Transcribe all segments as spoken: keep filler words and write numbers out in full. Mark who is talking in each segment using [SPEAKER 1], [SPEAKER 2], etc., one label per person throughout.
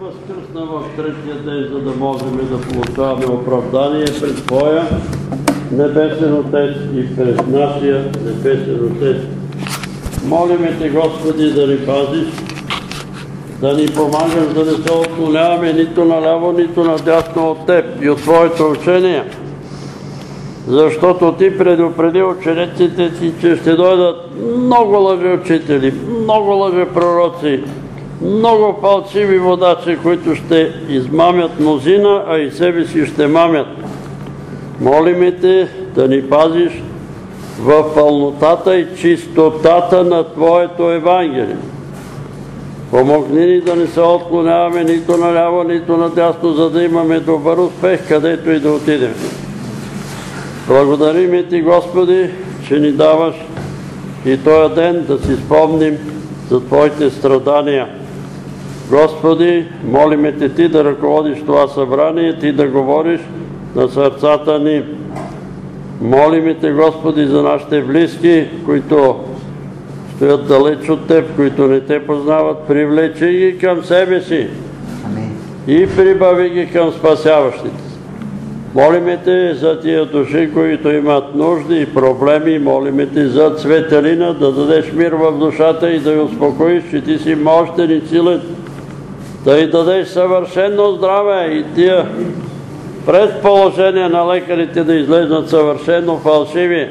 [SPEAKER 1] възкръсна в третия ден, за да можем да получаваме оправдание пред Твоя Небесен Отец и пред нашия Небесен Отец. Молиме Те, Господи, да ни пазиш, да ни помагаш да не се отклоняваме нито наляво, нито надясно от Теб и от Твоето учение, защото Ти предупреди учениците Си, че ще дойдат много лъжеучители, много лъжепророци, много фалшиви водачи, които ще измамят мнозина, а и себе си ще мамят. Молиме Те да ни пазиш в пълнотата и чистотата на Твоето Евангелие. Помогни ни да не се отклоняваме нито наляво, нито надясно, за да имаме добър успех, където и да отидем. Благодариме Ти, Господи, че ни даваш и този ден да си спомним за Твоите страдания. Господи, молиме Те Ти да ръководиш това събрание, Ти да говориш на сърцата ни. Молиме Те, Господи, за нашите близки, които стоят далеч от Теб, които не Те познават, привлечи ги към себе си и прибави ги към спасяващите. Молиме Те за тия души, които имат нужди и проблеми. Молиме Те за Цветелина, да дадеш мир в душата и да я успокоиш, че Ти си мощен и силен, да й дадеш съвършено здраве и тия предположения на лекарите да излезнат съвършено фалшиви.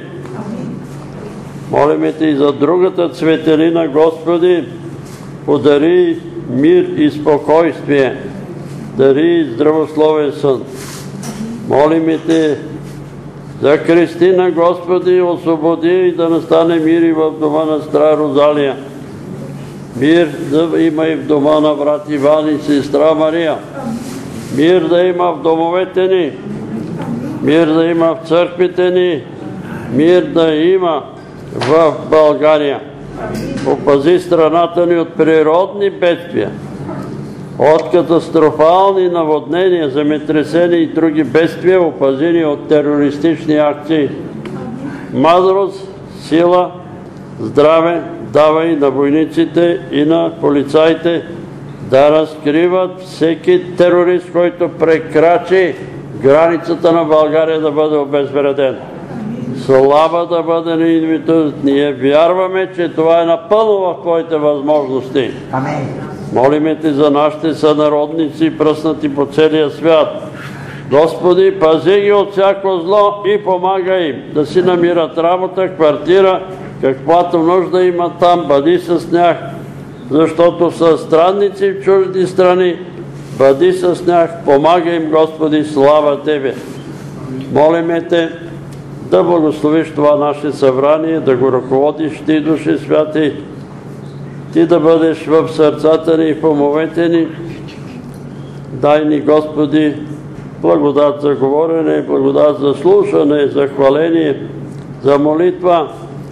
[SPEAKER 1] Молиме Те и за другата Цветелина, Господи, подари мир и спокойствие, дари здравословен сън. Молиме Те за Кристина, Господи, освободи и да настане мир и в дома на сестра Розалия. Мир да има и в дома на брат Иван и сестра Мария. Мир да има в домовете ни. Мир да има в църквите ни. Мир да има в България. Опази страната ни от природни бедствия, от катастрофални наводнения, земетресения и други бедствия, опази ни от терористични акции. Мъдрост, сила, здраве давай на войниците и на полицаите да разкриват всеки терорист, който прекрачи границата на България, да бъде обезвреден. Слава да бъде на името. Ние вярваме, че това е напълно в Твоите възможности.
[SPEAKER 2] Амин.
[SPEAKER 1] Молиме Те за нашите сънародници, пръснати по целия свят. Господи, пази ги от всяко зло и помагай им да си намират работа, квартира, каквато нужда има там, бъди с тях, защото са странници в чужди страни. Бъди с тях, помагай им, Господи, слава Тебе. Молиме Те да благословиш това наше събрание, да го ръководиш Ти, Души Святи, Ти да бъдеш в сърцата ни и в умовете ни. Дай ни, Господи, благодат за говорене, благодат за слушане, за хваление, за молитва.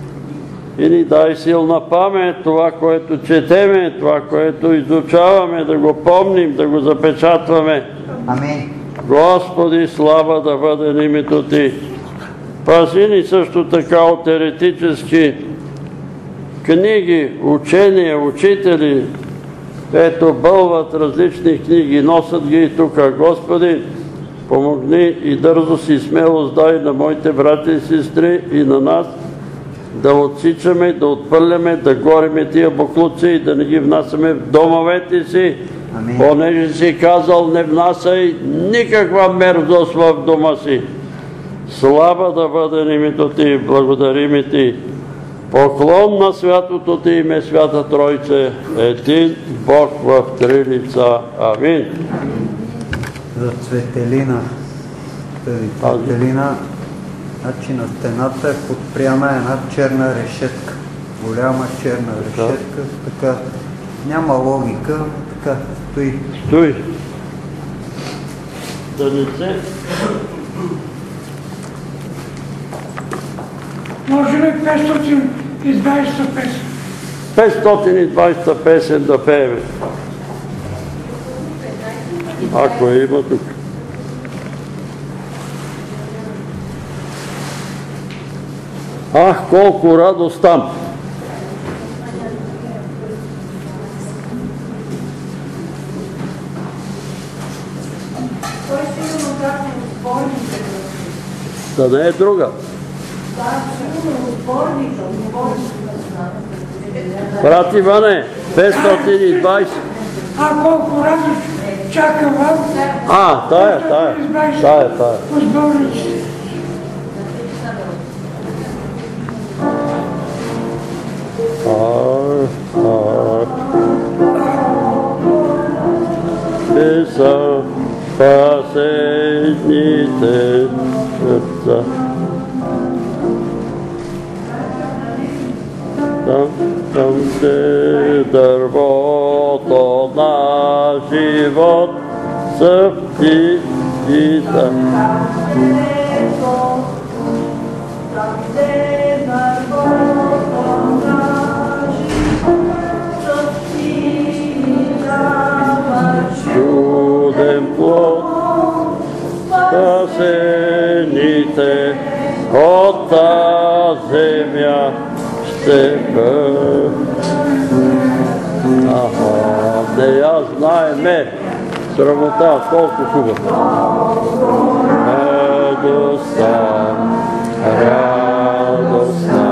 [SPEAKER 1] И ни дай силна памет, това, което четеме, това, което изучаваме, да го помним, да го запечатваме.
[SPEAKER 2] Амин.
[SPEAKER 1] Господи, слава да бъде на името Ти. Пази ни също така от еретически книги, учения, учители, ето бълват различни книги, носят ги и тук. Господи, помогни и дързост и смелост дай на моите брати и сестри и на нас, да отсичаме, да отпърляме, да гориме тия боклуци и да не ги внасяме в домовете си, понеже си казал, не внасяй никаква мерзост в дома си. Слава да бъде на името Ти, благодариме Ти. Поклон на святото Ти име, Свята Тройце, един Бог в три лица. Амин.
[SPEAKER 2] За Цветелина, Цветелина, значи на стената е подпряна една черна решетка. Голяма черна решетка, така няма логика, така стои.
[SPEAKER 1] Стои. Да не се...
[SPEAKER 3] Може ли петстотин и двадесета песен?
[SPEAKER 1] петстотин и двадесета песен да пееме. Ако е има тук. Ах, колко радост там! да не е друга. Брат Иване, петстотин и двайсет.
[SPEAKER 3] А колко радост чака вас?
[SPEAKER 1] А, тая, тая, тая, тая.
[SPEAKER 3] По сборниците.
[SPEAKER 1] Те са спасените сърца. Там, там се дървото на живот са птиците. Чуден плод, спасените от тази земя ще бъдат. Аха, не я знаеме, срамота, толкова хубаво. Радостта, радостта,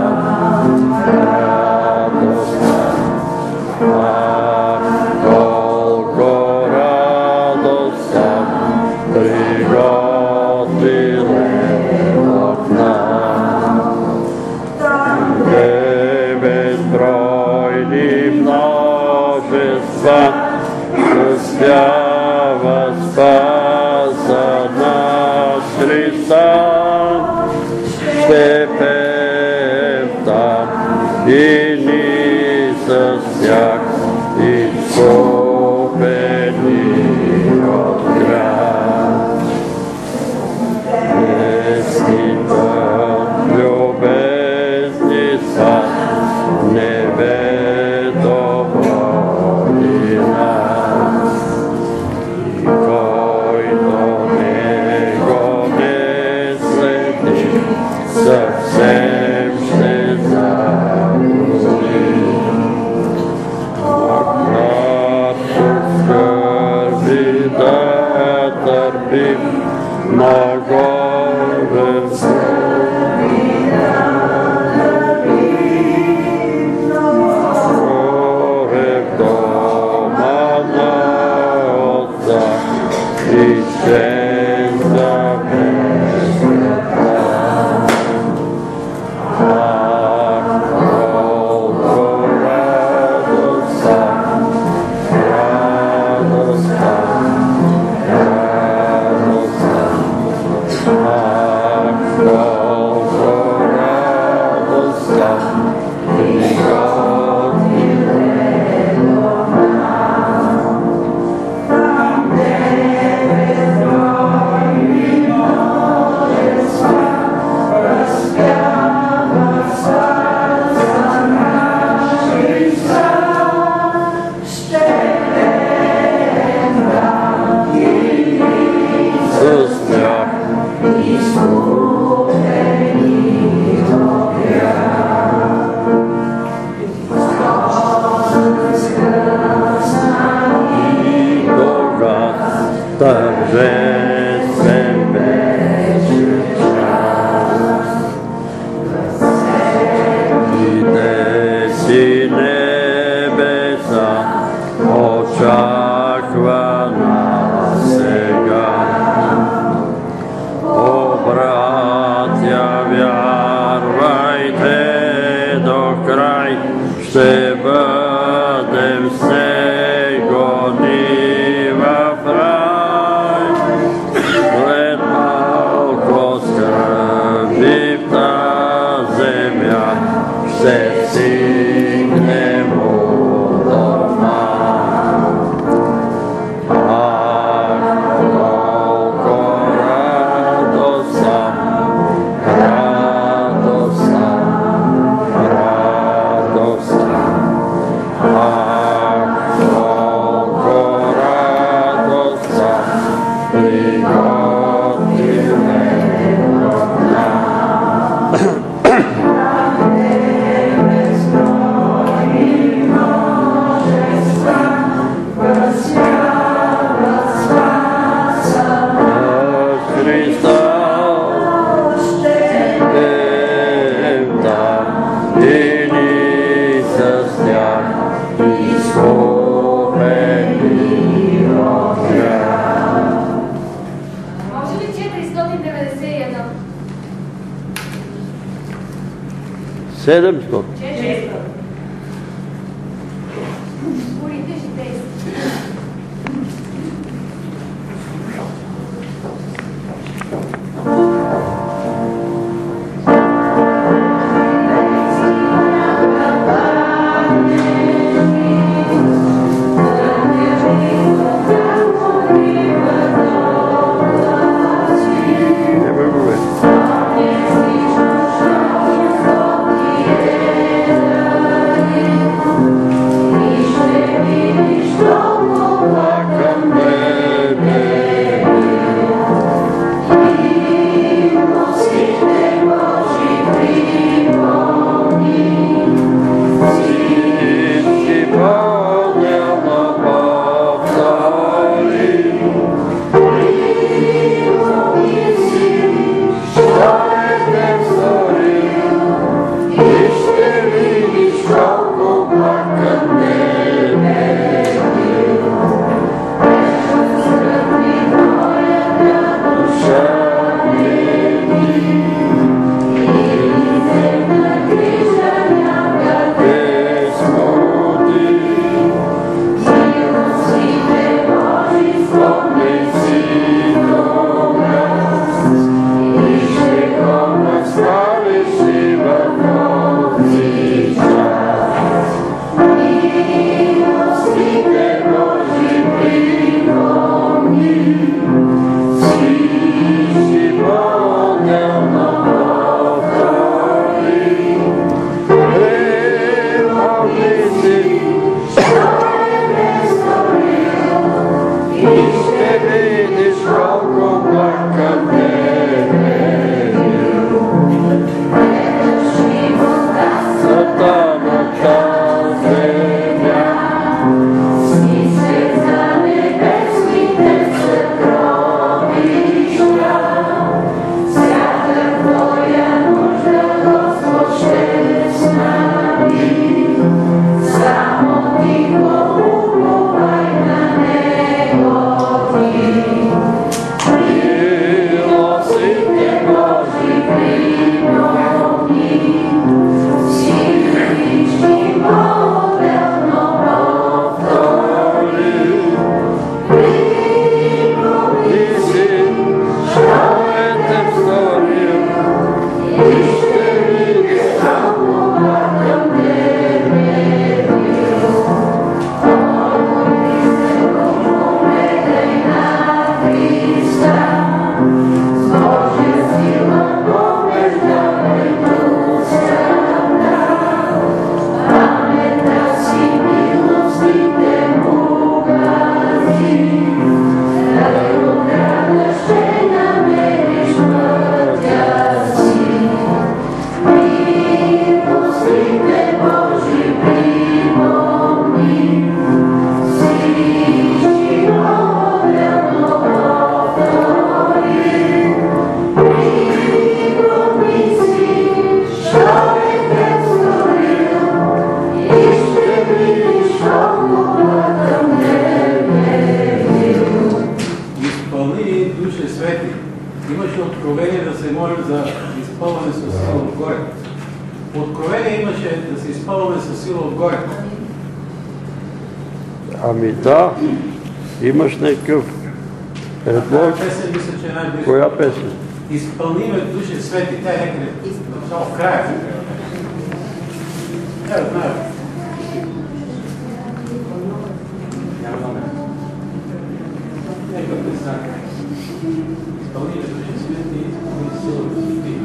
[SPEAKER 1] радостта, ах, колко радостта приготвиле Бог нам. Те безбройни множества спява спаса над Христа, ще пеем там и ни с тях изкупени от грях. Местител любезни сват, небето води нас. И който него не следи, съвсем ще загуби. Макар скърби да търпим, много горе в дома на Отца изчезваме света. Ах, колко радостта, радостта, радостта. Ах, колко радостта приготвиле Бог нам. Тържествен вечер час. Иде си небеса, очаквана сега. О, братя, вярвайте до край, ще бъдем с него ни в рай. След малко скърби в тази земя, ще стигнем у дома. Седемстотин. Ами да, имаш някакъв предлог. Коя песен?
[SPEAKER 4] Изпълни ме Душе Свети, тя е някъде само в края. Тя да знае. Няма номер. Нека да знае. Изпълни ме Душе Свети, изпълни силата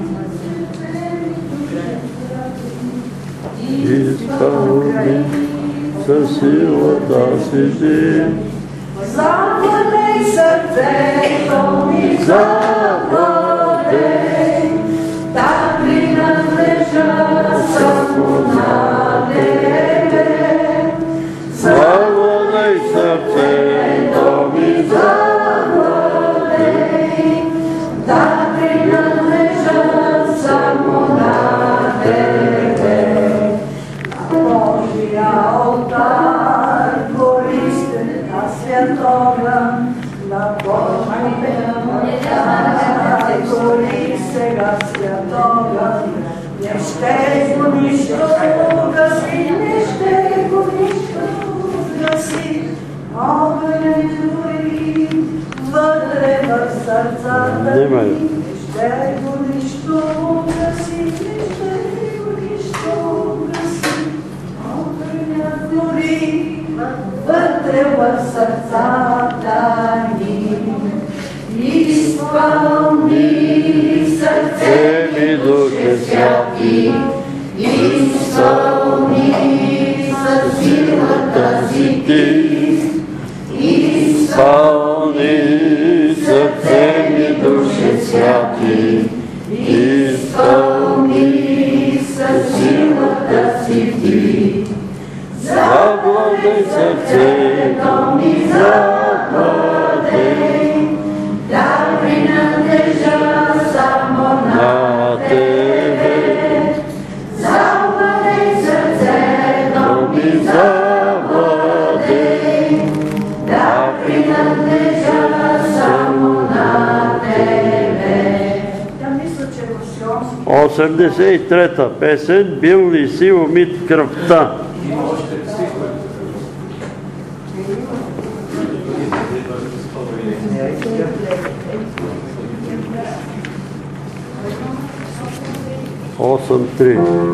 [SPEAKER 4] си.
[SPEAKER 1] Изпълни със силата си.
[SPEAKER 5] Завладей сърцето ми, завладей, да принадлежа само на тебе.
[SPEAKER 1] Завладей сърцето ми,
[SPEAKER 5] завладей, да принадлежа само на тебе. Божия алтар, гористина святога, на Божия алтар, гори сега святога, не ще гониш
[SPEAKER 1] Има я.
[SPEAKER 5] Нещай го нищо гаси, нещай го нищо гаси, огънят гори вътре в сърцата ни. Изпълни сърце ми, Душе Святи, изпълни със силата си ти. Изпълни сърце ми, Душе Святи, изпълни със силата си ти. Завладей сърцето ми, завладей, да принадлежа само на Тебе. Завладей сърцето ми, завладей, да принадлежа само на Тебе. Да мисля, че в Сионски
[SPEAKER 1] осемдесет и трета песен "Бил ли си умит кръвта"?
[SPEAKER 4] Има още стихове.
[SPEAKER 1] осем три.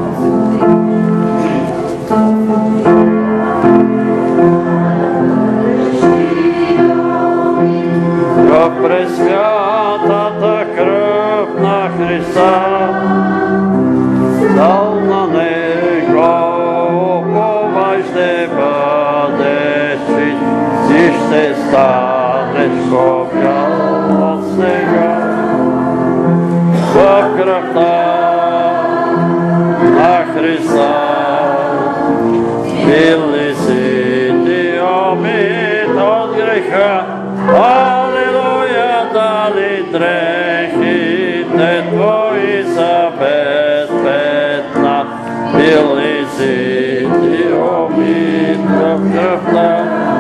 [SPEAKER 1] В пресвятата кръв на Христа, дал на Него уповай, ще бъдеш чист и ще станеш по-бял от снега. В кръвта на Христа бил ли си ти омит от греха? Алилуя, дали дрехите твои са безпетна? Бил ли си ти омит в кръвта?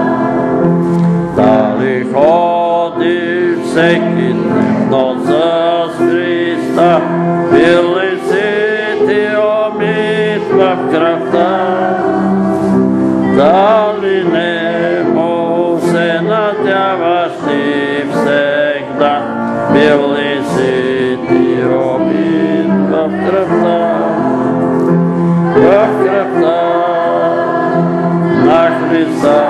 [SPEAKER 1] Дали ходи всеки дневно с Христа? Бил ли си ти омит в кръвта? Дали не му се надяваш ти всегда? Бил ли си ти омит в кръвта? В кръвта на Христа.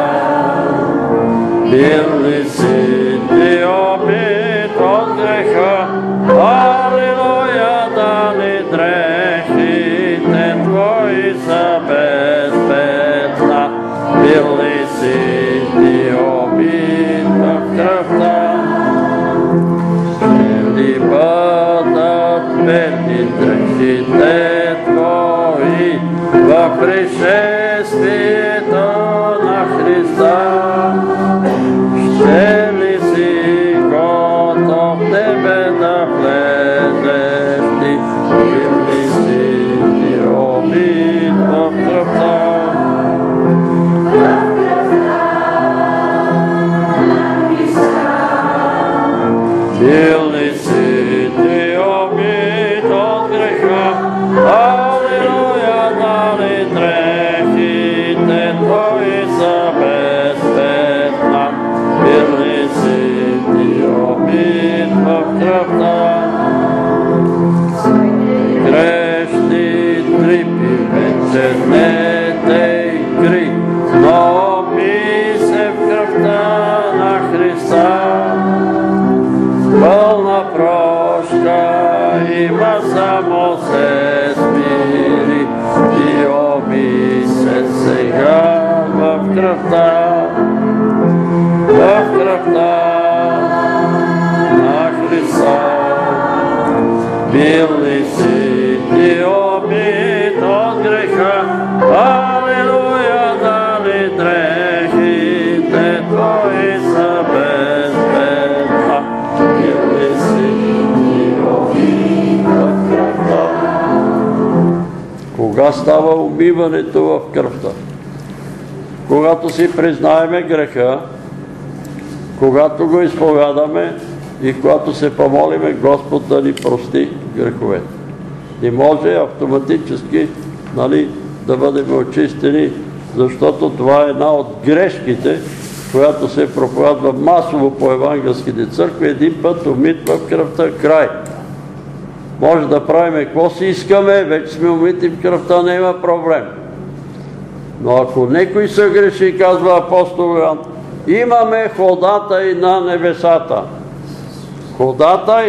[SPEAKER 1] Бил ли си ти омит от греха? Алилуя, дали дрехите твои са безпетна? Бил ли си ти омит в кръвта? Ще ли бъдат бедни дрехите твои в пришествието на Христа? Ще ли си готов тебе да влезеш ти? Бил ли си ти омит в кръвта? Бил ли си ти омит от греха? Алилуя, дали дрехите твои са безпетна? Бил ли си ти омит в кръвта? Грешни трипи вече не те кри, но ми се в кръвта на Христа. Пълна прошка има, само се смири и оми се сега в кръвта. В кръвта на Христа. Бил ли си ти омит от греха? Алилуя, дали дрехите твои са безпетна? Бил ли си ти омит в кръвта? Кога става умиването в кръвта? Когато си признаеме греха, когато го изповядаме и когато се помолиме Господ да ни прости греховете. И може автоматически, нали, да бъдем очистени, защото това е една от грешките, която се проповядва масово по евангелските църкви, един път умит в кръвта, край. Може да правим какво си искаме, вече сме умити в кръвта, не има проблем. Но ако некой съгреши, казва апостол Йоан, имаме ходатай на небесата. Ходатай.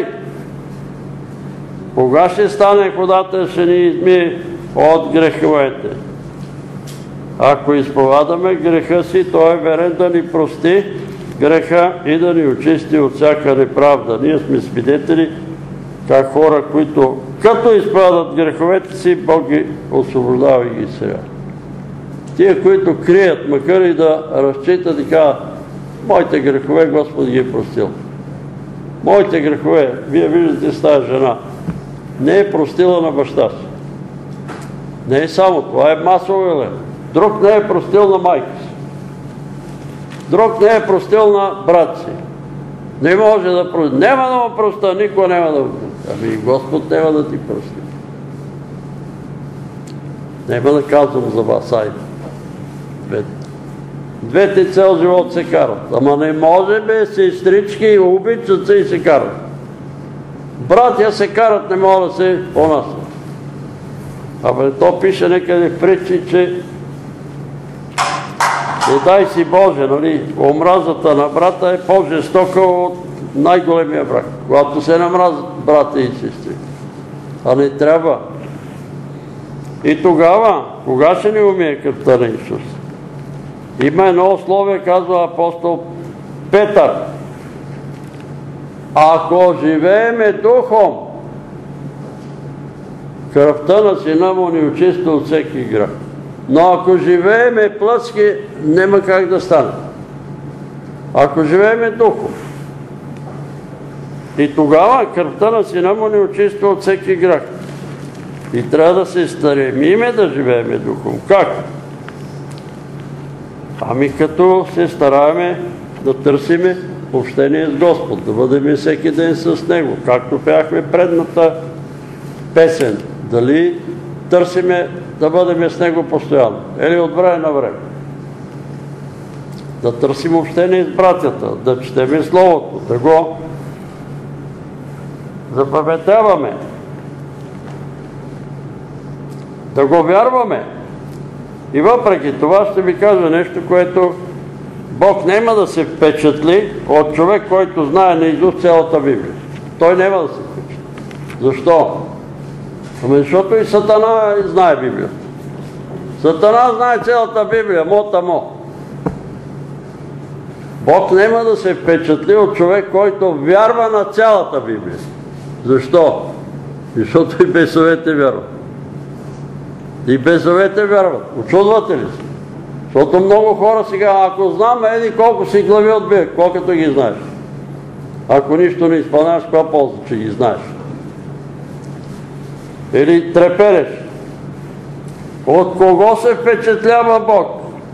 [SPEAKER 1] Кога ще стане ходатай, ще ни измие от греховете? Ако изповядаме греха си, той е верен да ни прости греха и да ни очисти от всяка неправда. Ние сме свидетели как хора, които като изповядат греховете си, Бог ги освобождава и ги сега. Тия, които крият, макар и да разчитат и казват, моите грехове Господ ги е простил. Моите грехове, вие виждате с тази жена, не е простила на баща си. Не е само, това е масово еле. Друг не е простил на майка си. Друг не е простил на брат си. Не може да прости. Нема да му проста, никога няма да му прости. Ами и Господ няма да ти прости. Нема да казвам за вас, айде. Двете. Двете цел живот се карат. Ама не може, бе, сестрички, обичат се и се карат. Братя се карат, не могат да се понасят. Абе, то пише некъде в притчи, че не дай си Боже, нали, омразата на брата е по-жестока от най-големия брак, когато се намразят брата и сестри. А не трябва. И тогава, кога ще ни умие кръвта на Исус? Има едно условие, казва апостол Петър. Ако живееме духом, кръвта на Сина му ни очиства от всеки грях. Но ако живееме плътски, няма как да стане. Ако живееме духом. И тогава кръвта на Сина му ни очиства от всеки грях. И трябва да се стремиме да живееме духом. Как? Ами като се стараеме да търсиме общение с Господ, да бъдем всеки ден с Него, както пяхме предната песен. Дали търсиме да бъдем с Него постоянно, или от време на време. Да търсим общение с братята, да четеме Словото, да го запаметяваме, да го вярваме. И въпреки това ще ви кажа нещо, което Бог няма да се впечатли от човек, който знае наизуст цялата Библия. Той няма да се впечатли. Защо? Ами защото и Сатана знае Библията. Сатана знае цялата Библия, мо-тамо. Бог няма да се впечатли от човек, който вярва на цялата Библия. Защо? Защото и бесовете вярват. И бесовете вярват. Очудвате ли се? Защото много хора сега, ако знам, еди колко си глави от Библия, колкото ги знаеш. Ако нищо не изпълняваш, каква полза, че ги знаеш? Или трепереш. От кого се впечатлява Бог?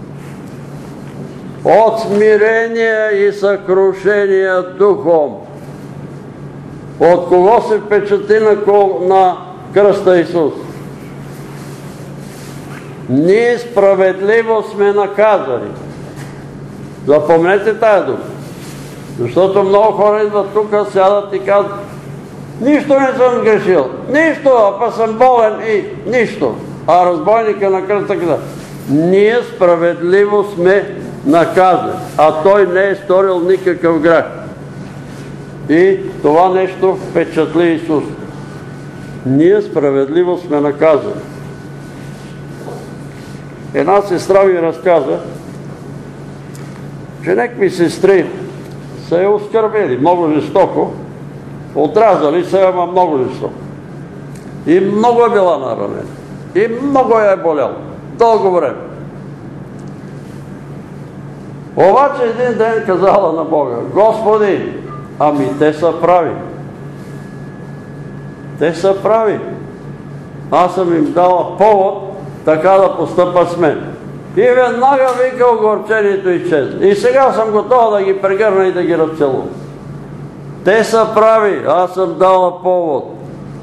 [SPEAKER 1] От смирение и съкрушение духом. От кого се впечатли на кръста Исус? Ние справедливо сме наказани. Запомнете тая дума. Защото много хора идват тук, сядат и казват, нищо не съм грешил, нищо, а па съм болен и нищо. А разбойника на кръста каза, ние справедливо сме наказани, а той не е сторил никакъв грех. И това нещо впечатли Исус. Ние справедливо сме наказани. Една сестра ми разказа, че някакви сестри са я оскърбили много жестоко, отрязали се, ама много жестоко. И много е била наранена. И много я е боляла. Дълго време. Обаче един ден казала на Бога, Господи, ами те са прави. Те са прави. Аз съм им дала повод така да постъпа с мен. И веднага вика огорчението изчезна. И сега съм готова да ги прегърна и да ги разцелувам. Те са прави, аз съм дала повод.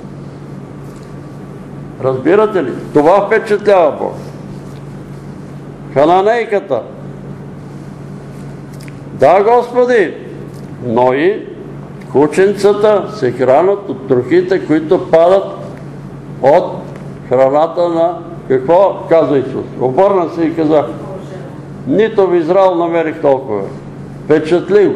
[SPEAKER 1] Разбирате ли? Това впечатлява Бог. Хананейката Да, Господи, но и кученцата се хранят от трохите, които падат от храната на... Какво каза Исус? Обърна се и каза: нито в Израел намерих толкова. Впечатли.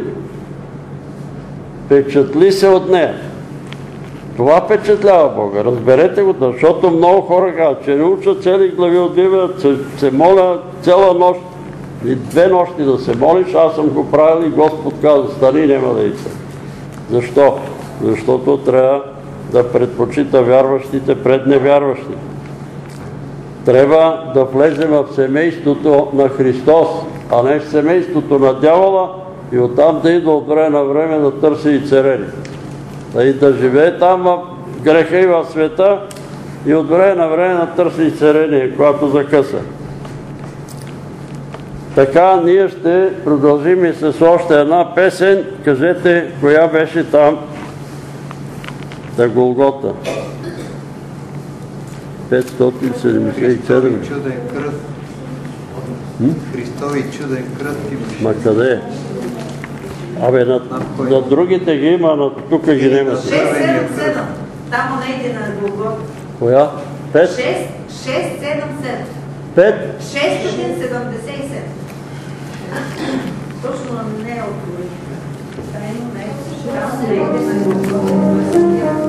[SPEAKER 1] Впечатли се от нея. Това впечатлява Бога. Разберете го, защото много хора казват, че не учат цели глави от Библията, се, се моля цяла нощ и две нощи да се молиш. Аз съм го правил и Господ каза: стани, няма да иде. Защо? Защото трябва да предпочита вярващите пред невярващите. Трябва да влезем в семейството на Христос, а не в семейството на дявола и оттам да идва от време на време да търси и царени. И да живее там в греха и в света и от време на време да търси и царени, когато закъса. Така ние ще продължим и с още една песен. Кажете, коя беше там? Да, Голгота. петстотин седемдесет и седем.
[SPEAKER 2] Христови чуден кръст. Христови чуден кръст имаш.
[SPEAKER 1] Ма къде е? Абе, на, на другите ги има, но тук ги няма.
[SPEAKER 5] шест седем седем. Там не иде на Голгота.
[SPEAKER 1] Коя? Пет?
[SPEAKER 5] шест седем седем.
[SPEAKER 1] Пет?
[SPEAKER 5] шестстотин седемдесет и седем. Точно не е отговори. Тайно не е. Там не иде на Голгота.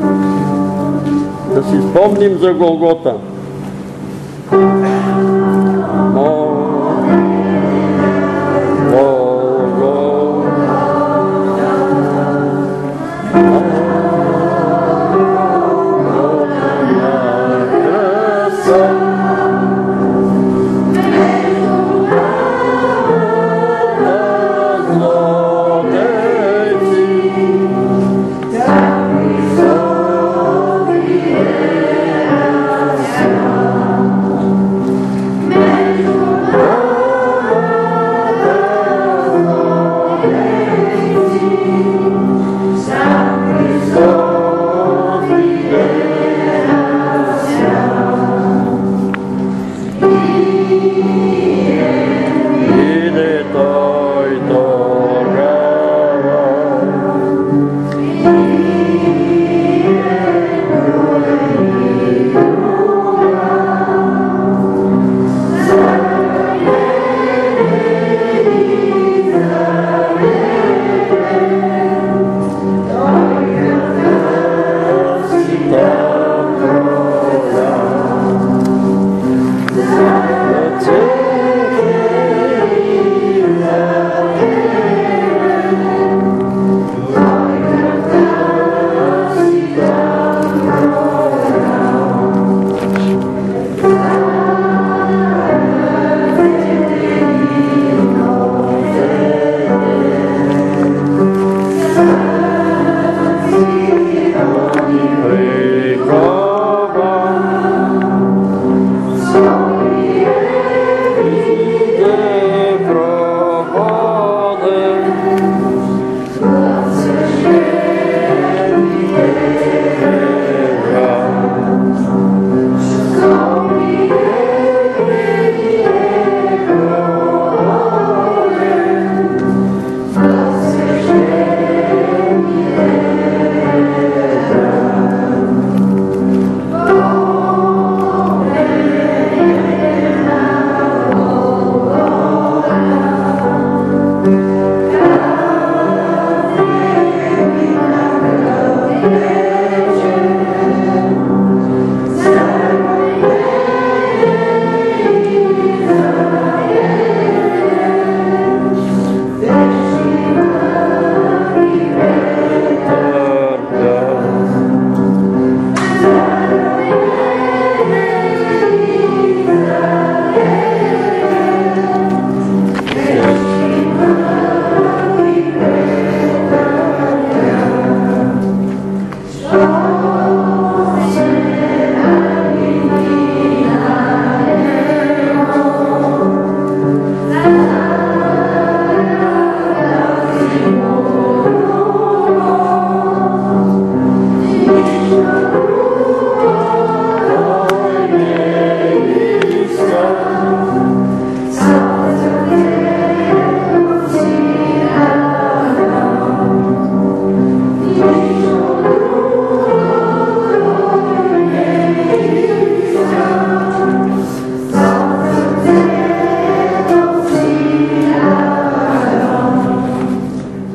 [SPEAKER 1] Да си спомним за Голгота.
[SPEAKER 5] Yeah.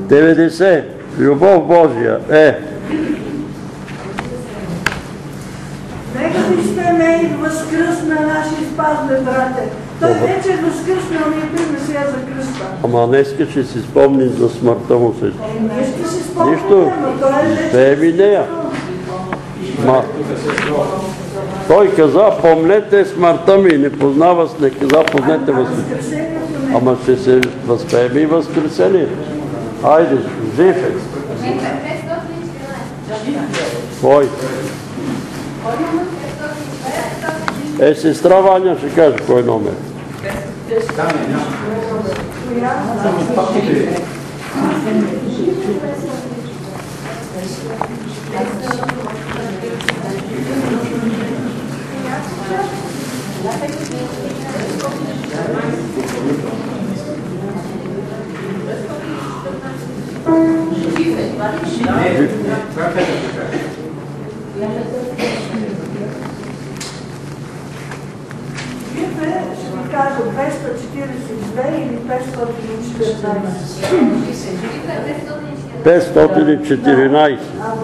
[SPEAKER 1] деветдесет. Любов Божия е.
[SPEAKER 6] Нека Христе и възкръсна наши спазне, брате. Той вече е възкръснал, ние бихме сега за кръста.
[SPEAKER 1] Ама днеска ще си спомни за смъртта му се.
[SPEAKER 6] Е, ние ще си спомним,
[SPEAKER 1] Нищо.
[SPEAKER 6] но той е вече...
[SPEAKER 1] Бе ми нея. Ма, той каза, помнете смъртта ми, не познава с не каза, познете възкресението. Ама ще се възпеем и възкресение. Айде, жив е. Кой? Е, сестра Ваня ще каже кой номер.
[SPEAKER 6] Ще ви кажа двеста четиридесет и две или петстотин и четиринадесет.
[SPEAKER 1] петстотин и четиринадесет.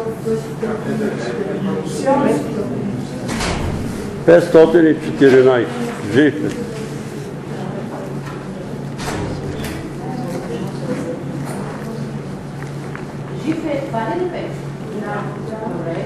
[SPEAKER 1] петстотин и четиринадесет. Жив е.
[SPEAKER 5] Жив е, това ли не беше? Добре.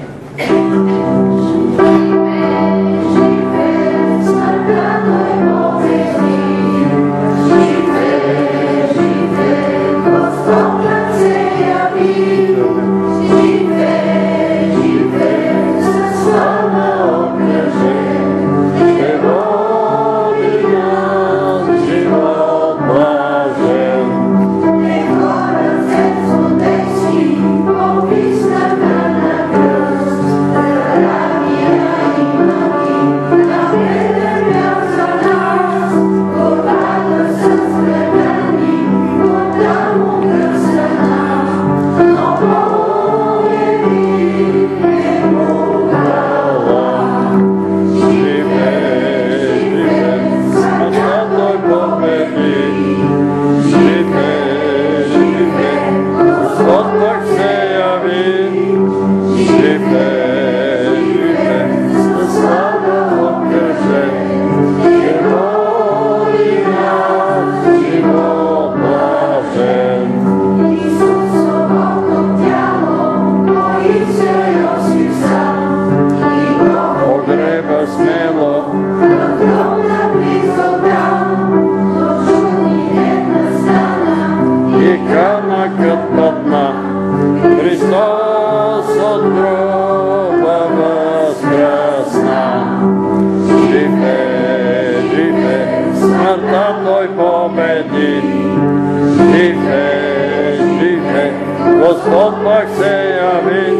[SPEAKER 1] Господ пак се яви,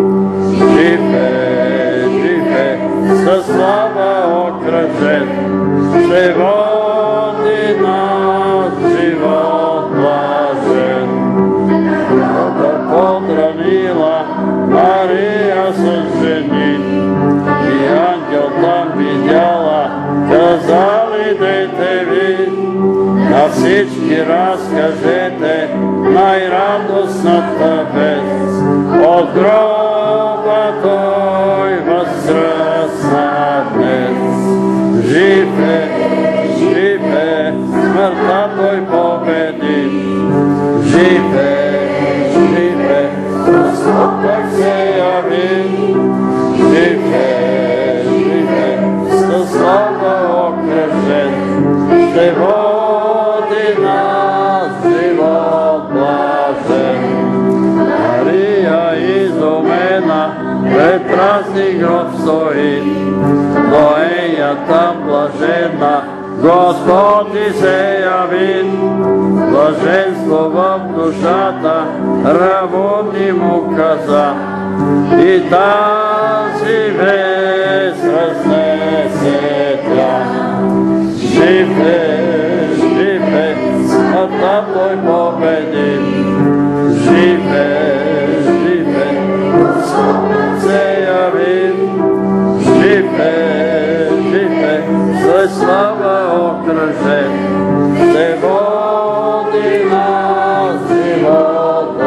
[SPEAKER 1] живе, живе, със слава окръжен, ще води нас живот блажен. Да подранила Мария с жени, и ангел там видяла, казали дете ви, на всички разкажете най-радостната вест. От гроба той възкръсна днес. Жив е, жив е, смъртта той победи. Жив е, жив е, Господ пак се яви. Жив е, жив е, със слава окръжен, ще води нас живот блажен. Мария изумена пред празни гроб стои, но ея там блажена Господ ти се яви. Блаженство в душата равни му каза, и тази вест разнесе тя. Жив е, жив е, смъртта той победи. Жив е, жив е, Господ се яви. Жив е, жив е, със слава окръжен, ще води нас живот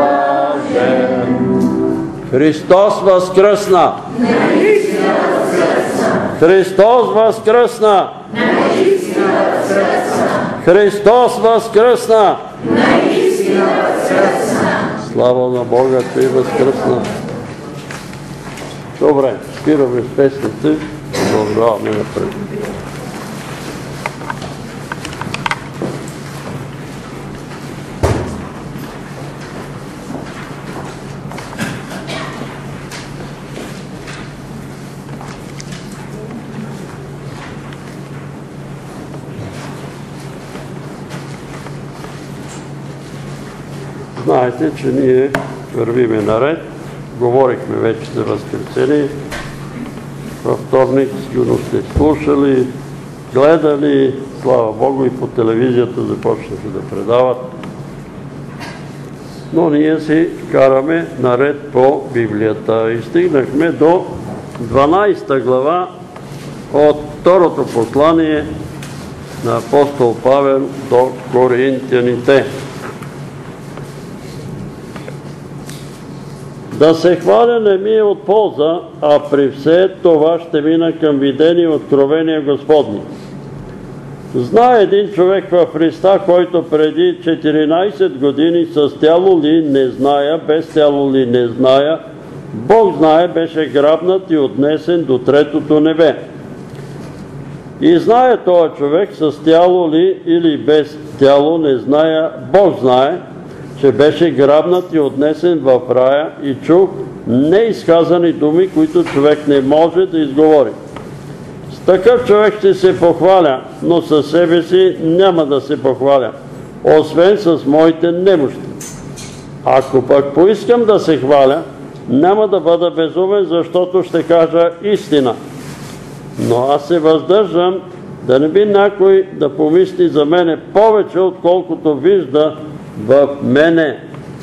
[SPEAKER 1] Христос възкръсна! Христос възкръсна! Христос възкръсна! Слава на Бога, че възкръсна! Добре, спираме с песните, продължаваме напред. Знаете, че ние вървиме наред. Говорихме вече за Възкресение. Във вторник сигурно сте слушали, гледали, слава Богу, и по телевизията започнаха да предават. Но ние си караме наред по Библията и стигнахме до дванадесета глава от второто послание на апостол Павел до Коринтяните. Да се хваля не ми е от полза, а при все това ще мина към видение и откровение Господни. Знае един човек в Христа, който преди четиринадесет години с тяло ли не зная, без тяло ли не зная, Бог знае, беше грабнат и отнесен до третото небе. И знае този човек с тяло ли или без тяло не зная, Бог знае, че беше грабнат и отнесен в рая и чух неизказани думи, които човек не може да изговори. С такъв човек ще се похваля, но със себе си няма да се похваля, освен с моите немощи. Ако пък поискам да се хваля, няма да бъда безумен, защото ще кажа истина. Но аз се въздържам да не би някой да помисли за мене повече, отколкото вижда в мене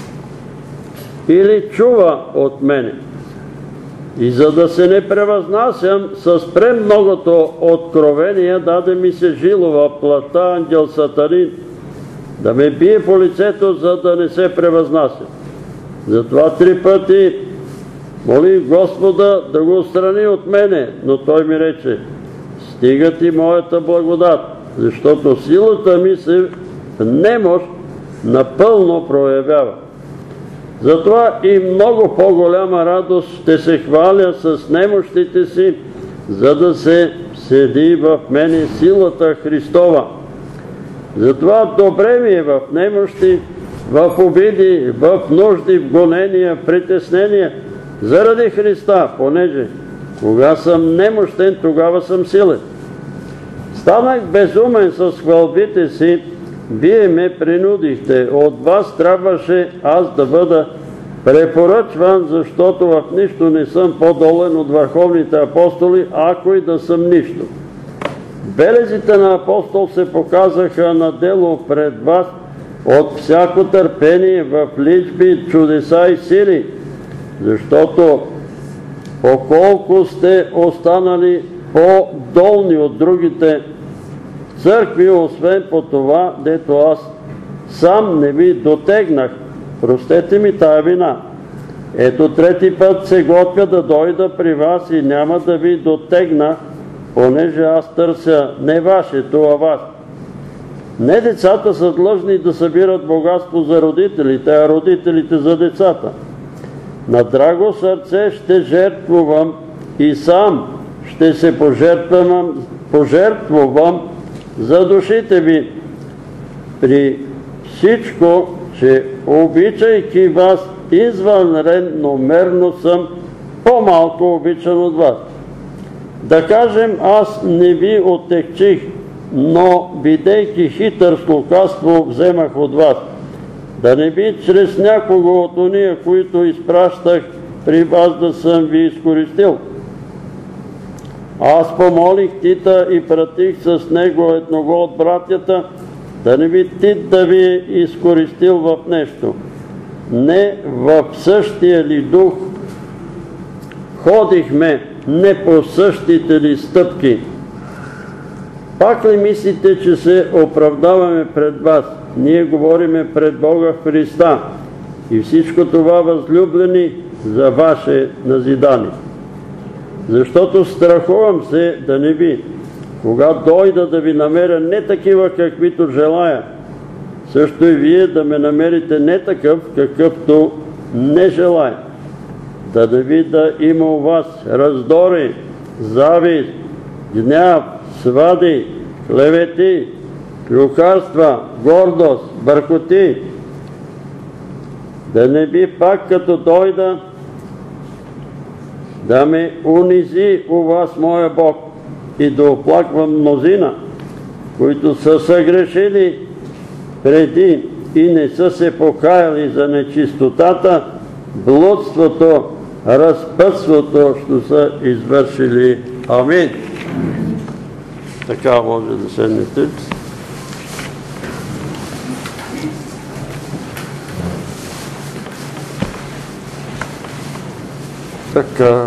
[SPEAKER 1] или чува от мене. И за да се не превъзнасям с премногото откровение, даде ми се жилова плата ангел Сатанин, да ме бие по лицето, за да не се превъзнася. Затова три пъти молих Господа да го отстрани от мене, но той ми рече: стига ти моята благодат, защото силата ми се в немощ напълно проявява. Затова и много по-голяма радост ще се хваля с немощите си, за да се седи в мене силата Христова. Затова добре ми е в немощи, в обиди, в нужди, в гонения, в притеснения, заради Христа, понеже кога съм немощен, тогава съм силен. Станах безумен с хвалбите си, вие ме принудихте. От вас трябваше аз да бъда препоръчван, защото в нищо не съм по-долен от върховните апостоли, ако и да съм нищо. Белезите на апостол се показаха на дело пред вас от всяко търпение в личби, чудеса и сили, защото поколко сте останали по-долни от другите църкви, освен по това, дето аз сам не ви дотегнах. Простете ми тая вина. Ето трети път се готвя да дойда при вас и няма да ви дотегна, понеже аз търся не вашето, а вас. Не децата са длъжни да събират богатство за родителите, а родителите за децата. На драго сърце ще жертвувам и сам ще се пожертвувам, пожертвувам за душите ви. При всичко, че обичайки вас извънредно мерно съм по-малко обичан от вас. Да кажем, аз не ви отекчих, но бидейки хитър с лукавство вземах от вас. Да не би чрез някого от ония, които изпращах при вас, да съм ви изкористил. Аз помолих Тита и пратих с него едного от братята, да не би Тит да ви е изкористил в нещо. Не в същия ли дух ходихме, не по същите ли стъпки? Пак ли мислите, че се оправдаваме пред вас? Ние говориме пред Бога в Христа. И всичко това, възлюблени, за ваше назидание. Защото страхувам се да не би, когато дойда да ви намеря не такива, каквито желая, също и вие да ме намерите не такъв, какъвто не желая. Да не ви да има у вас раздори, завист, гняв, свади, клевети, клюкарства, гордост, бъркоти. Да не би пак като дойда да ме унизи у вас моя Бог и да оплаквам мнозина, които са съгрешили преди и не са се покаяли за нечистотата, блудството, разпътството, що са извършили. Амин. Така може да седнете. Така.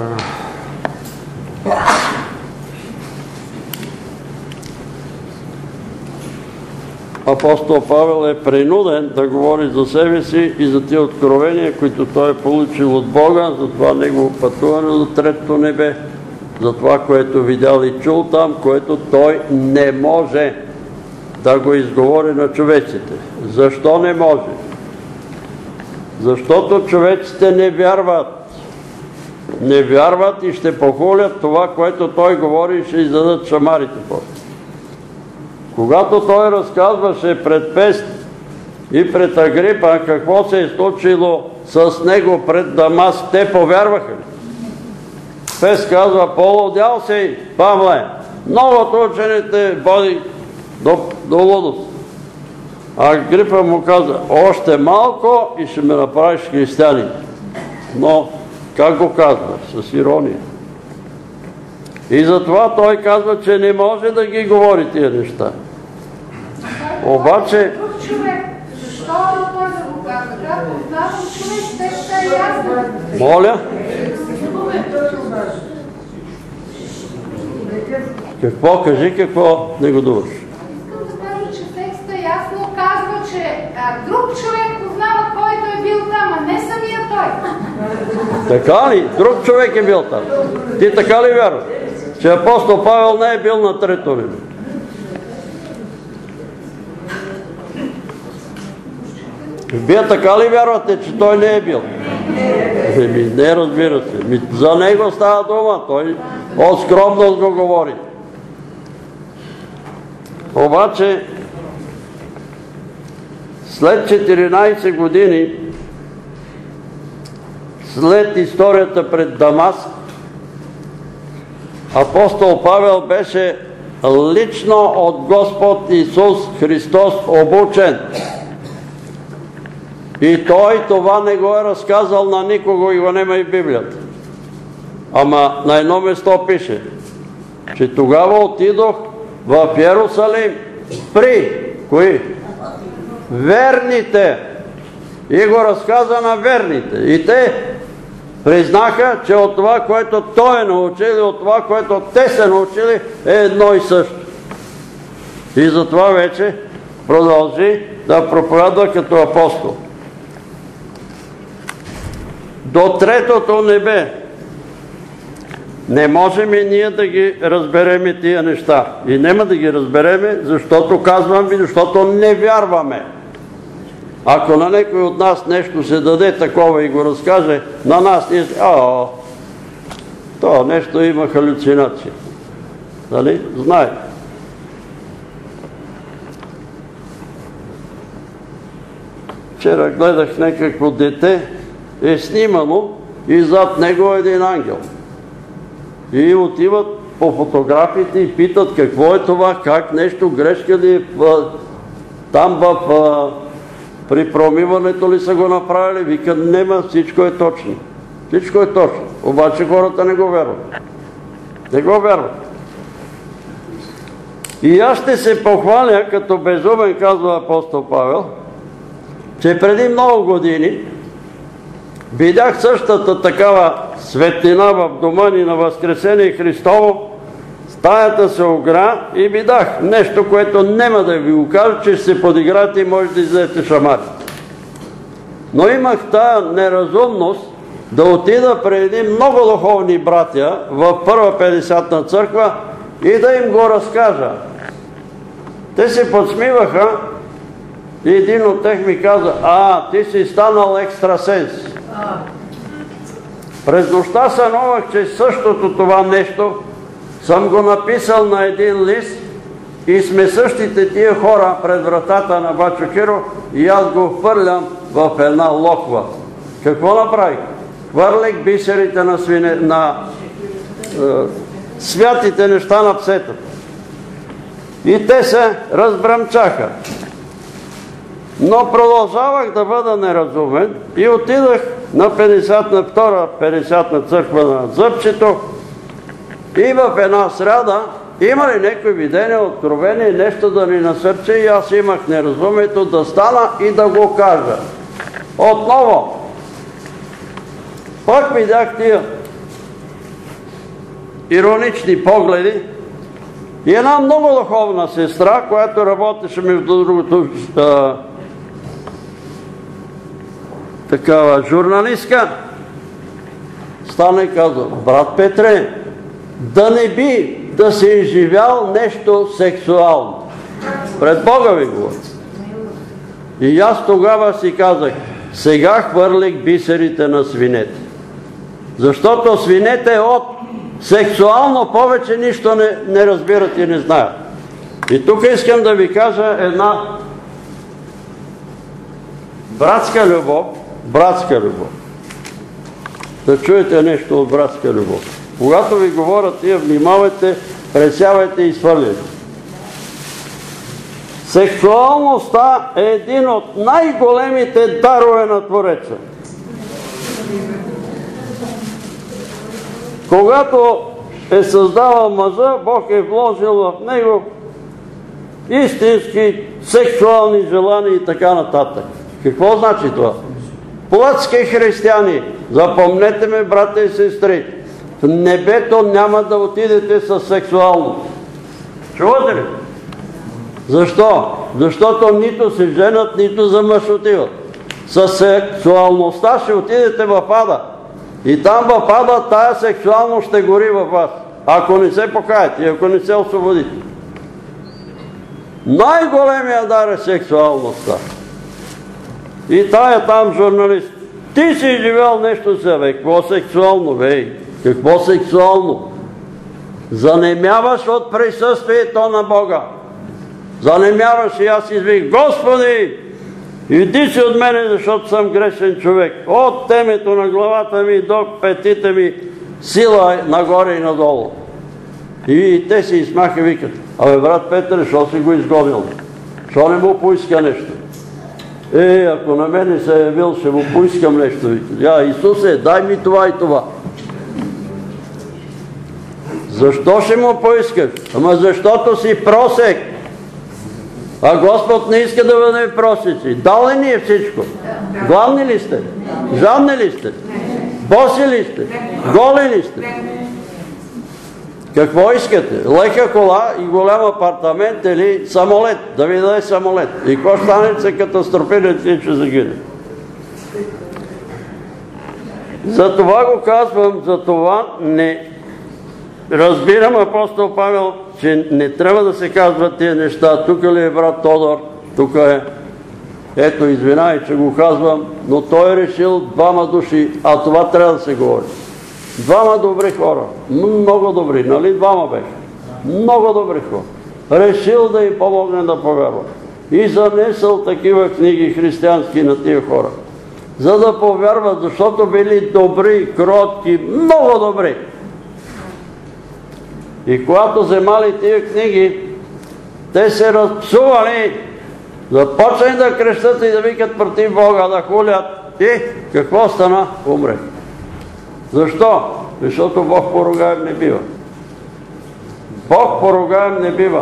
[SPEAKER 1] Апостол Павел е принуден да говори за себе си и за тия откровения, които той е получил от Бога, за това негово пътуване до третото небе, за това, което видял и чул там, което той не може да го изговори на човеците. Защо не може? Защото човеците не вярват. Не вярват и ще похулят това, което той говори, и ще издадат шамарите после. Когато той разказваше пред Пест и пред Агрипа какво се е случило с него пред Дамаск, те повярваха ли? Пест казва: полудял си, Павле, многото учените води до, до лудост. А Агрипа му каза: още малко и ще ме направиш християнин. Но как го казва? С ирония. И затова той казва, че не може да ги говори тия неща. Обаче...
[SPEAKER 5] Друг човек, защо той да го казва? Как познавам човек, текста е ясно.
[SPEAKER 1] Моля? Какво? Кажи какво негодуваш.
[SPEAKER 5] Искам да кажа, че текста ясно казва, че друг човек познава който е бил там, а не самия той.
[SPEAKER 1] Така ли? Друг човек е бил там. Ти така ли вярваш? Че апостол Павел не е бил на трето небе? Вие така ли вярвате, че той не е бил? Еми, не, разбира се. За него става дума. Той от скромност го говори. Обаче, след четиринайсет години, след историята пред Дамаск, апостол Павел беше лично от Господ Исус Христос обучен. И той това не го е разказал на никого и го нема и в Библията. Ама на едно место пише, че тогава отидох в Йерусалим при кои? Верните. И го разказа на верните. И те признаха, че от това, което той е научил и от това, което те са научили, е едно и също. И затова вече продължи да проповядва като апостол. До третото небе не можем и ние да ги разбереме тия неща. И няма да ги разбереме, защото казвам ви, защото не вярваме. Ако на някой от нас нещо се даде такова и го разкаже, на нас ние си, ао, то нещо има халюцинация. Дали? Знае. Вчера гледах някакво дете, е снимано и зад него е един ангел. И отиват по фотографиите и питат какво е това, как нещо, грешка ли е, там в, при промиването ли са го направили. Викат, нема, всичко е точно. Всичко е точно. Обаче хората не го вярват. Не го вярват. И аз ще се похваля, като безумен, казва апостол Павел, че преди много години видях същата такава светлина в дома ни на Възкресение Христово, стаята се огра и видях нещо, което няма да ви го кажа, че ще се подиграте и може да излезете шамари. Но имах тая неразумност да отида при едни много духовни братя в Първа Петдесятна църква и да им го разкажа. Те се подсмиваха и един от тях ми каза: а, ти си станал екстрасенс. През нощта сънувах, че същото това нещо съм го написал на един лист и сме същите тия хора пред вратата на Бачо Киро и аз го хвърлям в една локва. Какво направих? Хвърлих бисерите на, свине, на е, святите неща на псета. И те се разбръмчаха. Но продължавах да бъда неразумен и отидах на петдесетна втора петдесетна църква на Зъбчето и в една сряда има ли някой видение, откровение, нещо да ни насърчи, и аз имах неразумието да стана и да го кажа. Отново, пак видях тия иронични погледи и една много духовна сестра, която работеше между другото а, такава журналистка, стана и каза: брат Петре, да не би да се изживял нещо сексуално. Пред Бога ви говоря. И аз тогава си казах: сега хвърлих бисерите на свинете. Защото свинете от сексуално повече нищо не, не разбират и не знаят. И тук искам да ви кажа една братска любов, братска любов. Да чуете нещо от братска любов. Когато ви говорят, тия внимавайте, пресявайте и свърляйте. Сексуалността е един от най-големите дарове на Твореца. Когато е създавал мъжа, Бог е вложил в него истински сексуални желания и така нататък. Какво значи това? Плътски християни, запомнете ме, брата и сестри, в небето няма да отидете с сексуално. Чувате ли? Защо? Защото нито се женат, нито за мъж отиват. С сексуалността ще отидете в ада. И там в ада тая сексуалност ще гори във вас. Ако не се покаете и ако не се освободите. Най-големия дар е сексуалността. И тая там журналист: ти си живял нещо сега, бе, какво сексуално, бе? Какво сексуално? Занемяваш от присъствието на Бога. Занемяваш и аз извих: Господи, иди си от мене, защото съм грешен човек. От темето на главата ми до петите ми сила нагоре и надолу. И те си измаха и викат: абе, брат Петър, защо си го изгонил? Защо не му поиска нещо? Е, ако на мене се е явил, ще му поискам нещо. Я, Исусе, дай ми това и това. Защо ще му поискаш? Ама защото си просек. А Господ не иска да бъдем просици. Дал ли ни е всичко? Гладни ли сте? Жадни ли сте? Боси ли сте? Голи ли сте? Какво искате? Лека кола и голям апартамент или самолет? Да ви даде самолет. И какво стане, се катастрофирате и че загине? За това го казвам, за това не разбирам, апостол Павел, че не трябва да се казват тия неща. Тук ли е брат Тодор? Тук е. Ето, извинай, че го казвам, но той е решил двама души, а това трябва да се говори. Двама добри хора, много добри, нали двама беше? Много добри хора. Решил да им помогне да повярват. И занесъл такива книги християнски на тия хора. За да повярват, защото били добри, кротки, много добри. И когато вземали тия книги, те се разпсували, започнали да крещат и да викат против Бога, да хулят. И какво стана? Умре. Защо? Защото Бог поругаем не бива. Бог поругаем не бива.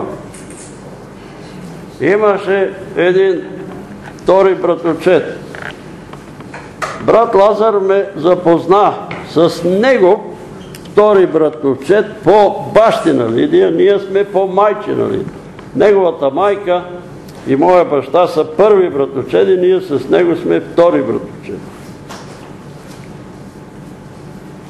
[SPEAKER 1] Имаше един втори братовчет. Брат Лазар ме запозна с него, втори братовчет, по бащина Лидия, ние сме по майчина Лидия. Неговата майка и моя баща са първи братовчети, ние с него сме втори братовчети.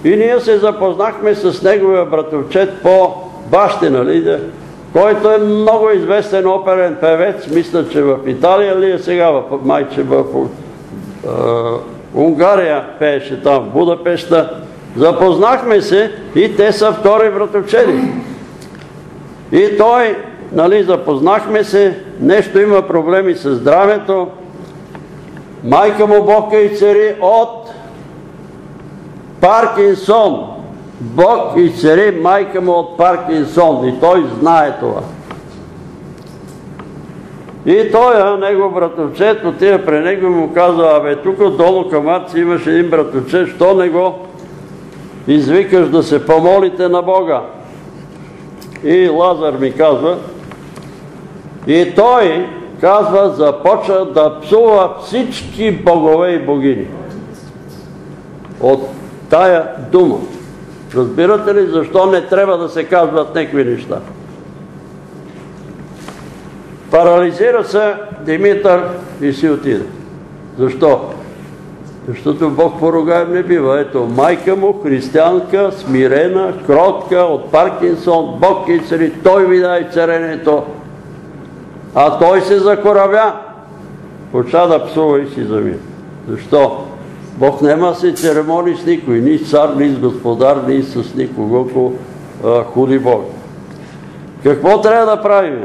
[SPEAKER 1] И ние се запознахме с неговия братовчет по бащи, нали, който е много известен оперен певец, мисля, че в Италия ли е сега, в, майче в е, Унгария пееше там, в Будапешта. Запознахме се и те са втори братовчеди. И той, нали, запознахме се, нещо има проблеми с здравето. Майка му Бог и цари от Паркинсон. Бог и цари майка му от Паркинсон. И той знае това. И той, негов братовчет, отива при него и му казва: абе, тук долу към Арци имаш един братовчет, що не го извикаш да се помолите на Бога? И Лазар ми казва, и той казва, започва да псува всички богове и богини от тая дума. Разбирате ли защо не трябва да се казват някакви неща? Парализира се Димитър и си отиде. Защо? Защото Бог поругаем не бива. Ето, майка му, християнка, смирена, кротка, от Паркинсон, Бог и цари, той ви дай царенето. А той се закоравя. Поча да псува и си замина. Защо? Бог нема се церемони с никой, ни с цар, ни с господар, ни с никого, ако худи Бог. Какво трябва да правим?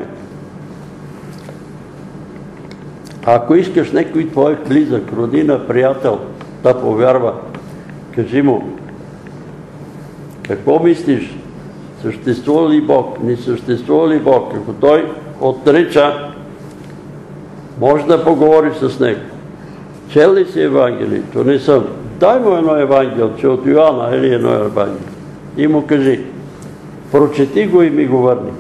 [SPEAKER 1] Ако искаш някой твой близък, родина, приятел да повярва, кажи му: какво мислиш? Съществува ли Бог? Не съществува ли Бог? Ако той отрича, може да поговориш с него. Чел ли си Евангелието? Не съм. Дай му едно Евангел, че от Йоанна или едно Евангел. И му кажи: прочети го и ми го върни.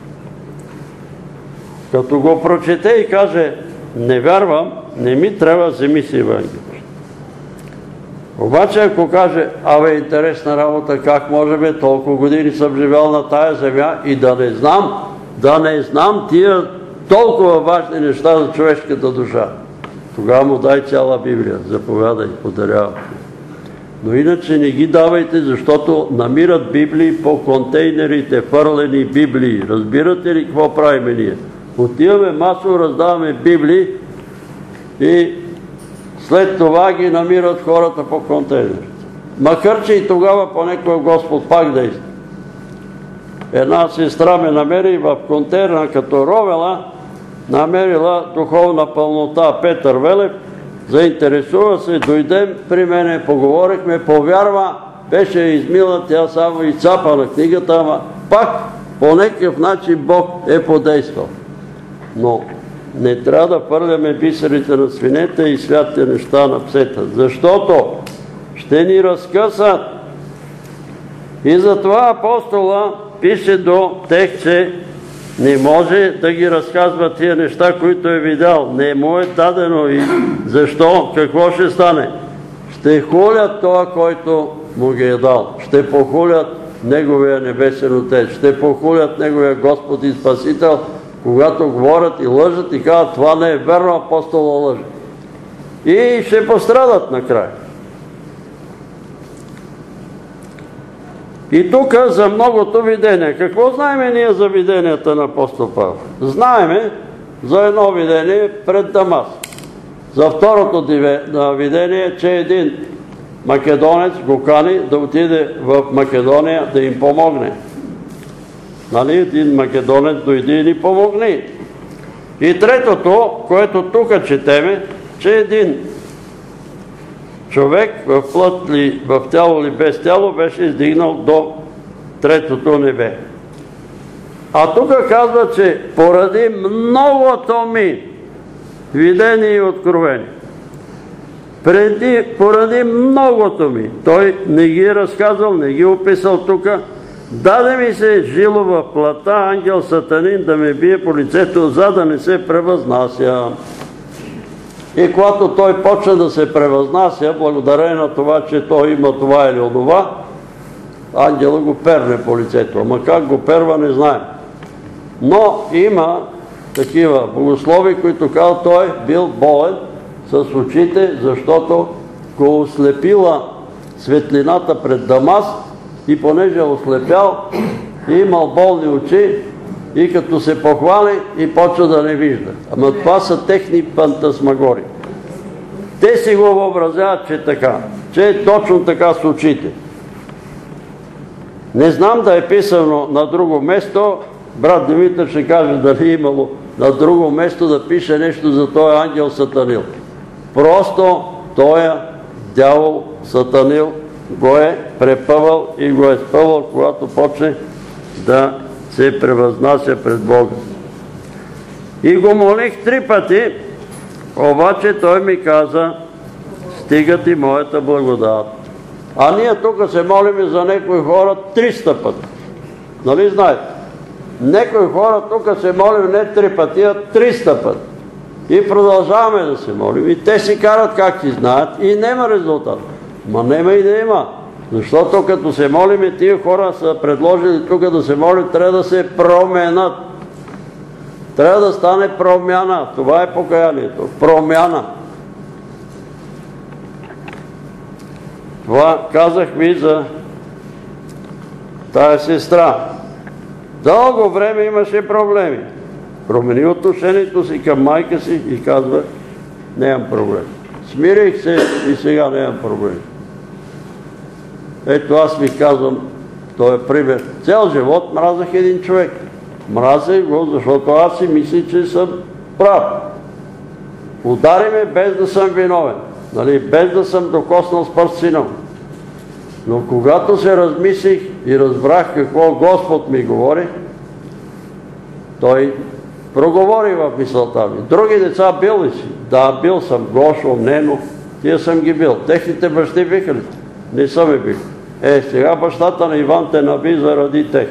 [SPEAKER 1] Като го прочете и каже: не вярвам, не ми трябва, вземи си Евангелието. Обаче ако каже: абе, интересна работа, как може бе, толкова години съм живял на тая земя и да не знам, да не знам тия толкова важни неща за човешката душа. Тогава му дай цяла Библия, заповядай, подарява. Но иначе не ги давайте, защото намират Библии по контейнерите, фърлени Библии. Разбирате ли какво правим ние? Отиваме масово, раздаваме Библии и след това ги намират хората по контейнерите. Макар че и тогава понекога Господ пак действа. Една сестра ме намери в контейнера като ровела, намерила духовна пълнота Петър Велев, заинтересува се, дойдем при мене, поговорихме, повярва, беше измила, тя само изцапа на книгата, ама пак по някакъв начин Бог е подействал. Но не трябва да пърляме бисерите на свинете и святите неща на псета, защото ще ни разкъсат. И затова апостола пише до тех, че не може да ги разказва тия неща, които е видял. Не му е дадено. И защо? Какво ще стане? Ще хулят това, който му ги е дал. Ще похулят Неговия небесен Отец. Ще похулят Неговия Господ и Спасител, когато говорят и лъжат и казват: това не е верно, апостола лъже. И ще пострадат накрая. И тук за многото видение. Какво знаеме ние за виденията на апостол Павел? Знаеме за едно видение пред Дамаск. За второто видение, че един македонец го кани да отиде в Македония да им помогне. Нали, един македонец дойде и ни помогни. И третото, което тук четеме, че един човек в плът ли, в тяло ли, без тяло, беше издигнал до третото небе. А тук казва, че поради многото ми видени и откровени, преди, поради многото ми, той не ги е разказал, не ги е описал тук, даде ми се жило в плата ангел сатанин да ме бие по лицето, за да не се превъзнася. И когато той почна да се превъзнася, благодарение на това, че той има това или онова, ангела го перне по лицето. Ама как го перва, не знаем. Но има такива богослови, които казват, той бил болен с очите, защото го ослепила светлината пред Дамас и понеже е ослепял и имал болни очи и като се похвали и почва да не вижда. Ама това са техни фантасмагори. Те си го въобразяват, че е така, че е точно така с очите. Не знам да е писано на друго место, брат Димитър ще каже дали е имало на друго место да пише нещо за този ангел Сатанил. Просто този дявол Сатанил го е препъвал и го е спъвал, когато почне да се превъзнася пред Бога. И го молих три пъти, обаче той ми каза, стига ти моята благодат. А ние тук се молим за някои хора триста пъти. Нали знаете? Някои хора тук се молим не три пъти, а триста пъти. И продължаваме да се молим. И те си карат как си знаят и няма резултат. Ма няма и да има. Защото като се молим, тия хора са предложили тук да се молим, трябва да се променят. Трябва да стане промяна. Това е покаянието. Промяна. Това казах ми за тая сестра. Дълго време имаше проблеми. Промени отношението си към майка си и казва, нямам проблем. Смирих се и сега нямам проблем. Ето аз ви казвам, той е пример. Цял живот мразах един човек. Мразех го, защото аз си мислих, че съм прав. Удари ме без да съм виновен. Нали, без да съм докоснал с пръст сина му. Но когато се размислих и разбрах какво Господ ми говори, той проговори в мисълта ми. Други деца бил ли си? Да, бил съм. Гошо, Нено, тия съм ги бил. Техните бащи биха ли? Не са ми били. Е, сега бащата на Иван те наби заради тех.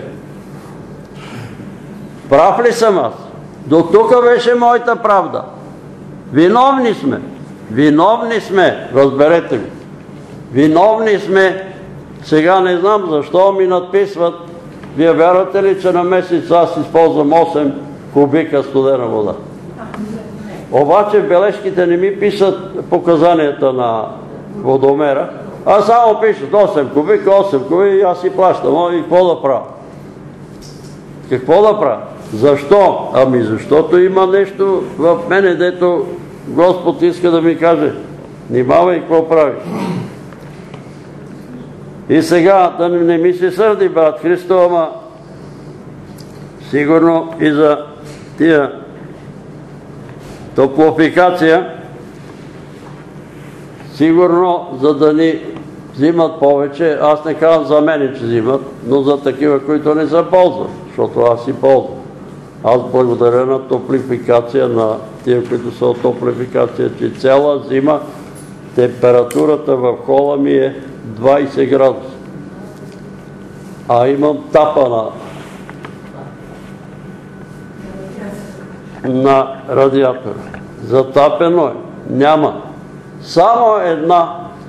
[SPEAKER 1] Прав ли съм аз? До тук беше моята правда. Виновни сме. Виновни сме. Разберете ми. Виновни сме. Сега не знам защо ми надписват. Вие вярвате ли, че на месец аз използвам осем кубика студена вода? Обаче в бележките не ми пишат показанията на водомера, а само пишат осем кубика, осем кубика и аз си плащам. И какво да правя? Какво да правя? Защо? Ами защото има нещо в мене, дето Господ иска да ми каже, внимавай какво правиш. И сега, да не ми се сърди, брат Христо, ама сигурно и за тия топлофикация, сигурно за да ни взимат повече, аз не казвам за мене, че взимат, но за такива, които не се ползват, защото аз си ползвам. Аз благодаря на топлификация, на тия, които са от топлификация, че цяла зима температурата в хола ми е двайсет градуса. А имам тапа на, на радиатора. Затапено е. Няма. Само една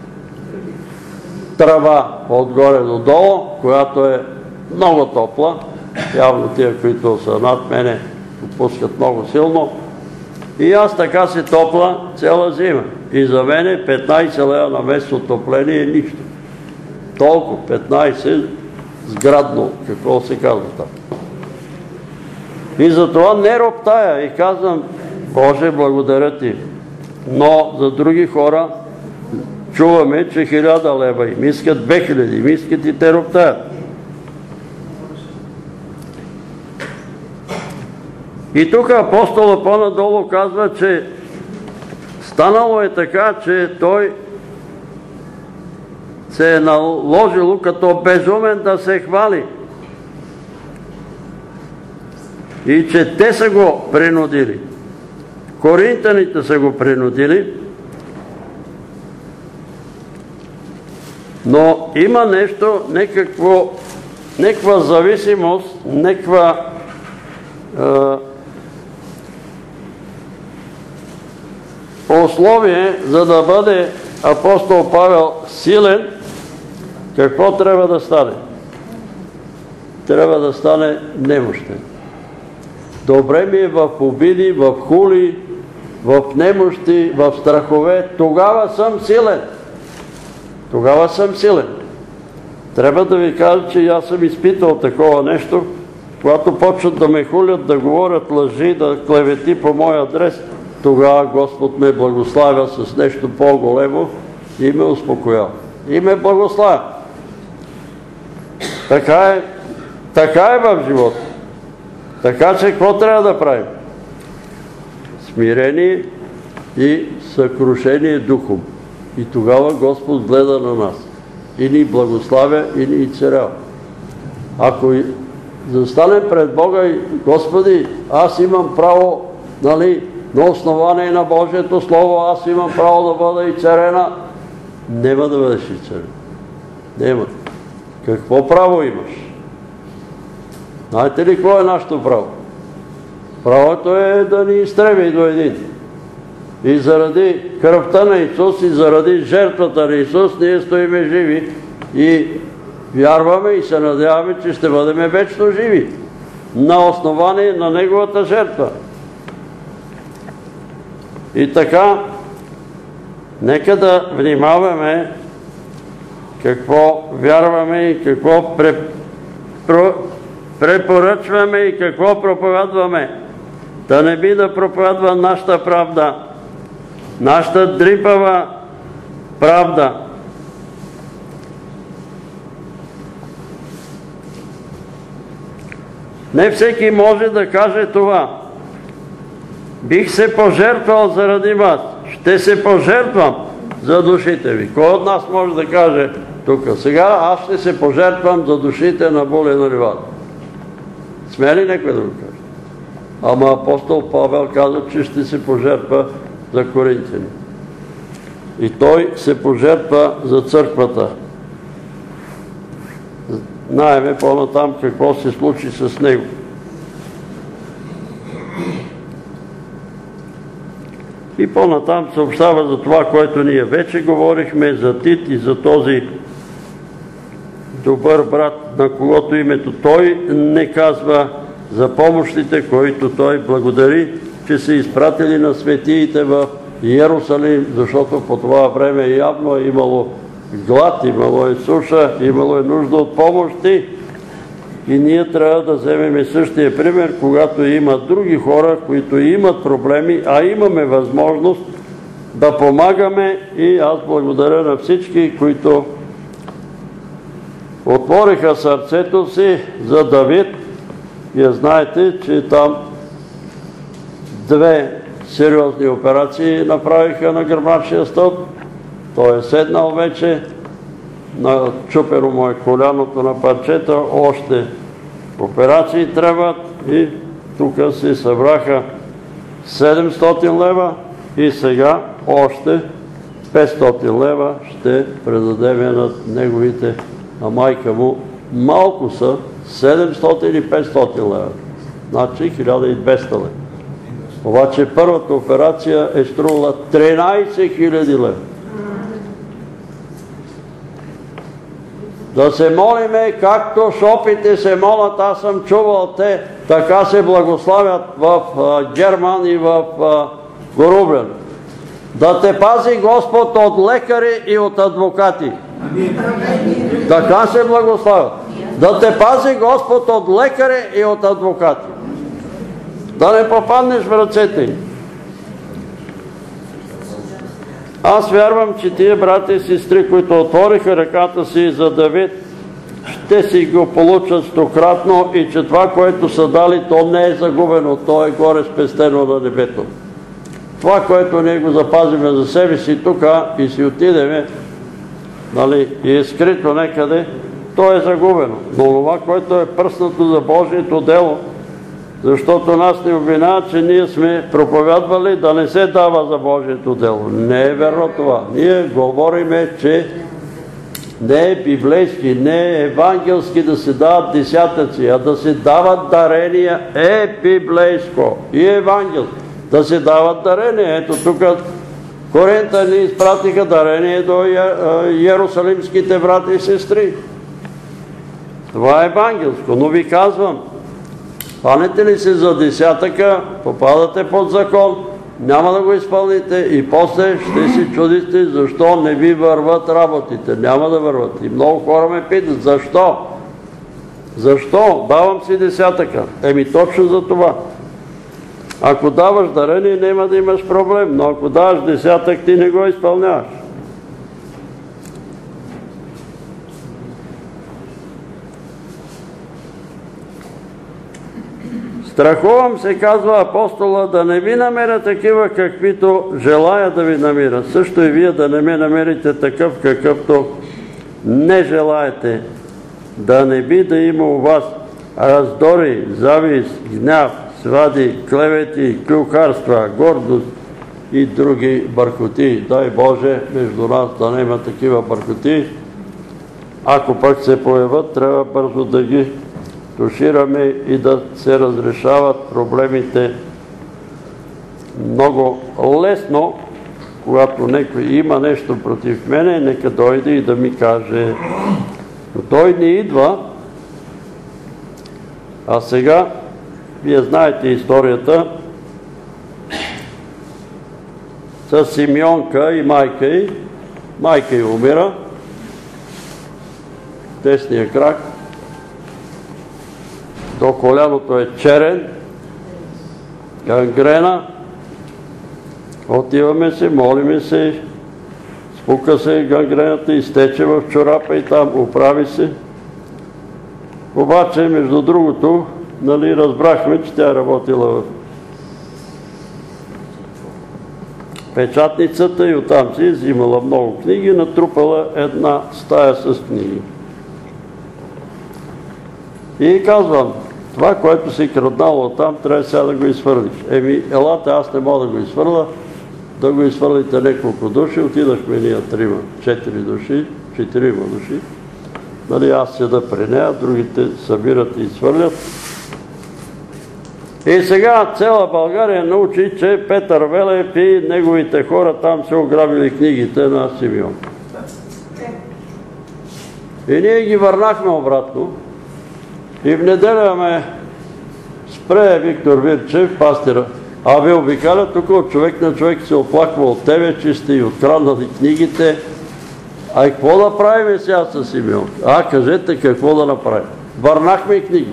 [SPEAKER 1] трава отгоре до долу, която е много топла. Явно тия, които са над мене, пускат много силно. И аз така се топла цяла зима. И за мене петнайсет лева на месец отопление е нищо. Толкова, петнайсет сградно, какво се казва там. И затова не роптая и казвам, Боже, благодаря ти. Но за други хора чуваме, че хиляда лева им искат две хиляди, им искат и те роптаят. И тук апостола по-надолу казва, че станало е така, че той се е наложило като безумен да се хвали. И че те са го принудили. Коринтяните са го принудили. Но има нещо, някакво, някаква зависимост, някаква е, условие, за да бъде апостол Павел силен, какво трябва да стане? Трябва да стане немощен. Добре ми е в обиди, в хули, в немощи, в страхове. Тогава съм силен. Тогава съм силен. Трябва да ви кажа, че аз съм изпитал такова нещо, когато почват да ме хулят, да говорят лъжи, да клевети по мой адрес, тогава Господ ме благославя с нещо по-големо и ме успокоява. И ме благославя. Така е, така е в живота. Така че какво трябва да правим? Смирение и съкрушение духом. И тогава Господ гледа на нас. И ни благославя, и ни царява. Ако застанем пред Бога и Господи, аз имам право, нали, на основание на Божието Слово, аз имам право да бъда и царена, няма да бъдеш и царен. Няма. Какво право имаш? Знаете ли какво е нашето право? Правото е да ни изтреби до един. И заради кръвта на Исус, и заради жертвата на Исус, ние стоиме живи и вярваме и се надяваме, че ще бъдем вечно живи на основание на Неговата жертва. И така, нека да внимаваме какво вярваме и какво препоръчваме и какво проповядваме. Да не би да проповядва нашата правда, нашата дрипава правда. Не всеки може да каже това. Бих се пожертвал заради вас. Ще се пожертвам за душите ви. Кой от нас може да каже тук? Сега аз ще се пожертвам за душите на Боли на Ливада. Смее ли някой да го каже? Ама апостол Павел каза, че ще се пожертва за коринтяни. И той се пожертва за църквата. Знаеме по-натам какво се случи с него. И по-натам съобщава за това, което ние вече говорихме, за Тит и за този добър брат, на когото името той не казва, за помощите, които той благодари, че са изпратили на светиите в Иерусалим, защото по това време явно е имало глад, имало е суша, имало е нужда от помощи. И ние трябва да вземем същия пример, когато има други хора, които имат проблеми, а имаме възможност да помагаме. И аз благодаря на всички, които отвориха сърцето си за Давид. Вие знаете, че там две сериозни операции направиха на гръбначния стълб. Той е седнал вече, начупено му е коляното на парчета, още операции трябват и тук се събраха седемстотин лева и сега още петстотин лева ще предадем на неговите, на майка му. Малко са седемстотин и петстотин лева, значи хиляда и двеста лева. Обаче първата операция е струвала тринайсет хиляди лева. Да се молиме, както шопите се молят, аз съм чувал те, така се благославят в Герман и в Горубен. Да те пази Господ от лекари и от адвокати. Така се благославят. Да те пази Господ от лекари и от адвокати. Да не попаднеш в ръцете им. Аз вярвам, че тия брати и сестри, които отвориха ръката си за Давид, ще си го получат стократно и че това, което са дали, то не е загубено, то е горе спестено на небето. Това, което ние го запазиме за себе си тук и си отидеме, нали, и е скрито некъде, то е загубено. Но това, което е пръснато за Божието дело, защото нас не обвиняват, че ние сме проповядвали да не се дава за Божието дело. Не е верно това. Ние говориме, че не е библейски, не е евангелски да се дават десятъци, а да се дават дарения е библейско и евангелски. Да се дават дарения. Ето тук Коринта ни изпратиха дарение до иерусалимските брати и сестри. Това е евангелско, но ви казвам, хванете ли се за десятъка, попадате под закон няма да го изпълните и после ще си чудите защо не ви върват работите. Няма да върват. И много хора ме питат, защо? Защо? Давам си десятъка. Еми точно за това. Ако даваш дарение, няма да имаш проблем, но ако даваш десятък, ти не го изпълняваш. Страхувам се, казва апостола, да не ви намеря такива, каквито желая да ви намеря. Също и вие да не ме намерите такъв, какъвто не желаете. Да не би да има у вас раздори, завист, гняв, свади, клевети, клюкарства, гордост и други бъркоти. Дай Боже, между нас да не има такива бъркоти. Ако пък се появят, трябва бързо да ги тушираме и да се разрешават проблемите много лесно. Когато някой има нещо против мене, нека дойде и да ми каже. Но той не идва. А сега, вие знаете историята с Симеонка и майка й. Майка й умира. Десния крак. До коляното е черен. Гангрена. Отиваме се, молиме се. Спука се гангрената, изтече в чорапа и там оправи се. Обаче, между другото, нали, разбрахме, че тя е работила в печатницата и оттам си взимала много книги, натрупала една стая с книги. И казвам, това, което си краднало оттам, трябва сега да го изхвърлиш. Еми, елате, аз не мога да го изхвърля, да го изхвърлите няколко души, отидахме ние трима, четири души, четирима души. Нали, аз седа при нея, другите събират и изхвърлят. И сега цяла България научи, че Петър Велев и неговите хора там се ограбили книгите на Симеон. И ние ги върнахме обратно. И в неделя ме спре Виктор Вирчев, пастира. А ви обикаля тук от човек на човек се оплаква от тебе, че сте и откраднали книгите. А и какво да правим сега с Симеон? А, кажете какво да направим. Върнахме и книги.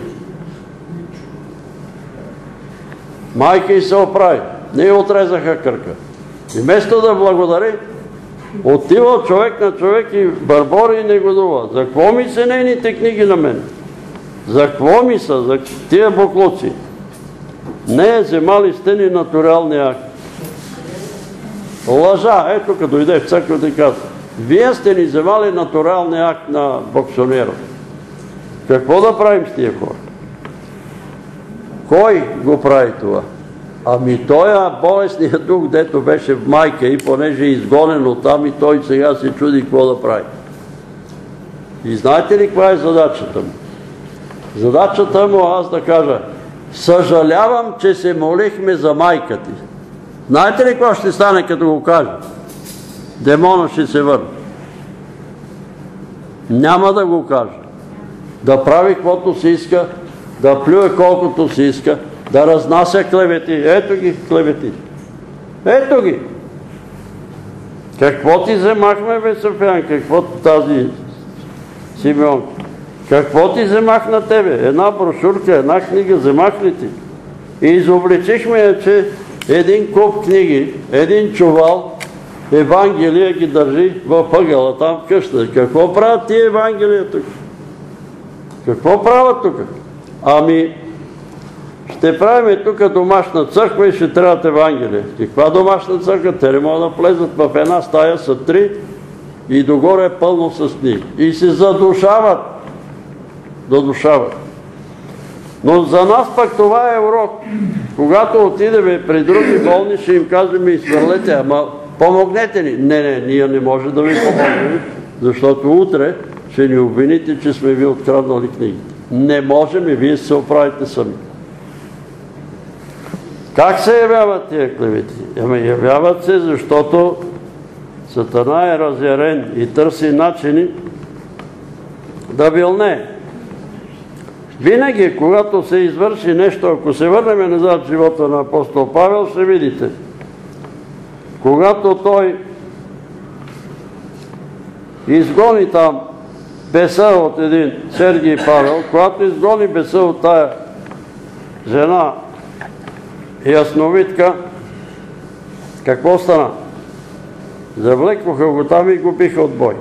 [SPEAKER 1] Майка й се оправи. Не отрезаха кръка. И вместо да благодари, отива човек на човек и бърбори и негодува. За какво ми са нейните книги на мен? За какво ми са? За тия буклуци? Не, вземали сте ни натуралния акт. Лъжа. Ето като дойде в църквата и казва. Вие сте ни вземали натуралния акт на боксонера. Какво да правим с тия хора? Кой го прави това? Ами той болесният дух, дето беше в майка и понеже е изгонен оттам и той сега се чуди какво да прави. И знаете ли каква е задачата му? Задачата му аз да кажа, съжалявам, че се молихме за майка ти. Знаете ли какво ще стане като го кажа? Демона ще се върне. Няма да го кажа. Да прави каквото си иска, да плюе колкото си иска, да разнася клевети. Ето ги клевети. Ето ги. Какво ти вземахме, бе, Софиян? Какво тази Симеон? Какво ти вземах на тебе? Една брошурка, една книга вземах ли ти? И изобличихме я, че един куп книги, един чувал, Евангелия ги държи в ъгъла, там в къща. Какво правят тия Евангелия тук? Какво правят тук? Ами, ще правим тук домашна църква и ще трябват Евангелие. Каква домашна църква? Те не могат да влезат в една стая, са три и догоре е пълно с книги. И се задушават. Задушават. Но за нас пък това е урок. Когато отидем при други болни, ще им казваме изхвърлете, ама помогнете ни. Не, не, ние не може да ви помогнем, защото утре ще ни обвините, че сме ви откраднали книгите. Не можем и вие се оправите сами. Как се явяват тия клевети? Ами явяват се, защото Сатана е разярен и търси начини да вилне. Винаги, когато се извърши нещо, ако се върнем назад в живота на апостол Павел, ще видите. когато той изгони там беса от един Сергий Павел, когато изгони беса от тая жена ясновидка, какво стана? Завлекоха го там и го биха от бой.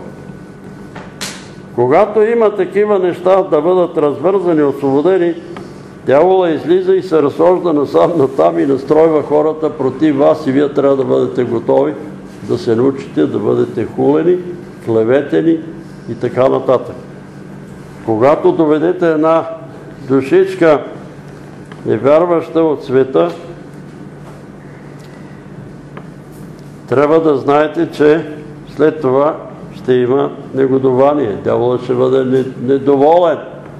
[SPEAKER 1] Когато има такива неща да бъдат развързани, освободени, дявола излиза и се разхожда насам натам и настройва хората против вас и вие трябва да бъдете готови да се научите да бъдете хулени, клеветени и така нататък. Когато доведете една душичка невярваща от света, трябва да знаете, че след това ще има негодование. Дяволът ще бъде недоволен.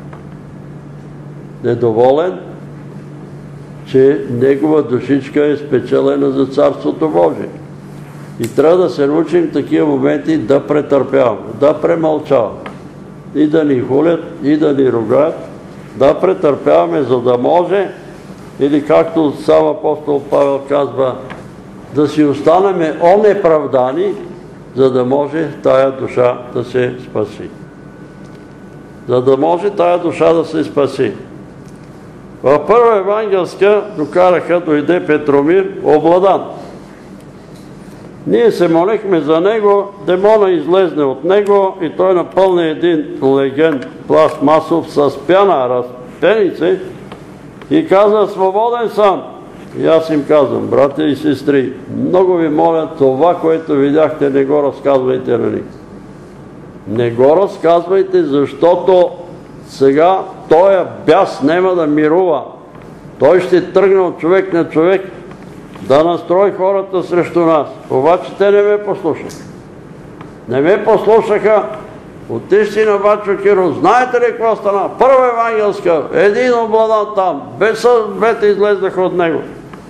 [SPEAKER 1] Недоволен, че негова душичка е спечелена за Царството Божие. И трябва да се научим в такива моменти да претърпяваме, да премълчаваме. И да ни хулят, и да ни ругаят, да претърпяваме, за да може, или както сам апостол Павел казва, да си останеме онеправдани, за да може тая душа да се спаси. За да може тая душа да се спаси. В първа евангелска докараха, дойде Петромир, обладан. Ние се молихме за него, демона излезне от него и той напълни един леген пластмасов с пяна, разпенице и каза: свободен съм. И аз им казвам: братя и сестри, много ви моля, това, което видяхте, не го разказвайте на никого. Не го разказвайте, защото сега този бяс няма да мирува. Той ще тръгне от човек на човек да настрои хората срещу нас. Обаче те не ме послушаха. Не ме послушаха. Отишли на Бачо Киро. Знаете ли какво стана? Първа евангелска, един обладан там. Бесовете излезнаха от него.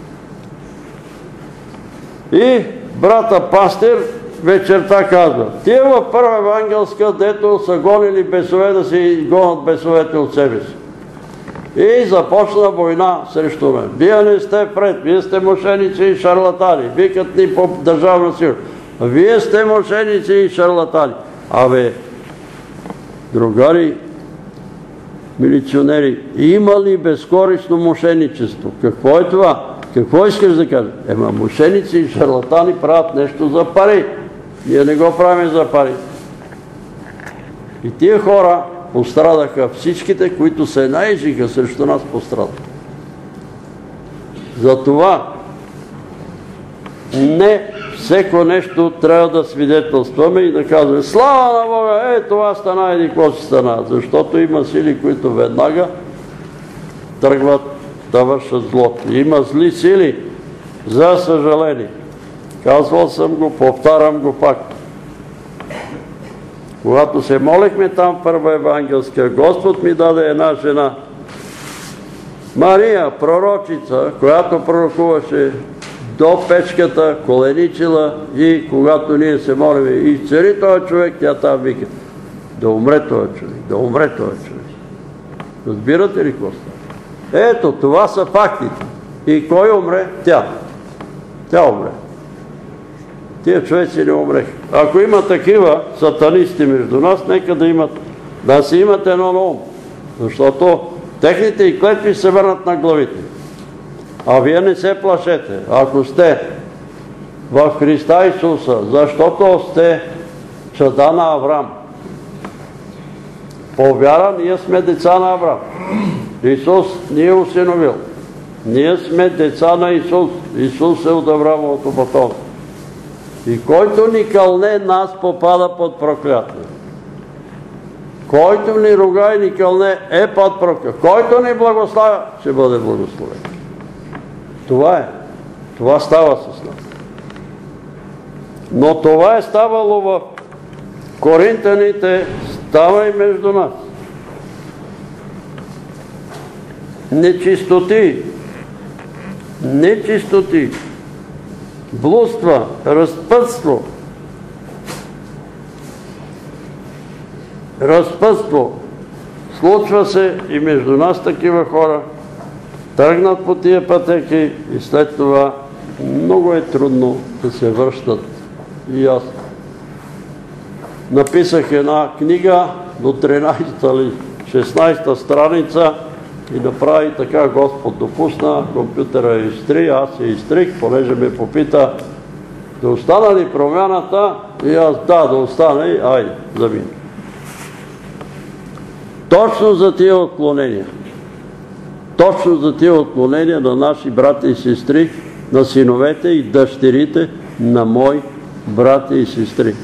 [SPEAKER 1] И брата пастир вечерта казва: тия във първа евангелска, дето са гонили бесове, да си гонят бесовете от себе си. И започна война срещу мен. Вие не сте пред, вие сте мошеници и шарлатани. Викат ни по държавна сила: вие сте мошеници и шарлатани. Абе, другари, милиционери, има ли безкорисно мошеничество? Какво е това? Какво искаш да кажеш? Ема мошеници и шарлатани правят нещо за пари. Ние не го правим за пари. И тия хора пострадаха, всичките, които се наежиха срещу нас, пострадаха. Затова не всеко нещо трябва да свидетелстваме и да казваме: слава на Бога, е, това стана, еди какво си стана. Защото има сили, които веднага тръгват да вършат злото. Има зли сили, за съжаление. Казвал съм го, повтарям го пак. Когато се молихме там в първа евангелска, Господ ми даде една жена, Мария, пророчица, която пророкуваше до печката, коленичила, и когато ние се молиме: изцели този човек, тя там вика: да умре този човек, да умре този човек. Разбирате ли какво става? Ето, това са фактите. И кой умре? Тя. Тя умре. Тия човеци не умреха. Ако има такива сатанисти между нас, нека да имат, да си имат едно на ум. Защото техните и клетви се върнат на главите. А вие не се плашете. Ако сте в Христа Исуса, защото сте чада на Авраам. По вяра ние сме деца на Авраам. Исус ни е усиновил. Ние сме деца на Исус. Исус е от Авраамовото потомство. И който ни кълне, нас попада под проклятие. Който ни руга и ни кълне, е под проклятие. Който ни благославя, ще бъде благословен. Това е. Това става с нас. Но това е ставало в Коринтяните, става и между нас. Нечистоти, нечистоти, блудства, разпътство, разпътство. Случва се и между нас такива хора, тръгнат по тия пътеки и след това много е трудно да се връщат. И аз написах една книга до тринайсета или шестнайсета страница и направи така Господ допусна, компютъра изтри, аз я изтрих, понеже ме попита да остана ли промяната и аз да, да остана и айде, замина. Точно за тия отклонения. Точно за тия отклонения на наши брати и сестри, на синовете и дъщерите на мои брати и сестри.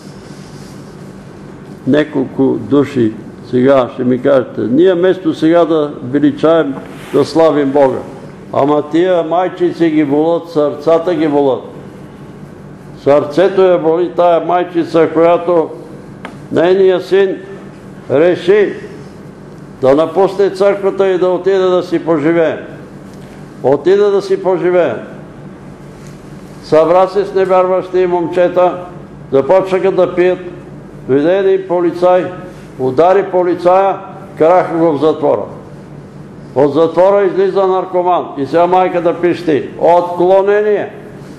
[SPEAKER 1] Неколко души сега ще ми кажете, ние вместо сега да величаем, да славим Бога, ама тия майчици ги болят, сърцата ги болят. Сърцето я боли тая майчица, която нейният син реши да напусне църквата и да отиде да си поживее. Отиде да си поживее. Събра се с невярващи момчета, започнаха да пият. Дойде един полицай, удари полицая, караха го в затвора. От затвора излиза наркоман и сега майката пищи. Отклонение.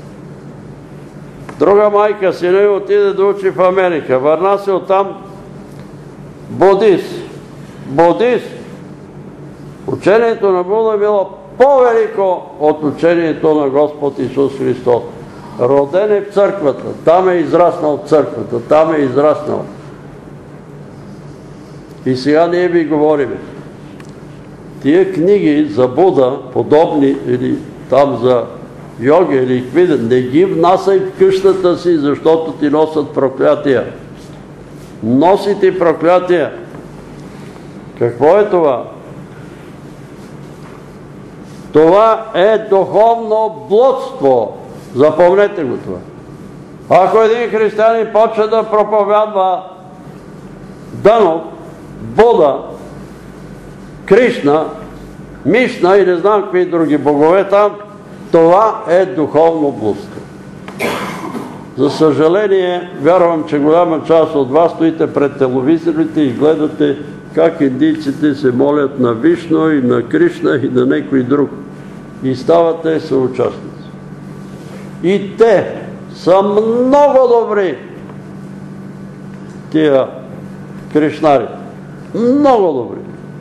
[SPEAKER 1] Друга майка, сина й отиде да учи в Америка. Върна се оттам будист. Будист. Учението на Буда е било по-велико от учението на Господ Исус Христос. Роден е в църквата, там е израснал в църквата, там е израснал. И сега ние ви говорим. Тия книги за Буда, подобни или там за йога или какви, не ги внасяй в къщата си, защото ти носят проклятия. Носи ти проклятия. Какво е това? Това е духовно блудство. Запомнете го това. Ако един християнин почне да проповядва Дънов, Буда, Кришна, Мишна и не знам какви други богове там, това е духовно блудство. За съжаление, вярвам, че голяма част от вас стоите пред телевизорите и гледате как индийците се молят на Вишну и на Кришна и на някой друг. И ставате съучастници. И те са много добри, тия кришнари. Много добри.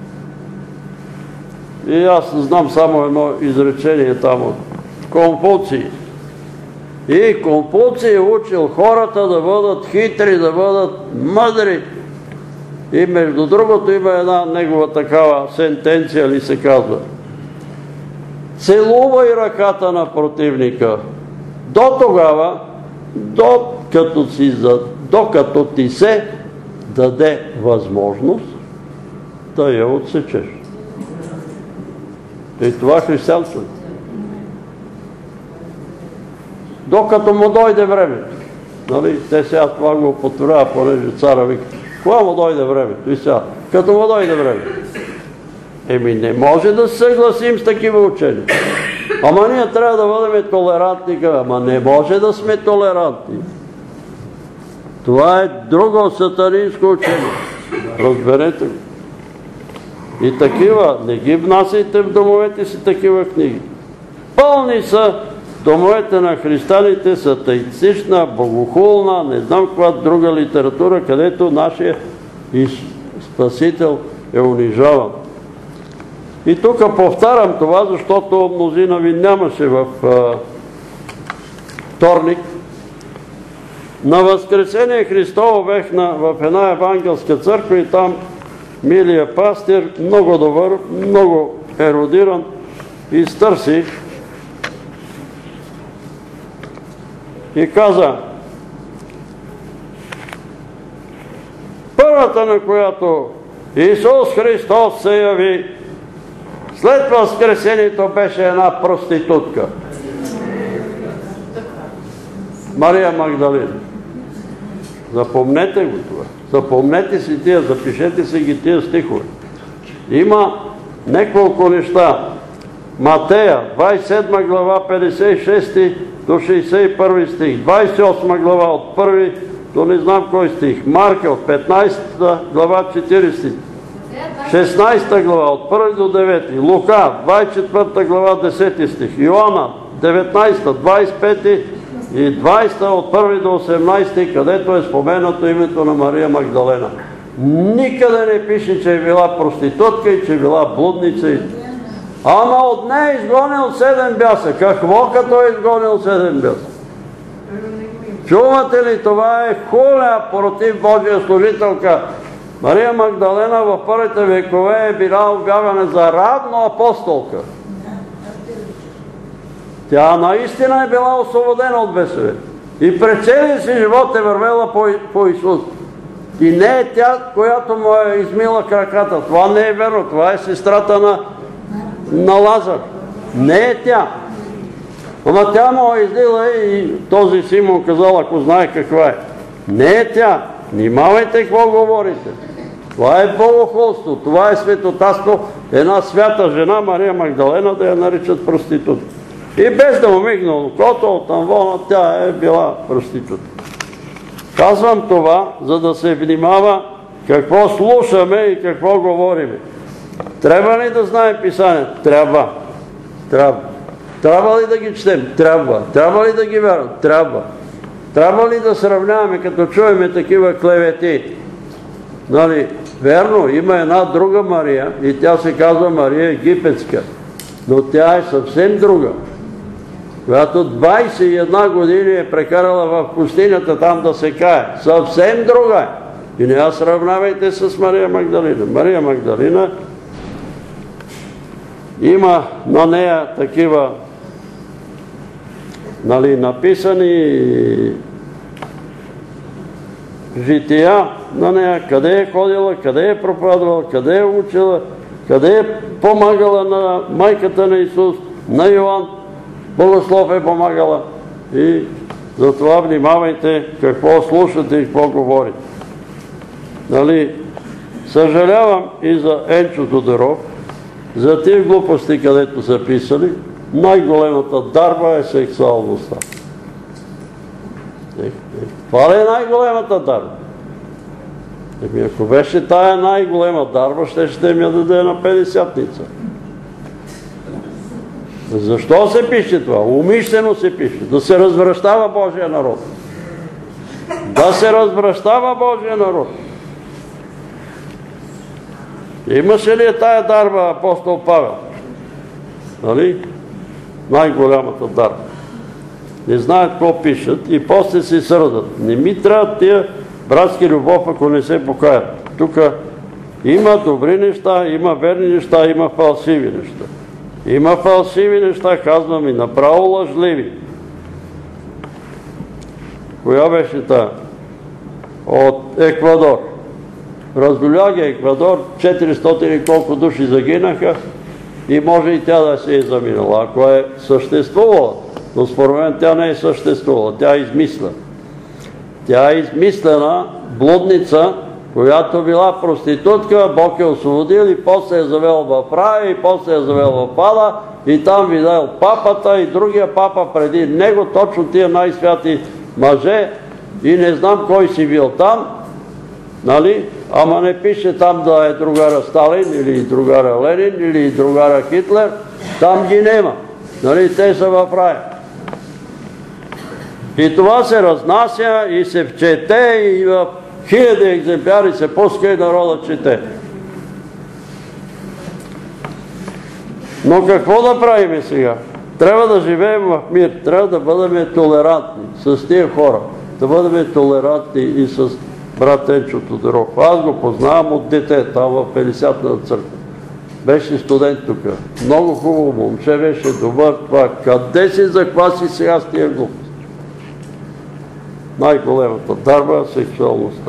[SPEAKER 1] И аз знам само едно изречение там от Конфуций. И Конфуций е учил хората да бъдат хитри, да бъдат мъдри. И между другото има една негова такава сентенция, ли се казва. Целувай ръката на противника. До тогава, докато, си, докато ти се даде възможност да я отсечеш. И това християнство. Докато му дойде времето. Нали? Те сега това го потворява, понеже цара вика. Кога му дойде времето? И сега. Като му дойде времето. Еми не може да се съгласим с такива учения. Ама ние трябва да бъдем толерантни. Ама не може да сме толерантни. Това е друго сатанинско учение. Разберете го. И такива, не ги внасяйте в домовете си такива книги. Пълни са домовете на християните с атеистична, богохулна, не знам каква друга литература, където нашия Спасител е унижаван. И тук повтарям това, защото мнозина ви нямаше в вторник. На Възкресение Христово бех в една евангелска църква и там милия пастир, много добър, много ерудиран, изтърси и каза: първата, на която Исус Христос се яви след Възкресението, беше една проститутка. Мария Магдалина. Запомнете го това. Запомнете си тия, запишете си ги тия стихове. Има неколко неща. Матея, двадесет и седма глава, петдесет и шести до шейсет и първи стих. двадесет и осма глава, от първи до не знам кой стих. Марка, от петнадесета глава, четиридесети. шестнадесета глава, от първи до девети. Лука, двадесет и четвърта глава, десети стих. Йоанна, деветнайсета, двайсет и пета и двайсета от първи до осемнайсети, където е споменато името на Мария Магдалена. Никъде не пише, че е била проститутка и че е била блудница. Ама от нея е изгонил седем бяса. Какво като е изгонил седем бяса? Чувате ли, това е хуля против Божия служителка. Мария Магдалена в първите векове е била обявена за равно апостолка. Тя наистина е била освободена от бесове. И през целия си живот е вървела по, по Исус. И не е тя, която му е измила краката. Това не е верно. Това е сестрата на, на Лазар. Не е тя. Ама тя му е излила и този Симон казал, ако знае каква е. Не е тя. Внимавайте какво говорите. Това е богохулство. Това е светотатство. Една свята жена, Мария Магдалена, да я наричат проститутка. И без да му мигна окото от амвона, тя е била проститутка. Казвам това, за да се внимава какво слушаме и какво говориме. Трябва ли да знаем писание? Трябва. Трябва. Трябва ли да ги четем? Трябва. Трябва ли да ги вярвам? Трябва. Трябва ли да сравняваме, като чуеме такива клевети? Нали, верно, има една друга Мария и тя се казва Мария Египетска, но тя е съвсем друга, която двайсет и една години е прекарала в пустинята там да се кае. Съвсем друга е. И не я сравнявайте с Мария Магдалина. Мария Магдалина има на нея такива, нали, написани жития на нея, къде е ходила, къде е проповядвала, къде е учила, къде е помагала на майката на Исус, на Йоан, Богослов е помагала. И затова внимавайте какво слушате и какво говорите. Нали, съжалявам и за Енчо Тодоров, за тия глупости, където са писали, най-големата дарба е сексуалността. Това ли е най-големата дарба? Еми, ако беше тая най-голема дарба, ще ще ми я даде на петдесятница. Защо се пише това? Умишлено се пише. Да се развращава Божия народ. Да се развращава Божия народ. Имаше ли е тая дарба апостол Павел? Нали? Най-голямата дарба. Не знаят какво пишат и после се сърдат. Не ми трябва тия братски любов, ако не се покаят. Тук има добри неща, има верни неща, има фалшиви неща. Има фалшиви неща, казвам и направо лъжливи. Коя беше та? От Еквадор. Разболя ги Еквадор, четиристотин и колко души загинаха и може и тя да се е заминала. Ако е съществувала, но според мен тя не е съществувала, тя е измисля. Тя е измислена блудница, която била проститутка, Бог е освободил и после е завел в рая, и после е завел в ада, и там видел папата и другия папа преди него, точно тия най-святи мъже, и не знам кой си бил там, нали? Ама не пише там да е другара Сталин, или другара Ленин, или другара Хитлер, там ги нема. Нали? Те са в рая. И това се разнася и се вчете и в хиляди екземпляри се пуска и народът чете. Но какво да правим сега? Трябва да живеем в мир, трябва да бъдем толерантни с тия хора, да бъдем толерантни и с брат Енчо Тодоров. Аз го познавам от дете, там в петдесятната църква. Беше студент тук. Много хубаво момче, беше добър. Това. Къде си захваси сега с тия глупости? Най-големата дарба е сексуалността.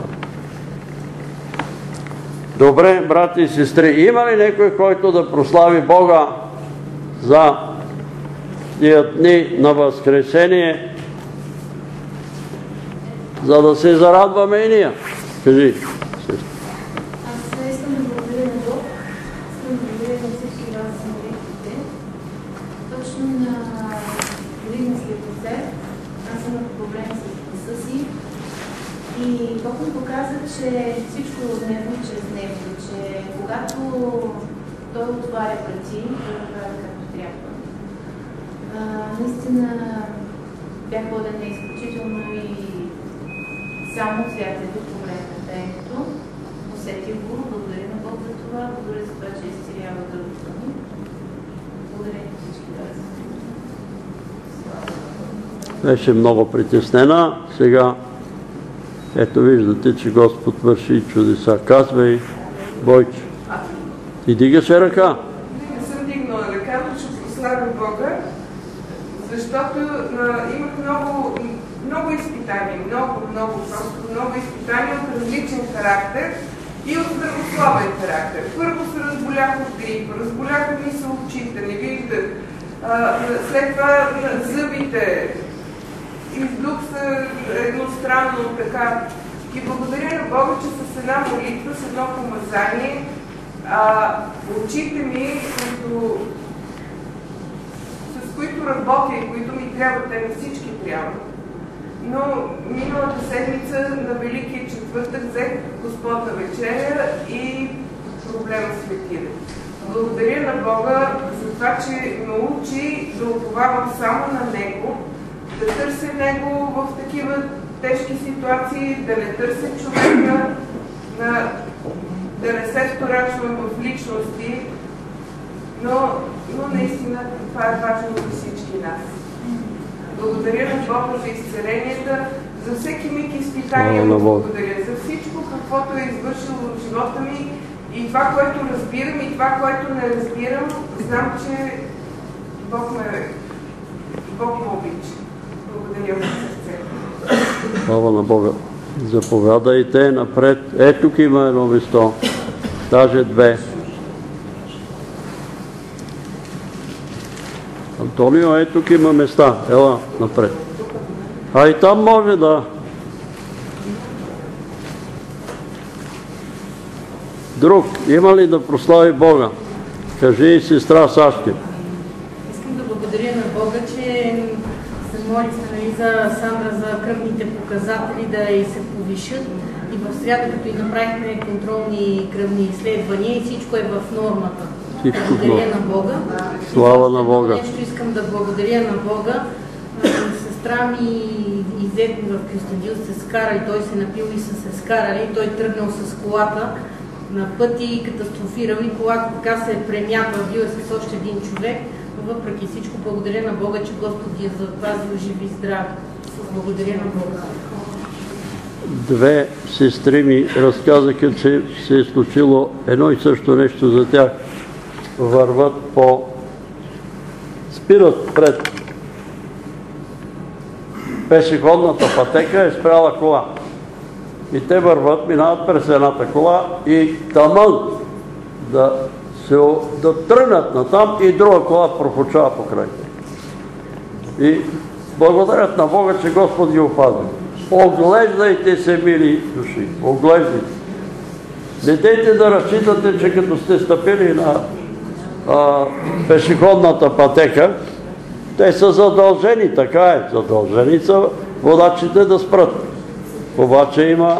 [SPEAKER 1] Добре, брати и сестри, има ли някой, който да прослави Бога за тия дни на Възкресение, за да се зарадваме и ние? Кажи.
[SPEAKER 7] Аз искам да благодаря на Бог, искам да благодаря на всички вас за молитвите. Точно на година след усе, аз имах проблем с гласа си и Бог ми показа, че всичко е от Него и чрез Него, че когато Той отваря врати, Той го прави както трябва. А, наистина бях водена изключително и само Святия Дух по време на пеенето. Усетих го, благодаря на Бог за това, благодаря за това, че изцелява дългото ми. Благодаря на всички вас.
[SPEAKER 1] Беше много притеснена. Сега, ето виждате, че Господ върши чудеса. Казвай, Бойче. Ти дигаше ръка?
[SPEAKER 8] Не съм дигнала ръка, но ще прославя Бога, защото а, имах много, много изпитания, много, много, просто много изпитания от различен характер и от здравословен характер. Първо се разболях от грип, разболяха ми се очите, не виждах. А, след това зъбите, издух се едностранно така. И благодаря на Бога, че с една молитва, с едно помазание, а, очите ми, които, с които работя и които ми трябва, те на всички трябва. Но миналата седмица на Великия четвъртък взех Господна вечеря и проблема светира. Благодаря на Бога за това, че ме учи да уповавам само на Него, да търся Него в такива тежки ситуации, да не търся човека, на, да не се вторачвам в личности, но, но наистина това е важно за всички нас. Благодаря на Бога за изцеленията, за всеки миг изпитания му благодаря, за всичко, каквото е извършило в живота ми и това, което разбирам и това, което не разбирам, знам, че Бог ме, Бог ме обича. Благодаря от сърце.
[SPEAKER 1] Слава на Бога. Заповядайте напред. Е, тук има едно место. Даже две. Антонио, е, тук има места. Ела, напред. А и там може да. Друг, има ли да прослави Бога? Кажи, сестра Сашки.
[SPEAKER 9] Искам да благодаря на Бога, че се молихме, нали, за Сандра за кръвните показатели да и се повишат. И в сряда, като и направихме контролни кръвни изследвания, и всичко е в нормата.
[SPEAKER 1] Всичко
[SPEAKER 9] благодаря на Бога.
[SPEAKER 1] Слава на Бога.
[SPEAKER 9] Нещо искам да благодаря на Бога. Сестра ми и зет ми в Кюстендил се скарали, той се напил и са се скарали, той тръгнал с колата на пъти и катастрофирал и колата така се е премятала, бил е с още един човек, но въпреки всичко благодаря на Бога, че Господ ги е запазил живи и здрави. Благодаря на Бога.
[SPEAKER 1] Две сестри ми разказаха, че се е случило едно и също нещо за тях. Върват по... спират пред пешеходната пътека, е спряла кола. И те върват, минават през едната кола и таман да, се, да тръгнат натам и друга кола пропучава покрай. И благодарят на Бога, че Господ ги опазва. Оглеждайте се, мили души, оглеждайте. Не дейте да разчитате, че като сте стъпили на а, пешеходната пътека, те са задължени, така е, задължени са водачите да спрат. Обаче има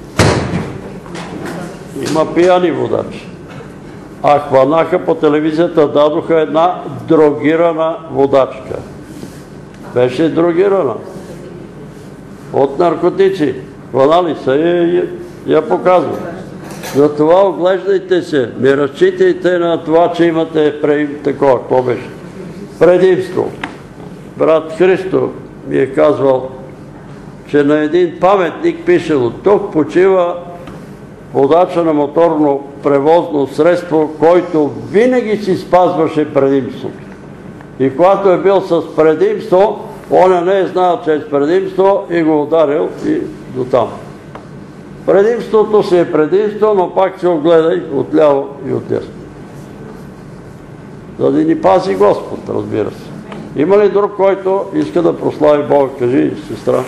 [SPEAKER 1] има пияни водачи. А хванаха по телевизията, дадоха една дрогирана водачка. Беше дрогирана. От наркотици. Хванали са и я показва. Затова оглеждайте се. Не разчитайте на това, че имате такова, какво беше? Предимство. Брат Христо ми е казвал, че на един паметник пишело: тук почива водача на моторно превозно средство, който винаги си спазваше предимството. И когато е бил с предимство, он не е знал, че е с предимство и го ударил и дотам. Предимството си е предимство, но пак се огледай отляво и отдясно. За да ни пази Господ, разбира се. Има ли друг, който иска да прослави Бога? Кажи, сестра.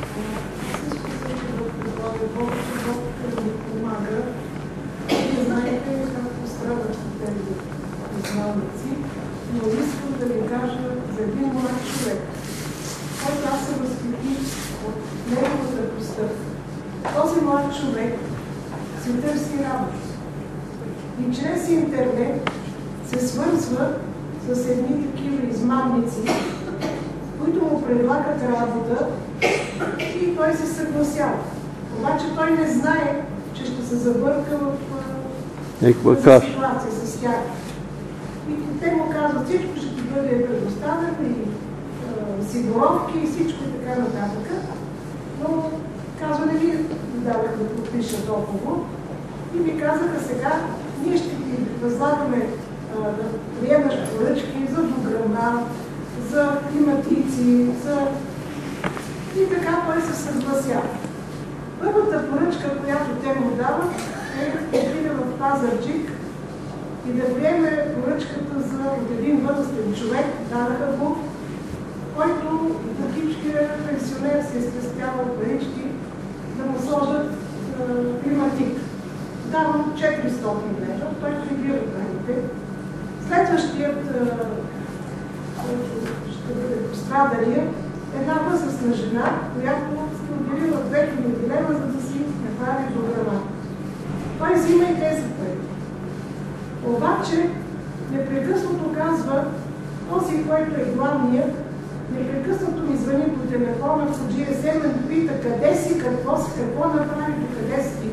[SPEAKER 6] Този млад човек си търси работа и чрез интернет се свързва с едни такива измамници, които му предлагат работа и той се съгласява. Обаче той не знае, че ще се забърка в тази ситуация с тях. И те му казват, всичко ще ти бъде предоставено и сигуровки и всичко и така нататък. Но казва, не ви дадах да подпиша договор и ми казаха сега, ние ще ти възлагаме да приемаш поръчки за дограма, за климатици, за... И така той се съгласява. Първата поръчка, която те му дават, е да отиде в Пазарджик и да приеме поръчката за от един възрастен човек, дадаха го, който такившкия пенсионер се изпестява парички да му сложат е, климатик. Давам четиристотин лева, той прибира парите. Следващият, е, който ще бъде пострадалия, една възрастна жена, която сте отделила две хиляди лева, за да си направи програма. Той взима и тези пари. Обаче, непрекъснато казва, този, който е главният, непрекъснато ми звъни по телефона, по джи ес ем, ме пита къде си, какво си, какво направи, до къде си.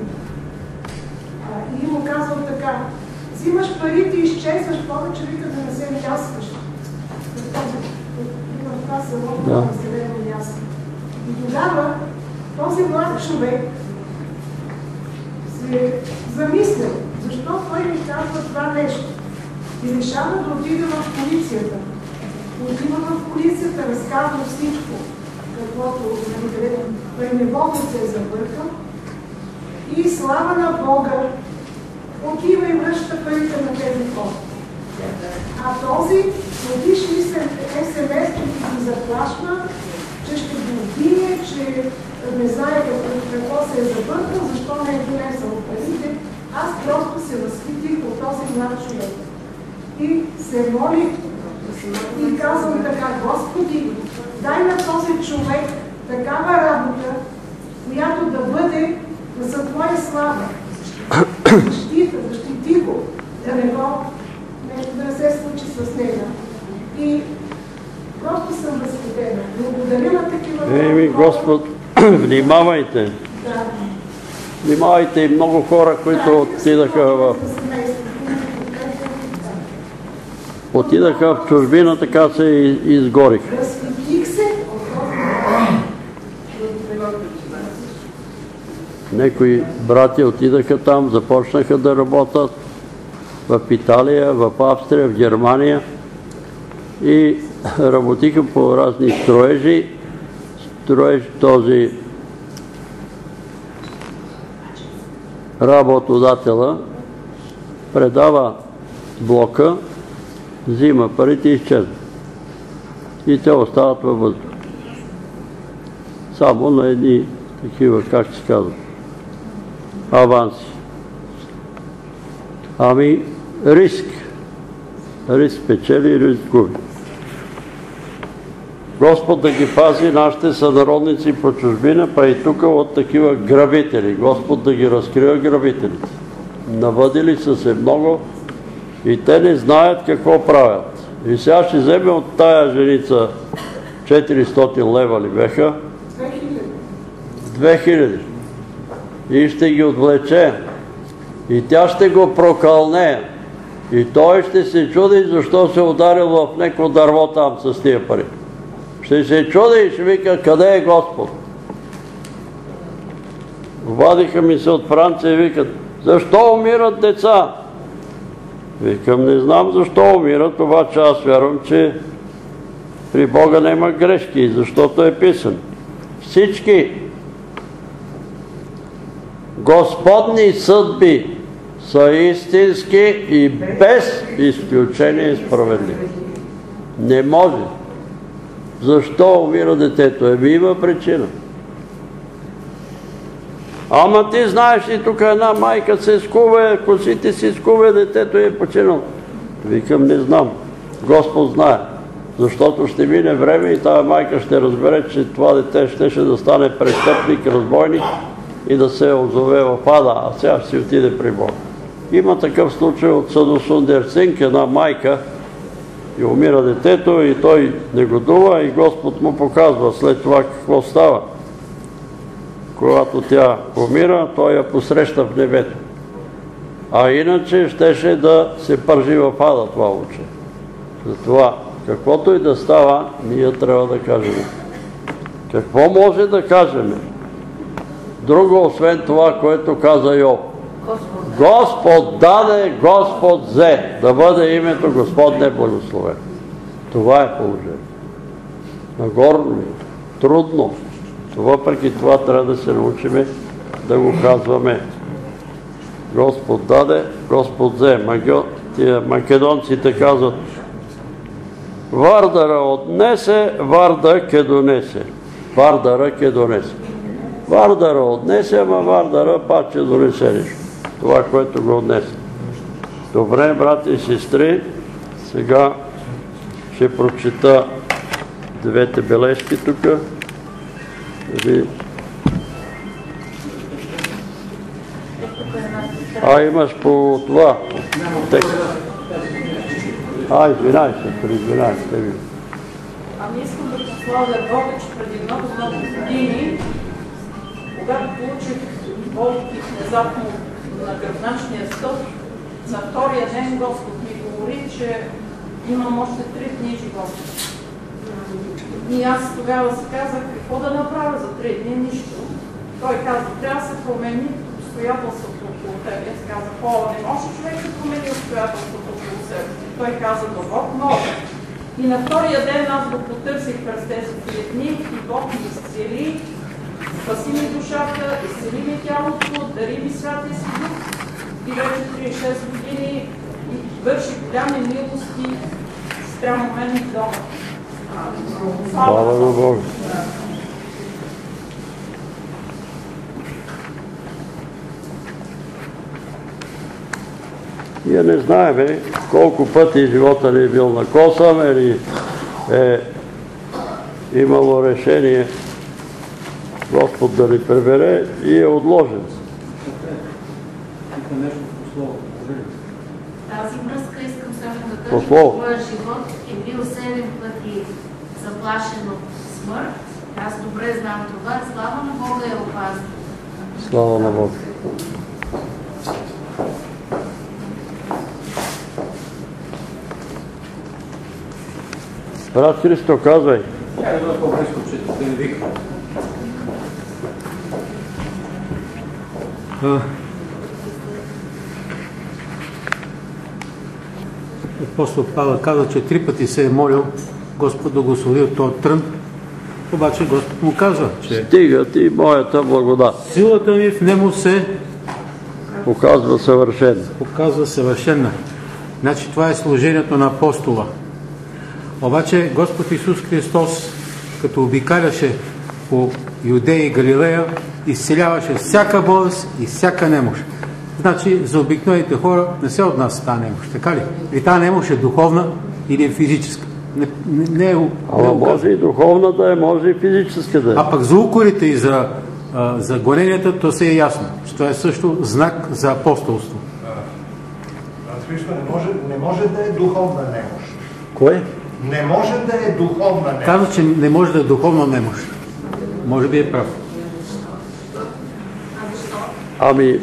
[SPEAKER 6] И му казвам така, взимаш парите и изчезваш, повече вика да не се мяскаш. В това село, да. Населено място. И тогава този млад човек се замисля, защо той ми казва това нещо. И решава да отиде в полицията. Отива в полицията, разказва всичко, каквото той неволно се е забъркал. И слава на Бога, отива и връща парите на тези хора. А този отишли се ес ем ес, че ги заплашва, че ще го убие, че не знае какво се е забъркал, защо не е донесъл парите. Аз просто се възхитих от този млад човек. И се молих и казвам така, Господи, дай на този човек такава работа, която да бъде за Твоя слава. Защита, защити го, да не го, нещо да не се случи с него. И просто съм възхитена. Благодаря на такива...
[SPEAKER 1] Еми, Господ, внимавайте.
[SPEAKER 6] Да.
[SPEAKER 1] Внимавайте и много хора, които отидаха в... Отидаха в чужбина, така се изгориха. Некои брати отидаха там, започнаха да работят в Италия, в Австрия, в Германия и работиха по разни строежи. Строеж този работодателя предава блока, взима парите и изчезва. И те остават във въздух. Само на едни такива, как се казва, аванси. Ами, риск. Риск печели, риск губи. Господ да ги пази нашите сънародници по чужбина, па и тук от такива грабители. Господ да ги разкрива грабителите. Навъдили са се много и те не знаят какво правят. И сега ще вземе от тая женица четиристотин лева ли беха? две хиляди. И ще ги отвлече. И тя ще го прокълне. И той ще се чуди, защо се ударил в неко дърво там с тия пари. Ще се чуди и ще вика, къде е Господ? Вадиха ми се от Франция и викат, защо умират деца? Викам, не знам защо умират, обаче аз вярвам, че при Бога няма грешки, защото е писан. Всички Господни съдби са истински и без изключение справедливи. Не може. Защо умира детето? Еми има причина. Ама ти знаеш ли, тук една майка се скува, косите си скува, детето е починало. Викам, не знам. Господ знае. Защото ще мине време и тая майка ще разбере, че това дете щеше да стане престъпник, разбойник и да се озове в ада, а сега ще си отиде при Бога. Има такъв случай от Садо Сундер Синг, една майка, и умира детето и той негодува и Господ му показва след това какво става. Когато тя умира, той я посреща в небето. А иначе щеше да се пържи в ада това момче. Затова, каквото и да става, ние трябва да кажем. Какво може да кажем? Друго, освен това, което каза Йов. Господ даде, Господ взе. Да бъде името Господне благословено. Това е положение. Нагорно, трудно. Въпреки това трябва да се научим да го казваме. Господ даде, Господ взе. Македонците казват: Вардара отнесе, Варда ке донесе. Вардара ке донесе. Вардара отнесе, ама Вардара паче донесе нещо. Това, което го отнесе. Добре, брати и сестри, сега ще прочита двете бележки тук. А, имаш по това текст. А, извинай се, извинай се.
[SPEAKER 10] Ами искам да прославя Бога, че преди много, много години, когато получих болки внезапно на гръбначния стълб, на втория ден Господ ми говори, че имам още три дни живота. И аз тогава си казах, какво да направя за три дни? Нищо. Той каза, трябва да се промени обстоятелството около тебе. Аз казах, о, не може човек да промени обстоятелството около себе. Той каза, но Бог може. И на втория ден аз го потърсих през тези три дни и Бог ми изцели, спаси ми душата, изцели ми тялото, дари ми святия си дух и вече тридесет и шест години върши голями милости спрямо мен и дома.
[SPEAKER 1] Слава на Бога! Ние не знаем колко пъти живота ни е бил на косъм или е имало решение Господ да ни пребере и е отложен.
[SPEAKER 7] Тази връзка искам само да кажа, че твоя живот е бил седем пъти заплашен от смърт. Аз добре знам това. Слава на Бога е опазен.
[SPEAKER 1] Слава на Бога. Брат Христо, казвай.
[SPEAKER 4] Тя е да по-близко, че да не вика.
[SPEAKER 11] Апостол Павел каза, че три пъти се е молил Господ да го свали от този трън, обаче Господ му казва, че
[SPEAKER 1] стига ти моята благодат.
[SPEAKER 11] Силата ми в нему се
[SPEAKER 1] показва съвършена.
[SPEAKER 11] Показва съвършена. Значи това е служението на апостола. Обаче Господ Исус Христос, като обикаляше по Юдея и Галилея, изцеляваше всяка болест и всяка немощ. Значи за обикновените хора не се отнася тази немощ, така ли? И тази немощ е духовна или е физическа. Не, не, не е,
[SPEAKER 1] Ама може и духовна да е, може и физическа да е.
[SPEAKER 11] А пък за укорите и за, а, за гоненията, то се е ясно, че това е също знак за апостолство.
[SPEAKER 12] Христо, не може, не може да е духовна немощ.
[SPEAKER 11] Кое?
[SPEAKER 12] Не може да е духовна немощ.
[SPEAKER 11] Казва, че не може да е духовна немощ. Може би е прав.
[SPEAKER 1] Ами...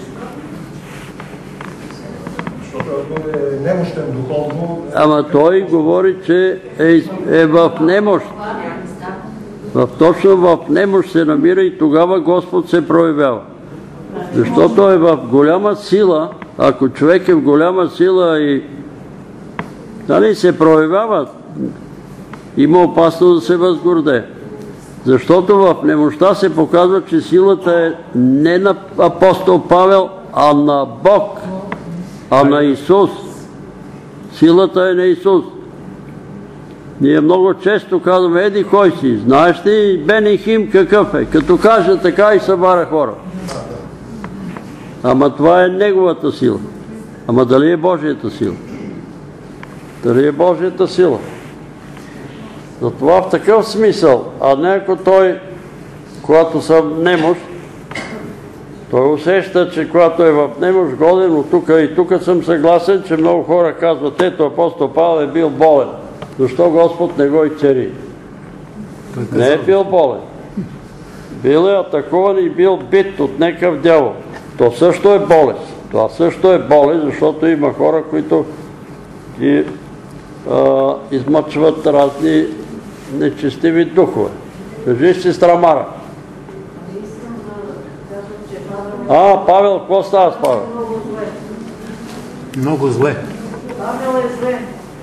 [SPEAKER 12] Защото ако е немощен духовно...
[SPEAKER 1] Ама той говори, че е, е в немощ. В, точно в немощ се намира и тогава Господ се проявява. Защото е в голяма сила, ако човек е в голяма сила и нали, се проявява, има опасност да се възгорде. Защото в немощта се показва, че силата е не на апостол Павел, а на Бог, а на Исус. Силата е на Исус. Ние много често казваме, еди кой си, знаеш ли Бени Хим какъв е? Като каже така и събара хора. Ама това е неговата сила. Ама дали е Божията сила? Дали е Божията сила? Затова в такъв смисъл, а не ако той, когато съм немощ, той усеща, че когато е в немощ годен, от тук и тук съм съгласен, че много хора казват, ето апостол Павел е бил болен. защо Господ не го изцели? Не е бил болен. Бил е атакуван и бил бит от някакъв дявол. То също е болест. Това също е болест, защото има хора, които ги а, измъчват разни нечестиви духове. Кажи, сестра Мара. А, Павел, какво става с Павел?
[SPEAKER 11] Много зле.
[SPEAKER 13] Павел е зле.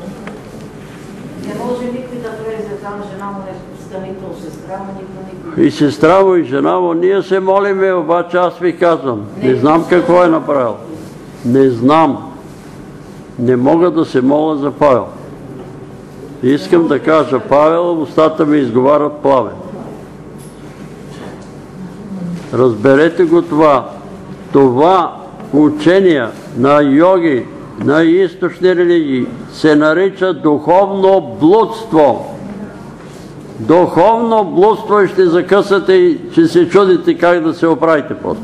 [SPEAKER 13] Не може никой да влезе там, жена му е станител, сестра му, никой, никой.
[SPEAKER 1] И сестра му, и жена му, ние се молиме, обаче аз ви казвам, не знам какво е направил. Не знам. Не мога да се моля за Павел. Искам да кажа, Павел, устата ми изговарят пламен. Разберете го това. Това учение на йоги, на източни религии се нарича духовно блудство. Духовно блудство и ще закъсате и ще се чудите как да се оправите после.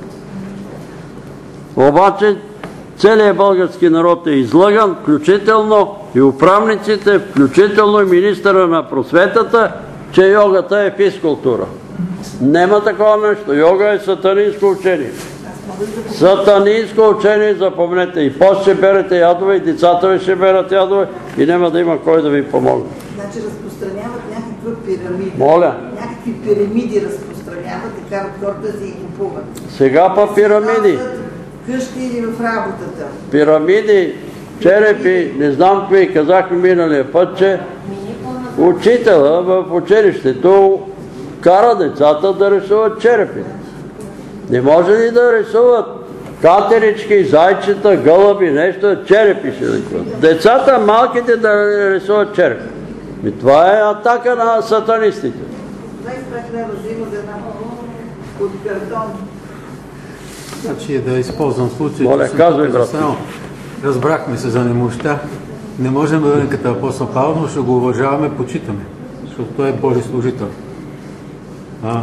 [SPEAKER 1] Обаче целият български народ е излъган, включително и управниците, включително и министъра на просветата, че йогата е физкултура. Нема такова нещо. Йога е сатанинско учение. Сатанинско учение, запомнете. И после ще берете ядове, и децата ви ще берат ядове, и няма да има кой да ви помогне.
[SPEAKER 14] Значи разпространяват някаква пирамида.
[SPEAKER 1] Моля.
[SPEAKER 14] Някакви пирамиди разпространяват и карат хората да си ги купуват.
[SPEAKER 1] Сега па пирамиди.
[SPEAKER 14] Къщи или в работата.
[SPEAKER 1] Пирамиди, черепи, не знам какви, казахме миналия път, че учителя в училището кара децата да рисуват черепи. Не може ли да рисуват катерички, зайчета, гълъби, нещо, черепи ще рисуват. Децата малките да рисуват черепи. И това е атака на сатанистите.
[SPEAKER 14] двайсет и пет лева взима за една от картон.
[SPEAKER 11] Значи да използвам случай.
[SPEAKER 1] Моля, казвай, брат.
[SPEAKER 11] Разбрахме се за немощта. Не можем да бъдем като апостол Павел, но ще го уважаваме, почитаме. Защото той е Божи служител. А,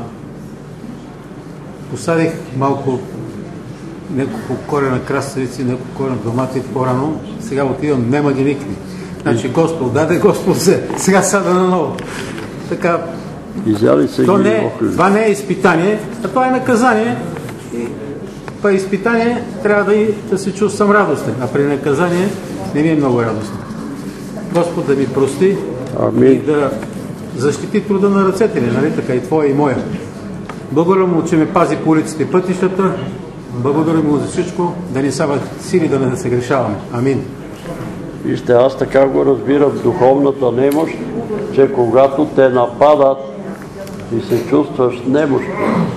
[SPEAKER 11] посадих малко няколко корена краставици, няколко корена домати по-рано. Сега отивам, нема ги никакви. Значи Господ даде, Господ взе. Сега сада наново. Така, то не, това не е изпитание, а това е наказание. И при изпитание трябва да, и, да се чувствам радостен, а при наказание не ми е много радостно. Господ да ми прости и да защити труда на ръцете ни, нали така, и твоя и моя. Благодаря му, че ме пази по улиците и пътищата. Благодаря му за всичко, да ни сава сили да не се грешаваме. Амин.
[SPEAKER 1] Вижте, аз така го разбирам духовната немощ, че когато те нападат и се чувстваш немощен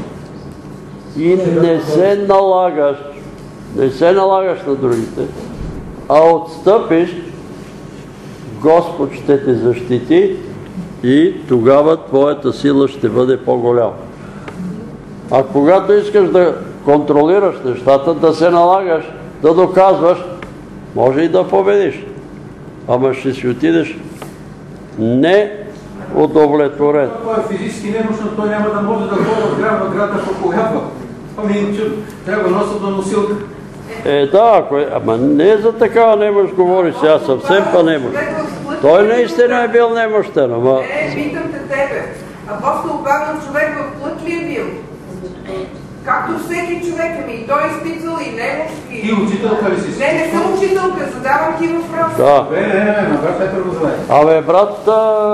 [SPEAKER 1] и не се налагаш, не се налагаш на другите, а отстъпиш, Господ ще те защити и тогава твоята сила ще бъде по-голяма. А когато искаш да контролираш нещата, да се налагаш, да доказваш, може и да победиш. Ама ще си отидеш не удовлетворен.
[SPEAKER 11] Той е физически немощно, той няма да може да ходи от град в град да проповядва. Ами, трябва да носят на носилка.
[SPEAKER 1] Е, да, ама не за такава немощ говори сега, съвсем па немощ. Той наистина е бил немощен, ама...
[SPEAKER 8] Не, питам те тебе. Апостол Павел човек в плът ли е бил? Както всеки човек, ами и той е изпитвал и немощ, и...
[SPEAKER 11] Ти учителка ли си?
[SPEAKER 8] Не, не съм учителка, задавам ти въпрос.
[SPEAKER 1] Да.
[SPEAKER 11] Не, не, не, на брат Петър го знае.
[SPEAKER 1] Абе, брат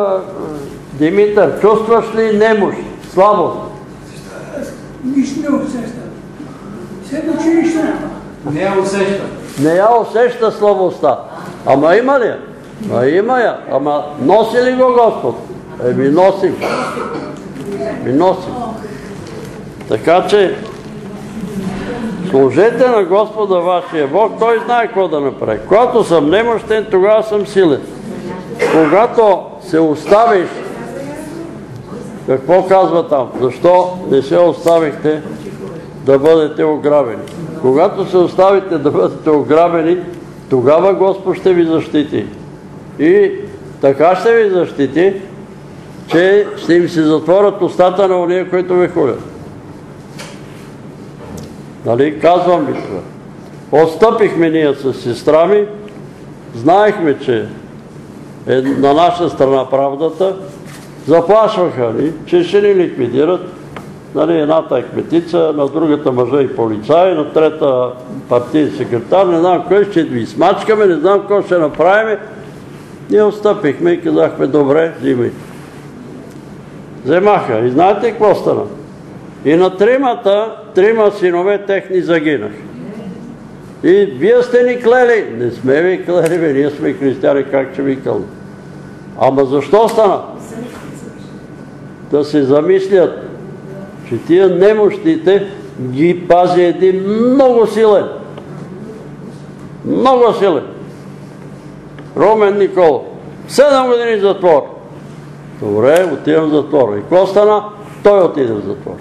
[SPEAKER 1] Димитър, чувстваш ли немощ, слабост?
[SPEAKER 3] Нищо не усещам. След училище.
[SPEAKER 11] Не я усеща.
[SPEAKER 1] Не я усеща слабостта. Ама има ли я? А има я. Ама носи ли го Господ? Еми носи го. Еми носи. Така че служете на Господа вашия Бог, Той знае какво да направи. Когато съм немощен, тогава съм силен. Когато се оставиш, какво казва там? Защо не се оставихте да бъдете ограбени? Когато се оставите да бъдете ограбени, тогава Господ ще ви защити. И така ще ви защити, че ще им се затворят устата на уния, които ви хулят. Нали, казвам ви това. Отстъпихме ние с сестра ми, знаехме, че е на наша страна правдата, заплашваха ни, че ще ни ликвидират. Нали, едната е кметица, на другата мъжа и полицай, на трета партиен секретар, не знам кой ще ви смачкаме, не знам какво ще направим. Ние отстъпихме и казахме, добре, взимайте. Вземаха. И знаете какво стана? И на тримата, трима синове техни загинах. И вие сте ни клели. Не сме ви клели, бе, ние сме християни, как ще ви кълна. Ама защо стана? Да се замислят, че тия немощите ги пази един много силен. Много силен. Румен Николов. Седем години затвор. Добре, отивам в затвора. И какво стана? Той отиде в затвор.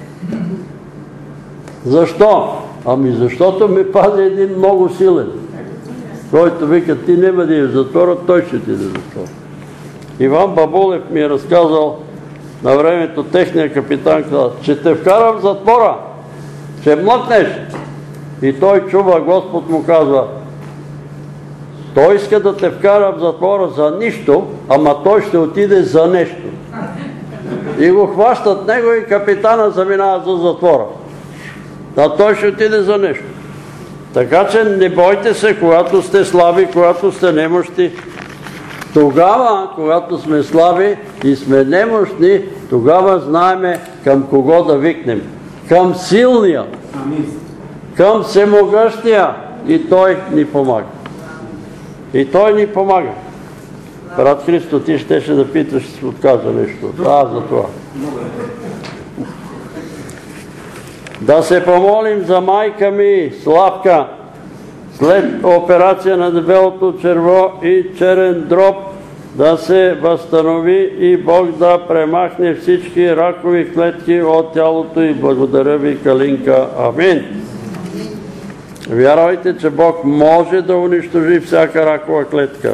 [SPEAKER 1] Защо? Ами защото ме пази един много силен, който вика, ти не бъди в затвора, той ще отиде в затвора. Иван Бабулев ми е разказал на времето, техния капитан каза, че те вкарам в затвора, ще млъкнеш. И той чува, Господ му казва, той иска да те вкара в затвора за нищо, ама той ще отиде за нещо. И го хващат него и капитана заминава за затвора. А той ще отиде за нещо. Така че не бойте се, когато сте слаби, когато сте немощни. Тогава, когато сме слаби и сме немощни, тогава знаеме към кого да викнем. Към силния, към всемогъщия. И той ни помага. И той ни помага. Брат Христо, ти щеше да питаш, ще се отказа нещо. Да, за това. Да се помолим за майка ми, Славка, след операция на дебелото черво и черен дроб, да се възстанови и Бог да премахне всички ракови клетки от тялото и благодаря ви, Калинка. Амин. Вярвайте, че Бог може да унищожи всяка ракова клетка.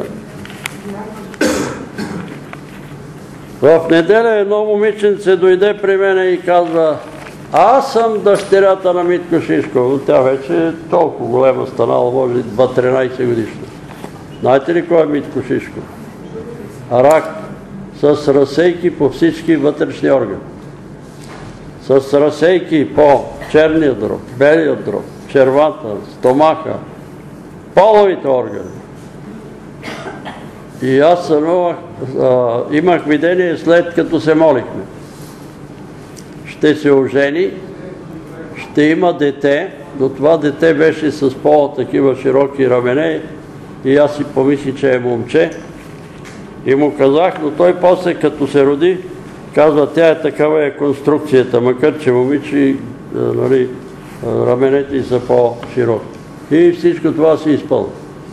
[SPEAKER 1] В неделя едно момиченце дойде при мене и казва, аз съм дъщерята на Митко Шишков. Тя вече е толкова голема станала, може би тринайсет годишна. Знаете ли кой е Митко Шишков? Рак с разсейки по всички вътрешни органи. С разсейки по черния дроб, белия дроб, червата, стомаха, половите органи. И аз сънувах, имах видение след като се молихме. Ще се ожени, ще има дете, но това дете беше с пола такива широки рамене и аз си помисли, че е момче. И му казах, но той после като се роди, казва, тя е такава е конструкцията, макар че момиче, нали, раменете са по-широки. И всичко това се изпълни.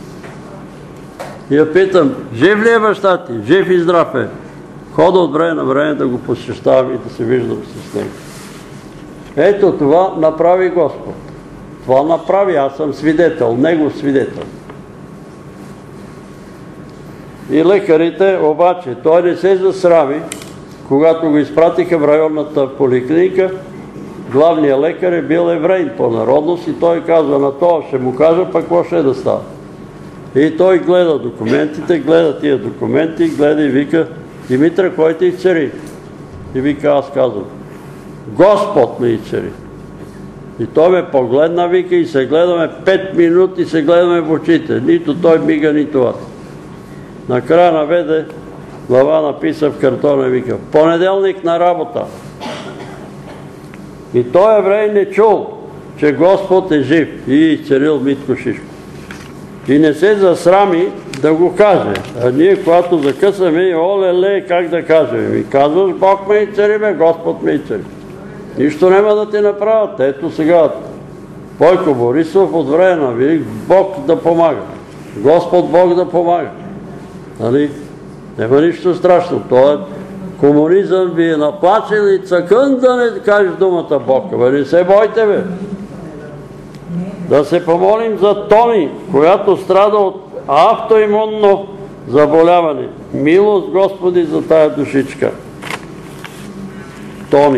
[SPEAKER 1] И я питам, жив ли е баща ти? Жив и здрав е. Хода от време на време да го посещавам и да се виждам с него. Ето това направи Господ. Това направи, аз съм свидетел, негов свидетел. И лекарите, обаче, той не се засрами, когато го изпратиха в районната поликлиника, главният лекар е бил еврейн по народност и той казва, на това ще му кажа, пък какво ще е да става. И той гледа документите, гледа тия документи, гледа и вика, Димитра, кой те изцери? И вика, аз казвам, Господ ме изцери. И той ме погледна, вика, и се гледаме пет минути, се гледаме в очите. Нито той мига, нито аз. Накрая наведе, глава написа в картона и вика, понеделник на работа. И той еврей не чул, че Господ е жив и изцелил Митко Шишков. И не се засрами да го каже. А ние, когато закъсаме, оле-ле, как да кажем? И казваш, Бог ме изцели, бе, Господ ме изцели. Нищо няма да ти направят. Ето сега, Бойко Борисов от време на Велик, Бог да помага. Господ Бог да помага. Нали? Нема нищо страшно. Това комунизъм ви е наплачен и цъкън да не кажеш думата Бог. Бе, не се бойте, бе. Да се помолим за Тони, която страда от автоимунно заболяване. Милост, Господи, за тая душичка. Тони.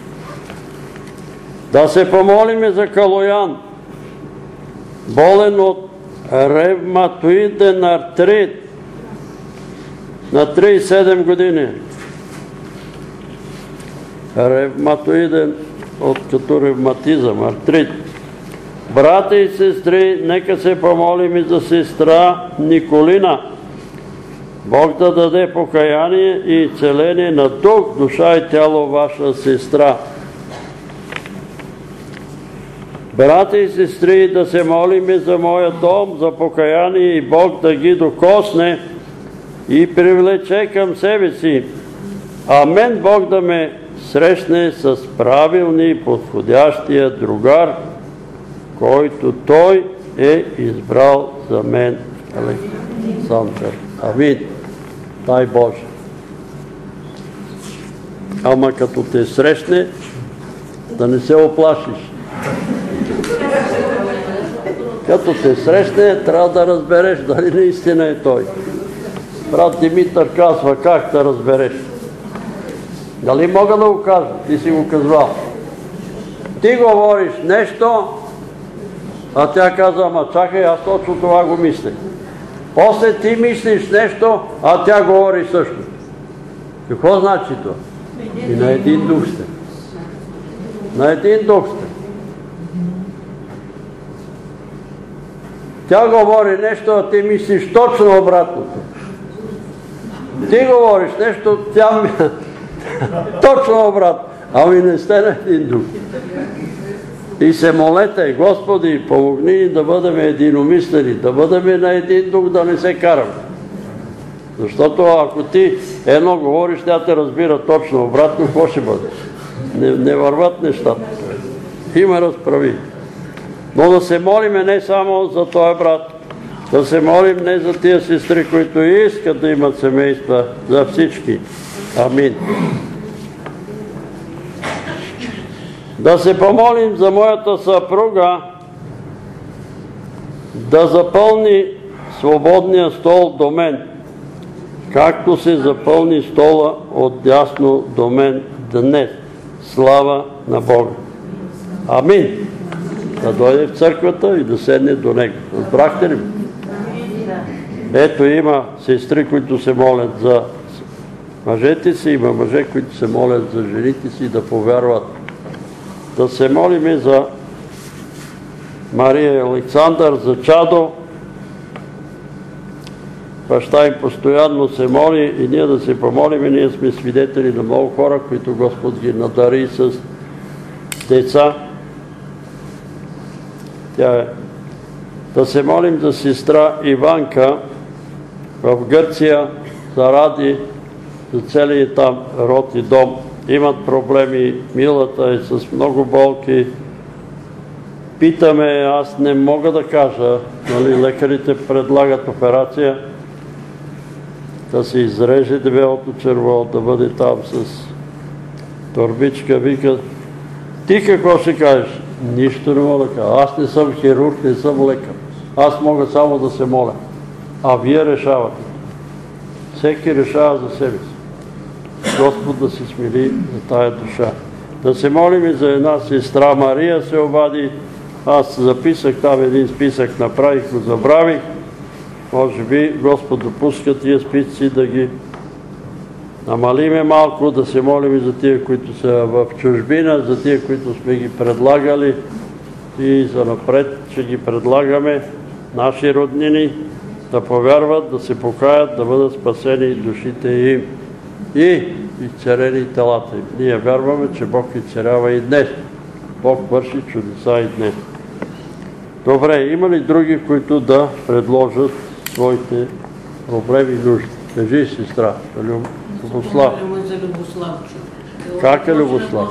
[SPEAKER 1] Да се помолим за Калоян, болен от ревматоиден артрит. на тридесет и седем години. Ревматоиден, от като ревматизъм, артрит. Брата и сестри, нека се помолим и за сестра Николина. Бог да даде покаяние и целение на дух, душа и тяло ваша сестра. Брата и сестри, да се молим за моя дом, за покаяние и Бог да ги докосне и привлече към себе си. Амен, Бог да ме срещне с правилни и подходящия другар, който Той е избрал за мен, Александър. Амин. Дай Боже. Ама като те срещне, да не се оплашиш. Като те срещне, трябва да разбереш дали наистина е той. Брат Димитър казва, как да разбереш? Дали мога да го кажа? Ти си го казвал. Ти говориш нещо, а тя казва, ама чакай, аз точно това го мисля. После ти мислиш нещо, а тя говори също. Какво значи това? И на един дух сте. На един дух сте. Тя говори нещо, а ти мислиш точно обратното. Ти говориш нещо, тя ми... точно обратно. Ами не сте на един дух. И се молете, Господи, помогни ни да бъдем единомислени, да бъдем на един дух, да не се караме. Защото ако ти едно говориш, тя те разбира точно обратно, какво ще бъде? Не, не върват нещата. Има разправи. Но да се молиме не само за този брат, да се молим не за тия сестри, които искат да имат семейства, за всички. Амин. Да се помолим за моята съпруга да запълни свободния стол до мен, както се запълни стола отдясно до мен днес. Слава на Бога. Амин. Да дойде в църквата и да седне до него. Разбрахте ли ми? Ето има сестри, които се молят за мъжете си, има мъже, които се молят за жените си да повярват. Да се молим за Мария и Александър, за чадо. Баща им постоянно се моли и ние да се помолим. И ние сме свидетели на много хора, които Господ ги надари с деца. Тя е. Да се молим за сестра Иванка в Гърция, за Ради, за целият там род и дом. Имат проблеми, милата е с много болки. Питаме, аз не мога да кажа, нали, лекарите предлагат операция, да се изреже дебелото черво, да бъде там с торбичка, вика. Ти какво ще кажеш? Нищо не мога да кажа. Аз не съм хирург, не съм лекар. Аз мога само да се моля. А вие решавате. Всеки решава за себе си. Господ да се смили за тая душа. Да се молим и за една сестра Мария се обади. Аз записах там един списък, направих го, забравих. Може би Господ допуска тия списъци да ги намалиме малко, да се молим и за тия, които са в чужбина, за тия, които сме ги предлагали и за напред ще ги предлагаме, наши роднини, да повярват, да се покаят, да бъдат спасени душите им и изцерени телата им. Ние вярваме, че Бог изцерява и днес. Бог върши чудеса и днес. Добре, има ли други, които да предложат своите проблеми и нужди? Кажи, сестра, Любослав.
[SPEAKER 9] Молим за Любославчо.
[SPEAKER 1] Как е Любослав?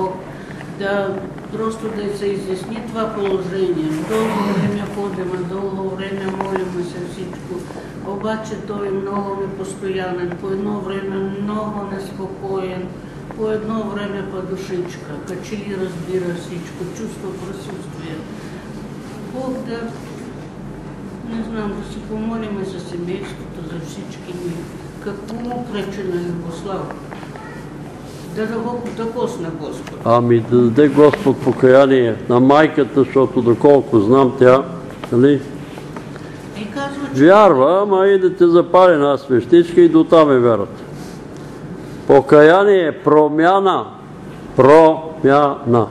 [SPEAKER 9] Да, просто да се изясни това положение. Дълго време ходим, дълго време молим се всичко. Обаче той е много непостоянен, по едно време много неспокоен, по едно време падушичка, качи ли разбира всичко, чувства присъствие. Бог да, не знам, да си помолим за семейството, за всички ни. Какво му пречи на Любослав? Да да го докосне Господ.
[SPEAKER 1] Ами да даде Господ покаяние на майката, защото доколко знам тя, нали?
[SPEAKER 9] И казва,
[SPEAKER 1] Вярва, ама и да те запали на свещичка и до там е вярата. Покаяние е промяна. Промяна.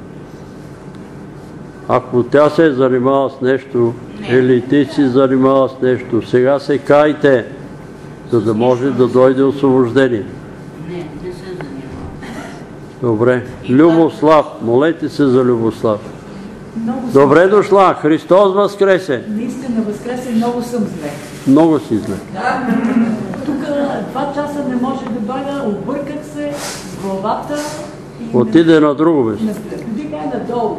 [SPEAKER 1] Ако тя се е занимава с нещо, или ти си занимава с нещо, сега се кайте, за да може да дойде освобождение.
[SPEAKER 9] Не, не се занимава.
[SPEAKER 1] Добре. Любослав. Молете се за Любослав.
[SPEAKER 15] Много съм
[SPEAKER 1] Добре дошла. Христос възкресе.
[SPEAKER 15] Наистина възкресе, много съм зле.
[SPEAKER 1] Много си зле.
[SPEAKER 15] Да. Тук два часа не може да дойда, обърках се с главата. И
[SPEAKER 1] Отиде на друго место.
[SPEAKER 15] Вдига е надолу.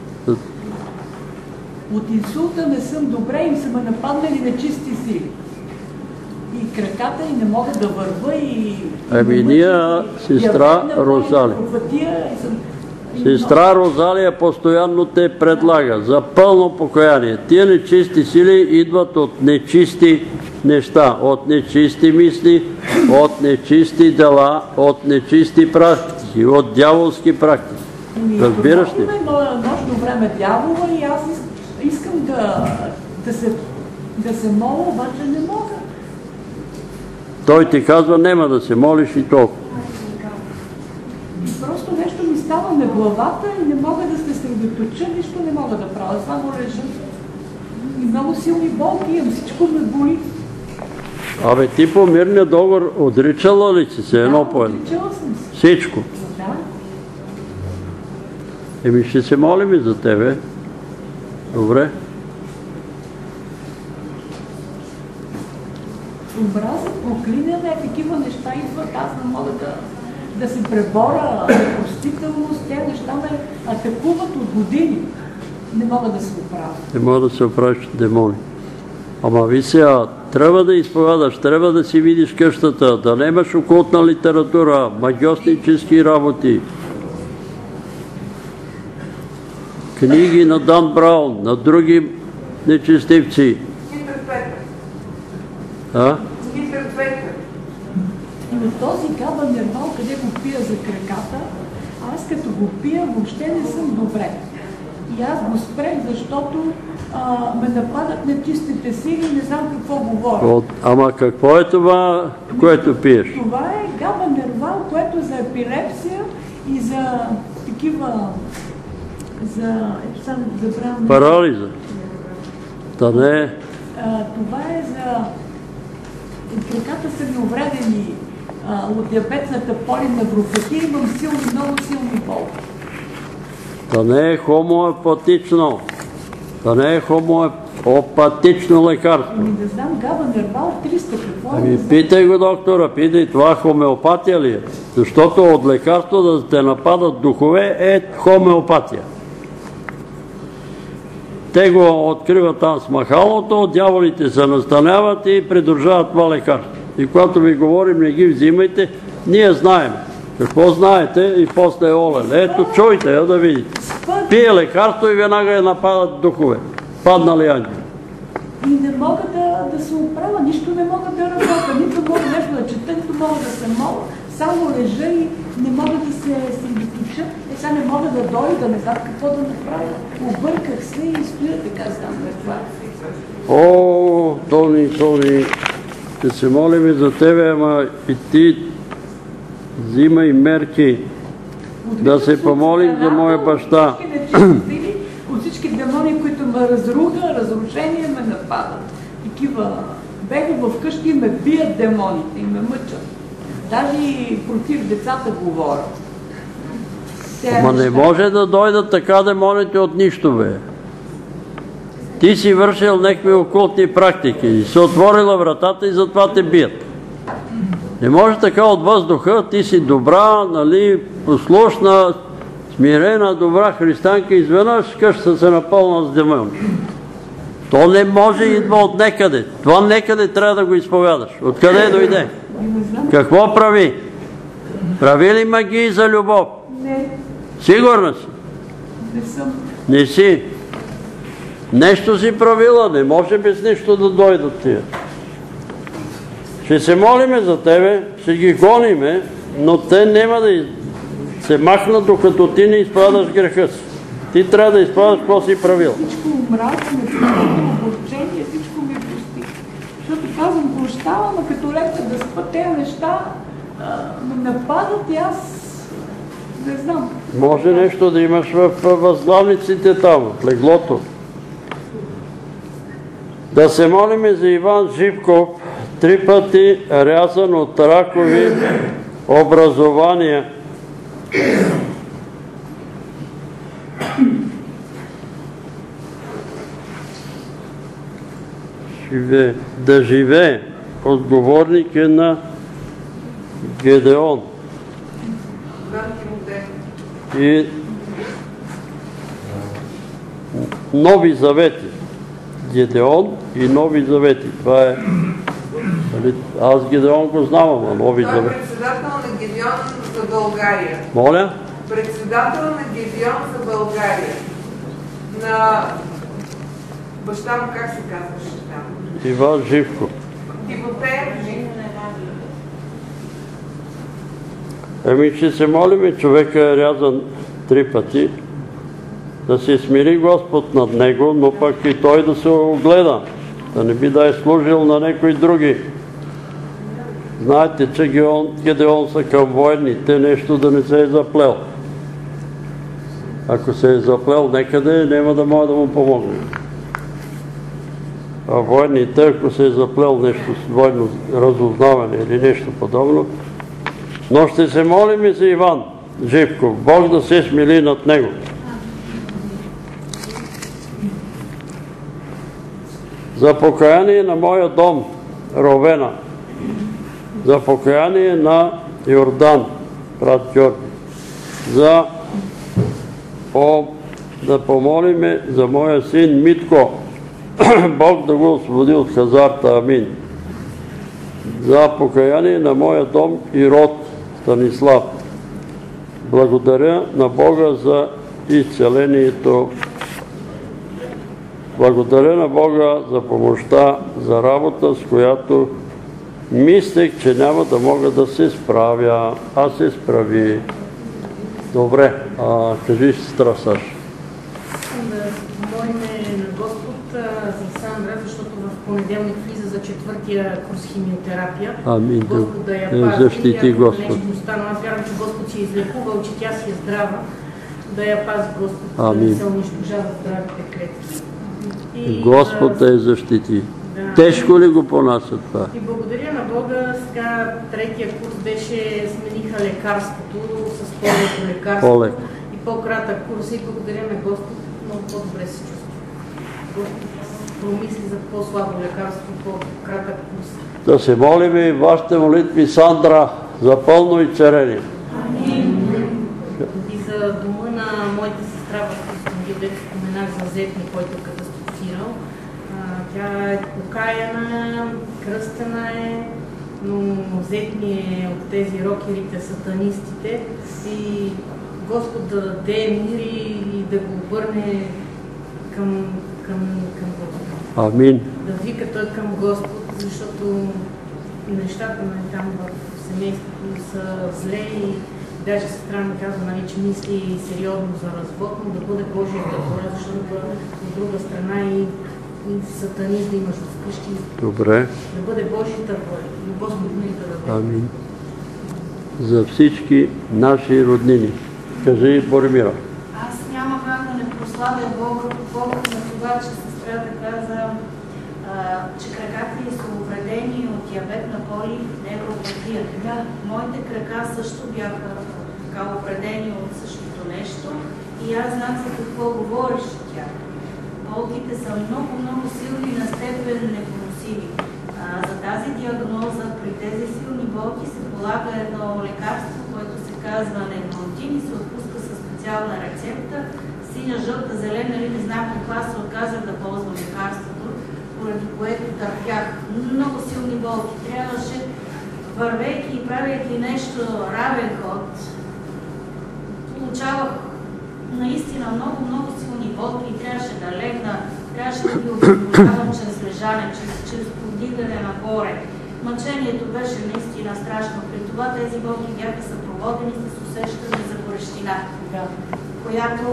[SPEAKER 15] От инсулта не съм добре, им са ме нападнали на чисти сили. И краката и не мога да върва и...
[SPEAKER 1] Ами ние, сестра Розалия. Сестра Розалия постоянно те предлага за пълно покаяние. Тия нечисти сили идват от нечисти неща, от нечисти мисли, от нечисти дела, от нечисти практики, от дяволски практики. Разбираш ли?
[SPEAKER 15] Нощно време дявола и аз искам да, да, се, да се моля, обаче не мога.
[SPEAKER 1] Той ти казва, няма да се молиш и толкова.
[SPEAKER 15] И просто нещо ми става на главата и не мога да се съсредоточа, нищо не мога да правя. Само лежа. И много силни болки имам, всичко ме боли.
[SPEAKER 1] Абе, ти по мирния договор отричала ли си се едно по едно?
[SPEAKER 15] Отричала съм се.
[SPEAKER 1] Всичко.
[SPEAKER 15] Да.
[SPEAKER 1] Еми ще се молим и за тебе. Добре.
[SPEAKER 15] Омраза, проклинане, такива неща идват, аз не мога да, да се преборя, непростителност, те неща ме атакуват от години. Не мога да се оправя.
[SPEAKER 1] Не мога да се оправиш демони. Ама ви сега, трябва да изповядаш, трябва да си видиш къщата, да нямаш окултна литература, магиоснически работи. Книги на Дан Браун, на други нечестивци.
[SPEAKER 8] Хитър Петър.
[SPEAKER 1] А?
[SPEAKER 8] Хитър Петър.
[SPEAKER 15] И на този габа нервал, къде го пия за краката, аз като го пия въобще не съм добре. И аз го спрех, защото а, ме нападат нечистите сили и не знам какво говоря.
[SPEAKER 1] От, ама какво е това, което пиеш?
[SPEAKER 15] Това е габа нервал, което е за епилепсия и за такива... за... сам забравям...
[SPEAKER 1] Парализа. Та не е.
[SPEAKER 15] Това е за... Краката са ми увредени а, от диабетната полиневропатия, имам силни, много силни болки.
[SPEAKER 1] Та не е хомеопатично. Та не е хомеопатично лекарство.
[SPEAKER 15] Ами да знам, габа нервал триста, какво е?
[SPEAKER 1] Ами питай го доктора, питай, това хомеопатия ли е? Защото от лекарство да те нападат духове е хомеопатия. Те го откриват там с махалото, дяволите се настаняват и придружават това лекарство. И когато ви говорим, не ги взимайте, ние знаем. Какво знаете и после е олен. Ето, чуйте, я да видите. Пие лекарство и веднага я нападат духове. Паднали ангели.
[SPEAKER 15] И не мога да, да се оправя, нищо не мога да работя, нито мога нещо да чета, нито мога да се моля, само лежа и не мога да се съсредоточа. Е, сега не мога да дойда, не знам какво да направя. Обърках се и стоя така знам това.
[SPEAKER 1] О, Тони, Тони, ще се молим за тебе, ама и ти взимай мерки да се помолим за моя баща.
[SPEAKER 15] От всички демони, които ме разруга, разрушение ме нападат. Такива бега вкъщи и ме бият демоните и ме мъчат. Даже и против децата говорят.
[SPEAKER 1] Ама не може да дойдат така демоните от нищо, бе. Ти си вършил някакви окултни практики и си отворила вратата и затова те бият. Не може така от въздуха, ти си добра, нали, послушна, смирена, добра християнка, изведнъж къщата се напълна с демони. То не може и идва от некъде. Това некъде трябва да го изповядаш. Откъде дойде? Какво прави? Прави ли магии за любов?
[SPEAKER 15] Не.
[SPEAKER 1] Сигурна си?
[SPEAKER 15] Не съм.
[SPEAKER 1] Не си. Нещо си правила, не може без нищо да дойдат тия. Ще се молиме за тебе, ще ги гониме, но те няма да се махнат, докато ти не изповядаш греха си. Ти трябва да изправиш какво си правил.
[SPEAKER 15] Всичко омраза, неприятно, огорчение, всичко ми прости. Защото казвам, прощавам, а като лепта да спа тези неща, ме нападат и аз не знам.
[SPEAKER 1] Може нещо да имаш в възглавниците там, в леглото. Да се молиме за Иван Живков, три пъти рязан от ракови образования. Живее, да живее. Отговорник е на Гедеон. И Нови завети. Гедеон и Нови завети. Това е... Аз Гедеон го знам, а Нови завети.
[SPEAKER 8] Той е председател на Гедеон за България.
[SPEAKER 1] Моля?
[SPEAKER 8] Председател на Гедеон за България. На... Баща му как се казваше там?
[SPEAKER 1] Иван Живков.
[SPEAKER 8] Тимотеев Живков.
[SPEAKER 1] Еми, ще се молиме, човека е рязан три пъти, да се смири Господ над него, но пък и той да се огледа, да не би да е служил на някои други. Знаете, че Гедеон са към военните, нещо да не се е заплел. Ако се е заплел некъде, няма да може да му помогне. А военните, ако се е заплел нещо с военно разузнаване или нещо подобно, но ще се молим и за Иван Живков. Бог да се смили над него. За покаяние на моя дом, Ровена. За покаяние на Йордан, брат Георги. За о, да помолиме за моя син Митко. Бог да го освободи от хазарта. Амин. За покаяние на моя дом и род, Станислав. Благодаря на Бога за изцелението. Благодаря на Бога за помощта, за работа, с която мислех, че няма да мога да се справя, а се справи. Добре, а, кажи сестра Саша.
[SPEAKER 9] Искам да помолим на Господ за Сандра, защото в понеделник влиза за четвъртия курс химиотерапия.
[SPEAKER 1] Амин.
[SPEAKER 9] Господ да я
[SPEAKER 1] Е,
[SPEAKER 9] пази.
[SPEAKER 1] защити
[SPEAKER 9] Ако
[SPEAKER 1] Господ.
[SPEAKER 9] нещо му стана, аз вярвам, че Господ си е излекувал, че тя си е здрава, да я пази Господ,
[SPEAKER 1] Амин.
[SPEAKER 9] да не се унищожава здравите клетки. И,
[SPEAKER 1] Господ да я защити.
[SPEAKER 9] Да.
[SPEAKER 1] Тежко ли го понася това?
[SPEAKER 9] И благодаря на Бога, сега третия курс беше, смениха лекарството с по-леко лекарство
[SPEAKER 1] По-леко.
[SPEAKER 9] и по-кратък курс и благодаря на Господ, много по-добре се чувства. Господ промисли за по-слабо лекарство, по-кратък курс.
[SPEAKER 1] Да се молим и вашите молитви, Сандра, за пълно изцеление.
[SPEAKER 9] И за дома на моята сестра в Костандил, дето споменах за Зетни, който е катастрофирал. Тя е покаяна, кръстена е, но Зетни е от тези рокерите, сатанистите и Господ да даде мир и да го обърне към, към, към Господ.
[SPEAKER 1] Амин.
[SPEAKER 9] Да вика той към Господ, защото нещата там в семейството са зле и даже сестра ми казва, нали, че мисли сериозно за развод, но да бъде Божията воля, защото от друга страна и, и сатанист да имаш вкъщи.
[SPEAKER 1] Добре.
[SPEAKER 9] Да бъде Божията воля. И Господ мир да даде.
[SPEAKER 1] Амин. За всички наши роднини. Кажи, Боремира.
[SPEAKER 7] Аз няма как да не прославя Бога по повод на това, че сестрата каза, а, че краката ѝ са увредени от диабетна поли невропатия. Да, моите крака също бяха така увредени от същото нещо и аз знам за какво говориш тя. Болките са много, много силни на степен непоносими. А, за тази диагноза при тези силни болки се полага едно лекарство, което се казва Негмантин и се отпуска със специална рецепта. Синя, жълта, зелена, или не знам каква, се отказах да ползвам лекарството, поради което търпях много силни болки. Трябваше, вървейки и правейки нещо равен ход, получавах наистина много, много силни болки и трябваше да легна, трябваше да ги освобождавам чрез лежане, чрез, чрез повдигане нагоре. Мъчението беше наистина страшно. При това тези болки бяха съпроводени с усещане за горещина, която се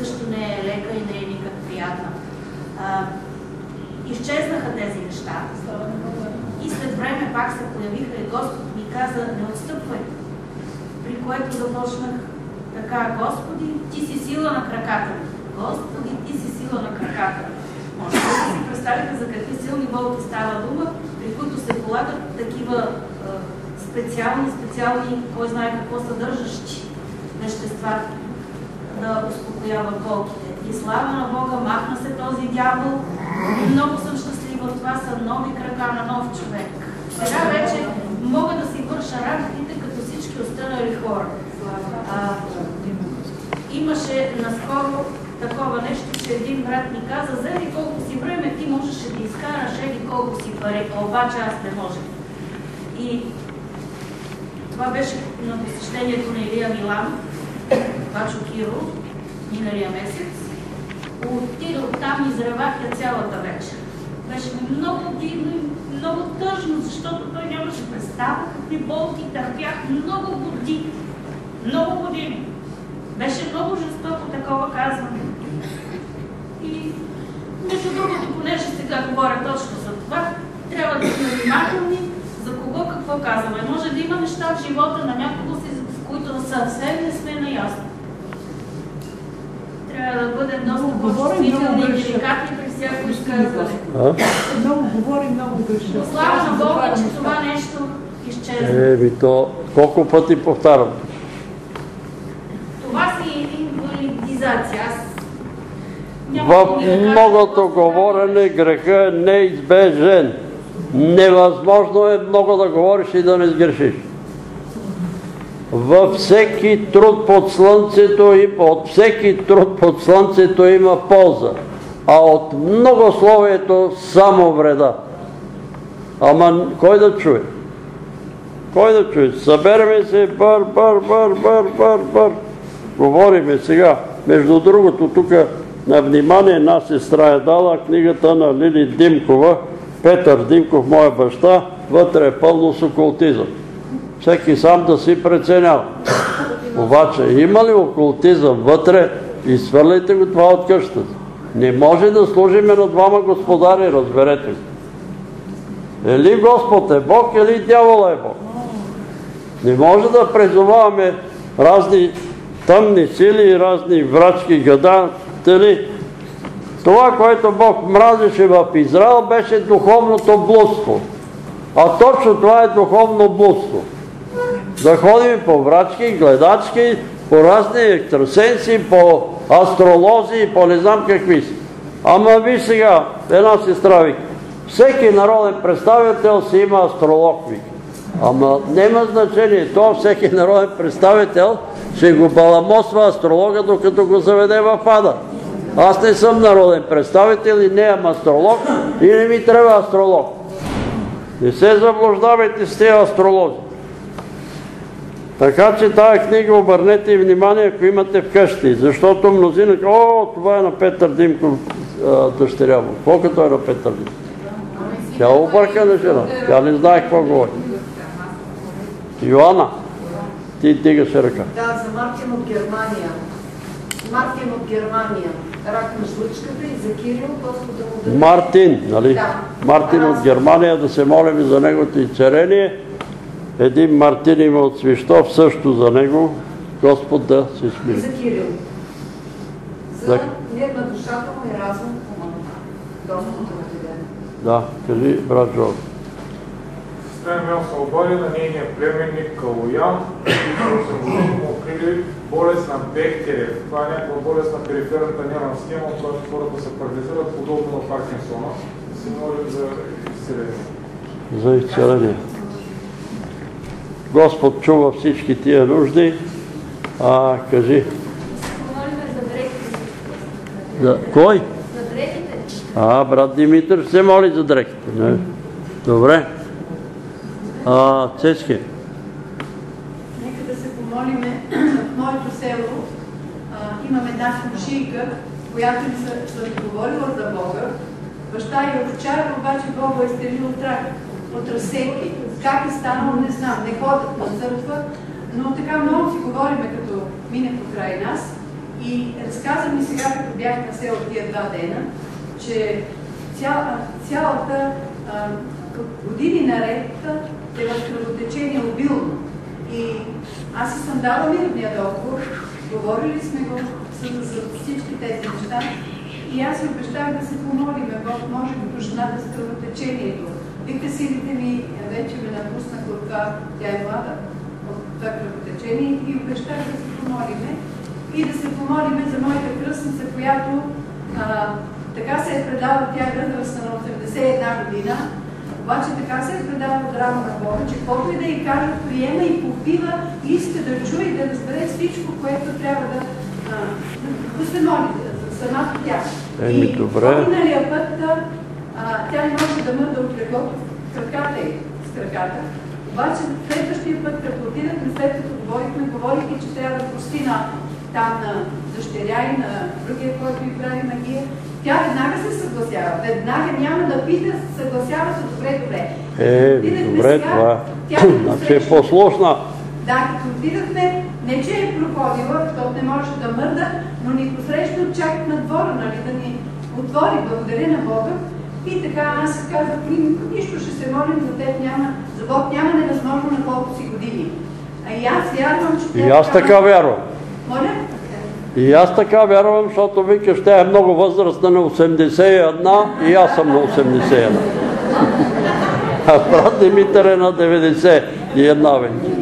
[SPEAKER 9] също не е лека и не е никак приятна. А, изчезнаха тези неща и след време пак се появиха и Господ ми каза, не отстъпвай. При което започнах така, Господи, ти си сила на краката ми. Господи, ти си сила на краката ми. Може да си представите за какви силни болки става дума, при които се полагат такива а, специални, специални, кой знае какво съдържащи вещества да успокоява болките. И слава на Бога, махна се този дявол и много съм щастлива. Това са нови крака на нов човек. Сега вече мога да си върша работите като всички останали хора. А, имаше наскоро такова нещо, че един брат ми каза, за еди колко си време ти можеше да изкараш еди колко си пари, обаче аз не можех. И това беше на посещението на Илия Миланов, Бачо Киро, миналия месец. Отидох там и изревах я цялата вечер. Беше много дивно и много тъжно, защото той нямаше представа какви болки търпях много години. Много години. Беше много жестоко такова казване. И между другото, понеже сега говоря точно за това, трябва да сме внимателни за кого какво казваме. Може да има неща в живота на някого си, с които съвсем не сме наясно. Трябва да бъдем доста по-чувствителни и деликатни при всяко изказване.
[SPEAKER 15] Много говори, много греша.
[SPEAKER 9] Слава на Бога, че това нещо изчезва.
[SPEAKER 1] Еми то, колко пъти повтарям?
[SPEAKER 9] Това си инвалидизация. Аз
[SPEAKER 1] В многото говорене греха е неизбежен. Невъзможно е много да говориш и да не сгрешиш. Във всеки труд под слънцето и от всеки труд под слънцето има полза, а от многословието само вреда. Ама кой да чуе? Кой да чуе? Събереме се, бър, бър, бър, бър, бър, бър. Говориме сега. Между другото, тук на внимание една сестра е дала книгата на Лили Димкова, Петър Димков, моя баща, вътре е пълно с окултизъм. Всеки сам да си преценява. Обаче, има ли окултизъм вътре, изхвърляйте го това от къщата. Не може да служиме на двама господари, разберете го. Или Господ е Бог, или дявола е Бог. Не може да призоваваме разни тъмни сили и разни врачки гадатели. Това, което Бог мразеше в Израел, беше духовното блудство. А точно това е духовно блудство. Да ходим по врачки, гледачки, по разни екстрасенси, по астролози и по не знам какви си. Ама виж сега, една сестра вика, всеки народен представител си има астролог, вика. Ама няма значение. То всеки народен представител ще го баламосва астролога, докато го заведе в ада. Аз не съм народен представител и не съм астролог и не ми трябва астролог. Не се заблуждавайте с тези астролози. Така че тая книга обърнете и внимание, ако имате вкъщи, защото мнозина казват, о, това е на Петър Димков дъщеря му. Колкото е на Петър Димков? Тя обърка на жена. Тя не знае какво говори. Йоанна, ти дигаше ръка.
[SPEAKER 14] Да, за Мартин от Германия. Мартин от Германия. Рак на жлъчката и за Кирил, Господ да му даде.
[SPEAKER 1] Мартин, нали?
[SPEAKER 14] Да.
[SPEAKER 1] Мартин от Германия, да се молим за неговото изцеление. Един Мартин има от Свищов, също за него. Господ да се смили.
[SPEAKER 14] За Кирил. За мир на душата му и разум помага. Господ да му даде.
[SPEAKER 1] Да, кажи, брат Жор.
[SPEAKER 16] Стрем се обади на нейния племенник Калоян, който се му открили болест на Бехтерев. Това е някаква болест на периферната нервна схема, от която хората се парализират, подобно на Паркинсона. Да се молим за изцеление.
[SPEAKER 1] За изцеление. Господ чува всички тия нужди. А, кажи. За кой?
[SPEAKER 9] За дрехите.
[SPEAKER 1] А, брат Димитър се моли за дрехите. Не? Добре. А, Цецки.
[SPEAKER 15] Нека да се помолиме. В моето село а, имаме една случайка, която ми съм говорила за Бога. Баща е овчар, обаче Бога е стрелил от рак, от разсеки. Как е станало, не знам. Не ходят на църква, но така много си говориме, като мине покрай нас. И разказа ми сега, като бях на село тия два дена, че цял, цялата а, години наред е в кръвотечение обилно. И аз си съм дала мирния договор, говорили сме го за, за всички тези неща и аз си обещах да се помолиме, Бог може като жената с кръвотечението. Вика, силите ми вече ме напуснаха от това, тя е млада, от това кръвотечение и обещах да се помолиме и да се помолиме за моята кръстница, която а, така се е предала, тя е възрастна на осемдесет и една година, обаче така се е предала от рамо на Бога, че каквото и да й кажат, приема и попива, и иска да чуе и да разбере всичко, което трябва да, а, да, да се моли за самата тя.
[SPEAKER 1] Еми,
[SPEAKER 15] и
[SPEAKER 1] добре.
[SPEAKER 15] миналия път а, тя не може да мърда от леглото с краката й, с краката. Обаче следващия път, като отидахме, след като говорихме, говорихме, че трябва да прости на там на дъщеря и на другия, който и прави магия. Тя веднага се съгласява. Веднага няма да пита, съгласява се добре-добре.
[SPEAKER 1] Е, добре това. Значи е послушна.
[SPEAKER 15] Да, като отидахме, не че е проходила, защото не можеше да мърда, но ни посрещна чак на двора, нали, да ни отвори, благодаря на Бога. И така аз се казах, нищо ще се молим за теб, няма, за Бог няма невъзможно на колко си години. А и аз вярвам, че...
[SPEAKER 1] И аз така вярвам.
[SPEAKER 15] Моля?
[SPEAKER 1] И аз така вярвам, защото викаш, тя е много възрастна на осемдесет и една и аз съм на осемдесет и една. А брат Димитър е на деветдесет и една вече.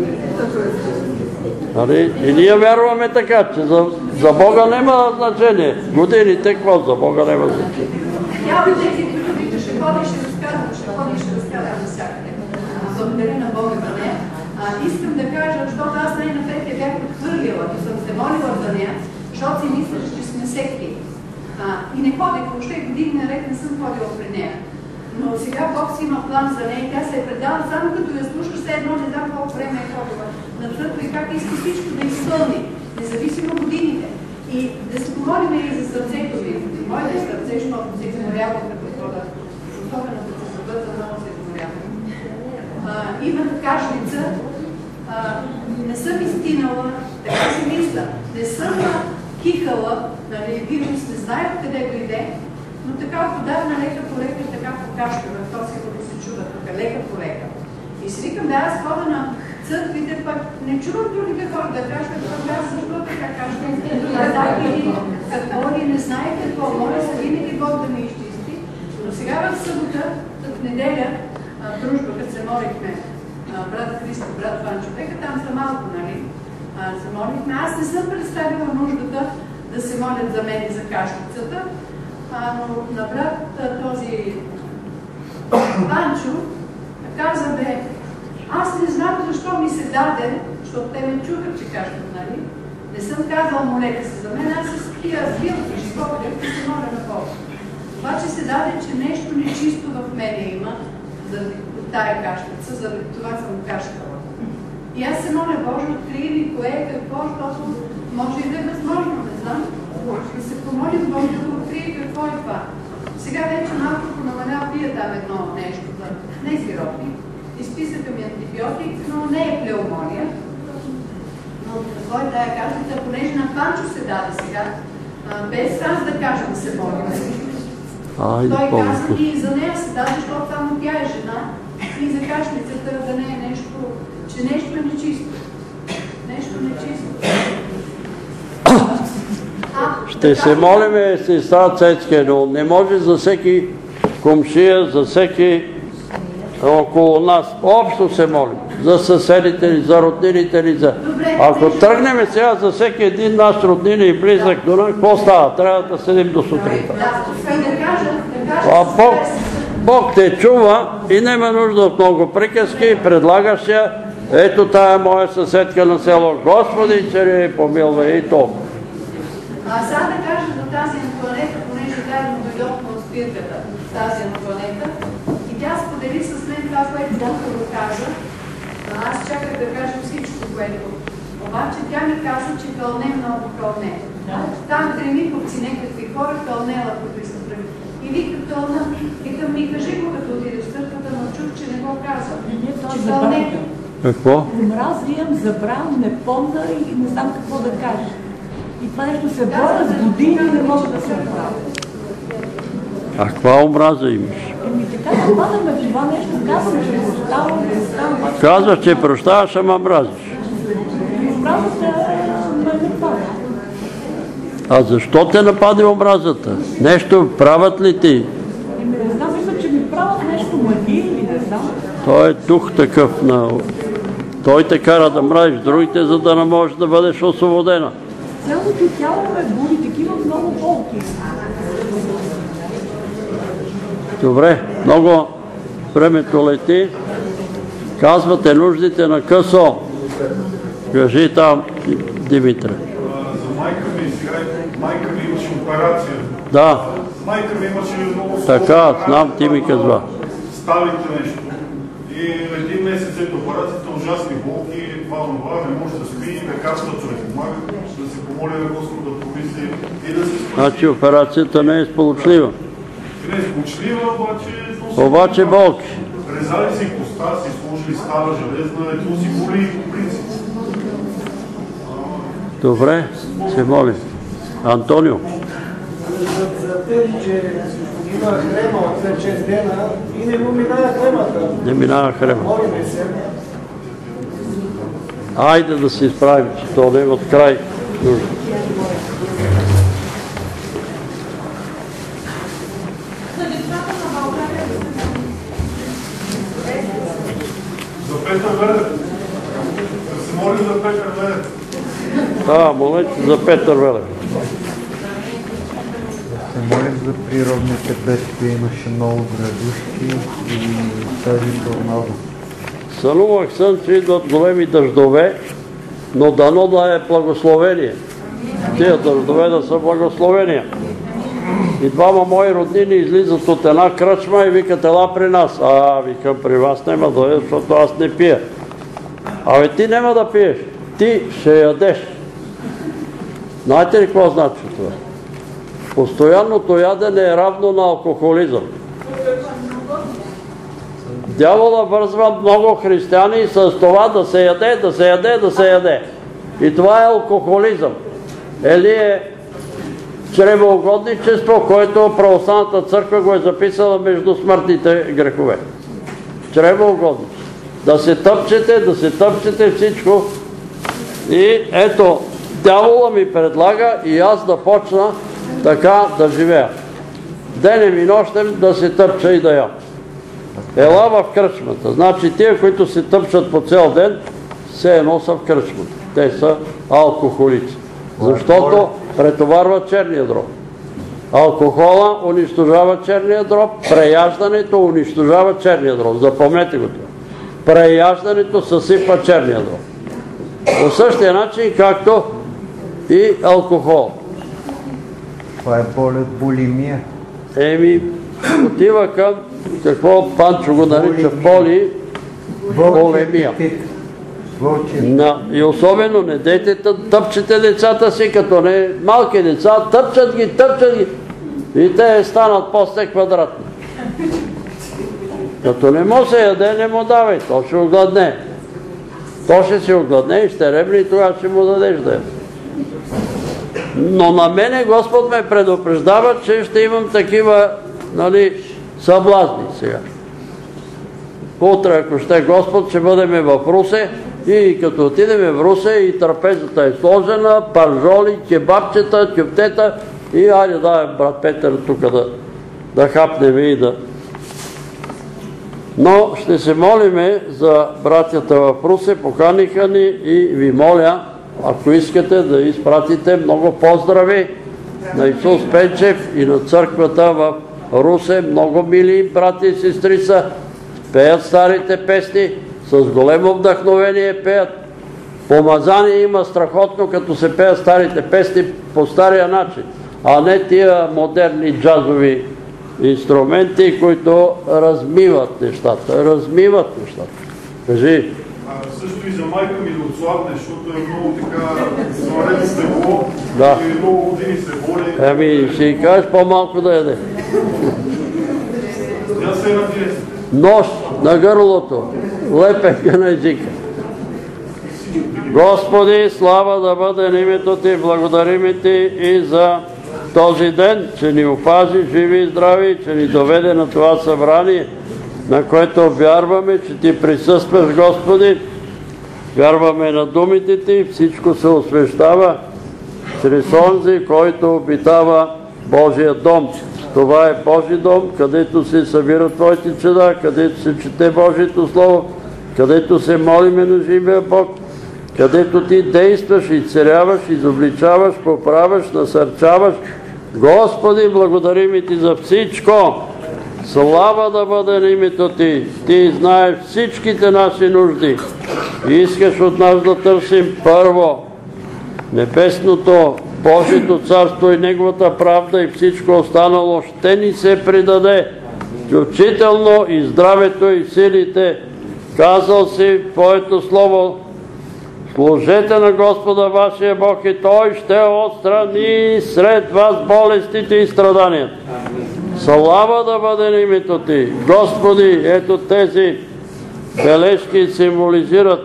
[SPEAKER 1] Нали? И ние вярваме така, че за, за Бога няма значение. Годините, какво за Бога няма значение.
[SPEAKER 15] Тя от тези, които викаше, ходи ще разказвам, ще ходи ще разказвам навсякъде. Благодаря на Бога за нея. А, искам да кажа, защото аз най-напред я бях отхвърлила, и съм се молила за нея, защото си мислиш, че сме секти. А, и не ходех, въобще години наред не съм ходила при нея. Но сега Бог си има план за нея и тя се е предала, само като я слушаш, все едно не знам колко време е ходила на църква и как иска всичко да изпълни, независимо годините. И да се помолим и за сърцето ви, моите сърце, защото се изморява като хода, особено като се забърза, много се изморява. Има кашлица, а, не съм изтинала, така си мисля, не съм кихала, нали, вирус не знае откъде дойде, но така подавна лека по лека, така покашлява, то сигурно се чува тук, лека по лека. И си викам, да аз хода на църквите, пък не чувам другите хора да кашлят, пък аз защо така кашлят, какво ли, не знае какво, моля се винаги Бог да ми изчисти. Но сега в събота, в неделя, дружба, като се молихме, брат Христо, брат Ванчо, века там са малко, нали, се молихме. Аз не съм представила нуждата да се молят за мен и за кашлицата, но на брат този Ванчо каза, бе, аз не знам защо ми се даде, защото те ме чукат, че кашлят, нали. Не съм казала, молете се за мен, аз с тия билки, живота, да се моля на Бога. Обаче се даде, че нещо нечисто в мене има, заради тая кашлица, заради това съм кашляла. И аз се моля, Боже, открий ми кое е какво, защото може и да е възможно, не знам. Да се помолим Боже да открие какво е това. Сега вече малко понамаля пия там едно нещо, не сиропи. Изписаха ми антибиотик, но не е плеумония. Но какво е тая кашлица, понеже на Панчо се даде сега, без аз да кажа да се молим. Той каза и за нея се даде, защото само тя е жена и за кашлицата да не е нещо, че нещо е нечисто. Нещо нечисто.
[SPEAKER 1] Ще се молиме, сестра Цецке, но не може за всеки комшия, за всеки около нас. Общо се молим. За съседите ни, за роднините ни. За... Ако тръгнем сега за всеки един наш роднина и близък до нас, какво става? Трябва да седим до сутринта. А Бог, Бог те чува и няма нужда от много приказки. Предлагаш я, ето тая моя съседка на село. Господи, че ли помилва и толкова.
[SPEAKER 15] А сега да кажа за тази Антуанета, понеже заедно дойдохме от спирката, тази Антуанета, и тя сподели с мен това, което Бог го кажа. Аз чаках да кажа всичко, което. Обаче тя ми каза, че кълне много кълне. Там Кремиковци, някакви хора кълнела, които са прави. И вика кълна, викам ми, кажи го като отиде в църквата, но чух, че не го казва. Че кълне.
[SPEAKER 1] Какво?
[SPEAKER 15] Мразиям, забрал, не помна и не знам какво да кажа. И това нещо се боря с години и не може да се направи.
[SPEAKER 1] А каква омраза имаш?
[SPEAKER 15] Еми така нападаме това нещо, казвам, че прощавам, прощавам.
[SPEAKER 1] Казваш, че прощаваш, ама мразиш.
[SPEAKER 15] Омразата ме не пада.
[SPEAKER 1] А защо те нападе омразата? Нещо правят ли ти?
[SPEAKER 15] Еми не знам, мисля, че ми правят нещо магия или не знам.
[SPEAKER 1] Той е дух такъв на... Той те кара да мразиш другите, за да не можеш да бъдеш освободена.
[SPEAKER 15] Цялото тяло ме боли, такива много болки.
[SPEAKER 1] Добре, много времето лети. Казвате нуждите на късо. Кажи там, Димитре.
[SPEAKER 12] За майка ми сега, майка ми имаше операция.
[SPEAKER 1] Да.
[SPEAKER 12] Майка ми имаше много сложна
[SPEAKER 1] Така,
[SPEAKER 12] операция.
[SPEAKER 1] знам, ти ми казва.
[SPEAKER 12] Ставите нещо. И един месец след операцията ужасни болки, това това, не може да спи, лекарствата не помагат, да се помоли на Господ да помисли и да се спаси.
[SPEAKER 1] Значи операцията не е сполучлива.
[SPEAKER 12] Не е сполучлива, обаче...
[SPEAKER 1] Обаче болки.
[SPEAKER 12] Резали си коста, си сложили стара железна, ето си боли по принцип.
[SPEAKER 1] Добре, се молим. Антонио.
[SPEAKER 17] За тези, че има хрема от пет-шест дена и не му минава хремата.
[SPEAKER 1] Не минава хрема.
[SPEAKER 17] Молиме се.
[SPEAKER 1] Айде да се изправим, че то не е от край.
[SPEAKER 12] За Петър Велев. Да се молим за Петър Велев.
[SPEAKER 1] Да, молете за Петър Велев.
[SPEAKER 2] Се молим за природните бедствия, имаше много градушки и тази торнадо.
[SPEAKER 1] Сънувах сън, че идват големи дъждове, но дано да е благословение. Тия дъждове да са благословения. И двама мои роднини излизат от една кръчма и викат, ела при нас. А, викам, при вас няма да дойде, защото аз не пия. Абе, ти няма да пиеш, ти ще ядеш. Знаете ли какво значи това? Постоянното ядене е равно на алкохолизъм. Дявола вързва много християни с това да се яде, да се яде, да се яде. И това е алкохолизъм. Или е чревоугодничество, което православната църква го е записала между смъртните грехове. Чревоугодничество. Да се тъпчете, да се тъпчете всичко. И ето, дявола ми предлага и аз да почна така да живея. Денем и нощем да се тъпча и да ям. Ела в кръчмата. Значи тия, които се тъпчат по цял ден, все едно са в кръчмата. Те са алкохолици. Защото претоварват черния дроб. Алкохола унищожава черния дроб, преяждането унищожава черния дроб. Запомнете го това. Преяждането съсипва черния дроб. По същия начин, както и алкохол.
[SPEAKER 2] Това е болет булимия.
[SPEAKER 1] Еми, отива към какво Панчо го нарича поли, болемия. И особено не дейте тъпчете децата си, като не малки деца, тъпчат ги, тъпчат ги и те станат после квадратни. Като не му се яде, не му давай, то ще огладне. То ще се огладне и ще ребне и тогава ще му дадеш да яде. Но на мене Господ ме предупреждава, че ще имам такива, нали, съблазни сега. Утре, ако ще Господ, ще бъдем в Русе и като отидем в Русе и трапезата е сложена, паржоли, кебабчета, кюптета и айде да, брат Петър, тук да, да хапнем и да... Но ще се молиме за братята в Русе, поканиха ни и ви моля, ако искате да изпратите много поздрави на Исус Пенчев и на църквата в Русе. Много мили брати и сестри са, пеят старите песни, с големо вдъхновение пеят. Помазание има страхотно, като се пеят старите песни по стария начин, а не тия модерни джазови инструменти, които размиват нещата. Размиват нещата. Кажи.
[SPEAKER 12] Също и за майка ми да отслабне, защото е много така извънредно тегло
[SPEAKER 1] Да.
[SPEAKER 12] и много години се боли.
[SPEAKER 1] Ами, ще й кажеш по-малко да яде.
[SPEAKER 12] Тя се надие.
[SPEAKER 1] Нож на гърлото, лепенка на езика.
[SPEAKER 12] Всички
[SPEAKER 1] Господи, слава да бъде на името Ти, благодарим Ти и за този ден, че ни опази живи и здрави, че ни доведе на това събрание, на което вярваме, че Ти присъстваш, Господи. Вярваме на думите Ти, всичко се освещава чрез онзи, който обитава Божия дом. Това е Божи дом, където се събират Твоите чеда, където се чете Божието Слово, където се молиме на живия Бог, където Ти действаш и царяваш, изобличаваш, поправаш, насърчаваш. Господи, благодарим Ти за всичко. Слава да бъде на името Ти. Ти знаеш всичките наши нужди. И искаш от нас да търсим първо небесното, Божието царство и Неговата правда, и всичко останало ще ни се придаде, включително и здравето и силите. Казал си в Твоето слово: служете на Господа вашия Бог и Той ще отстрани сред вас болестите и страданията. Слава да бъде на името Ти. Господи, ето тези бележки символизират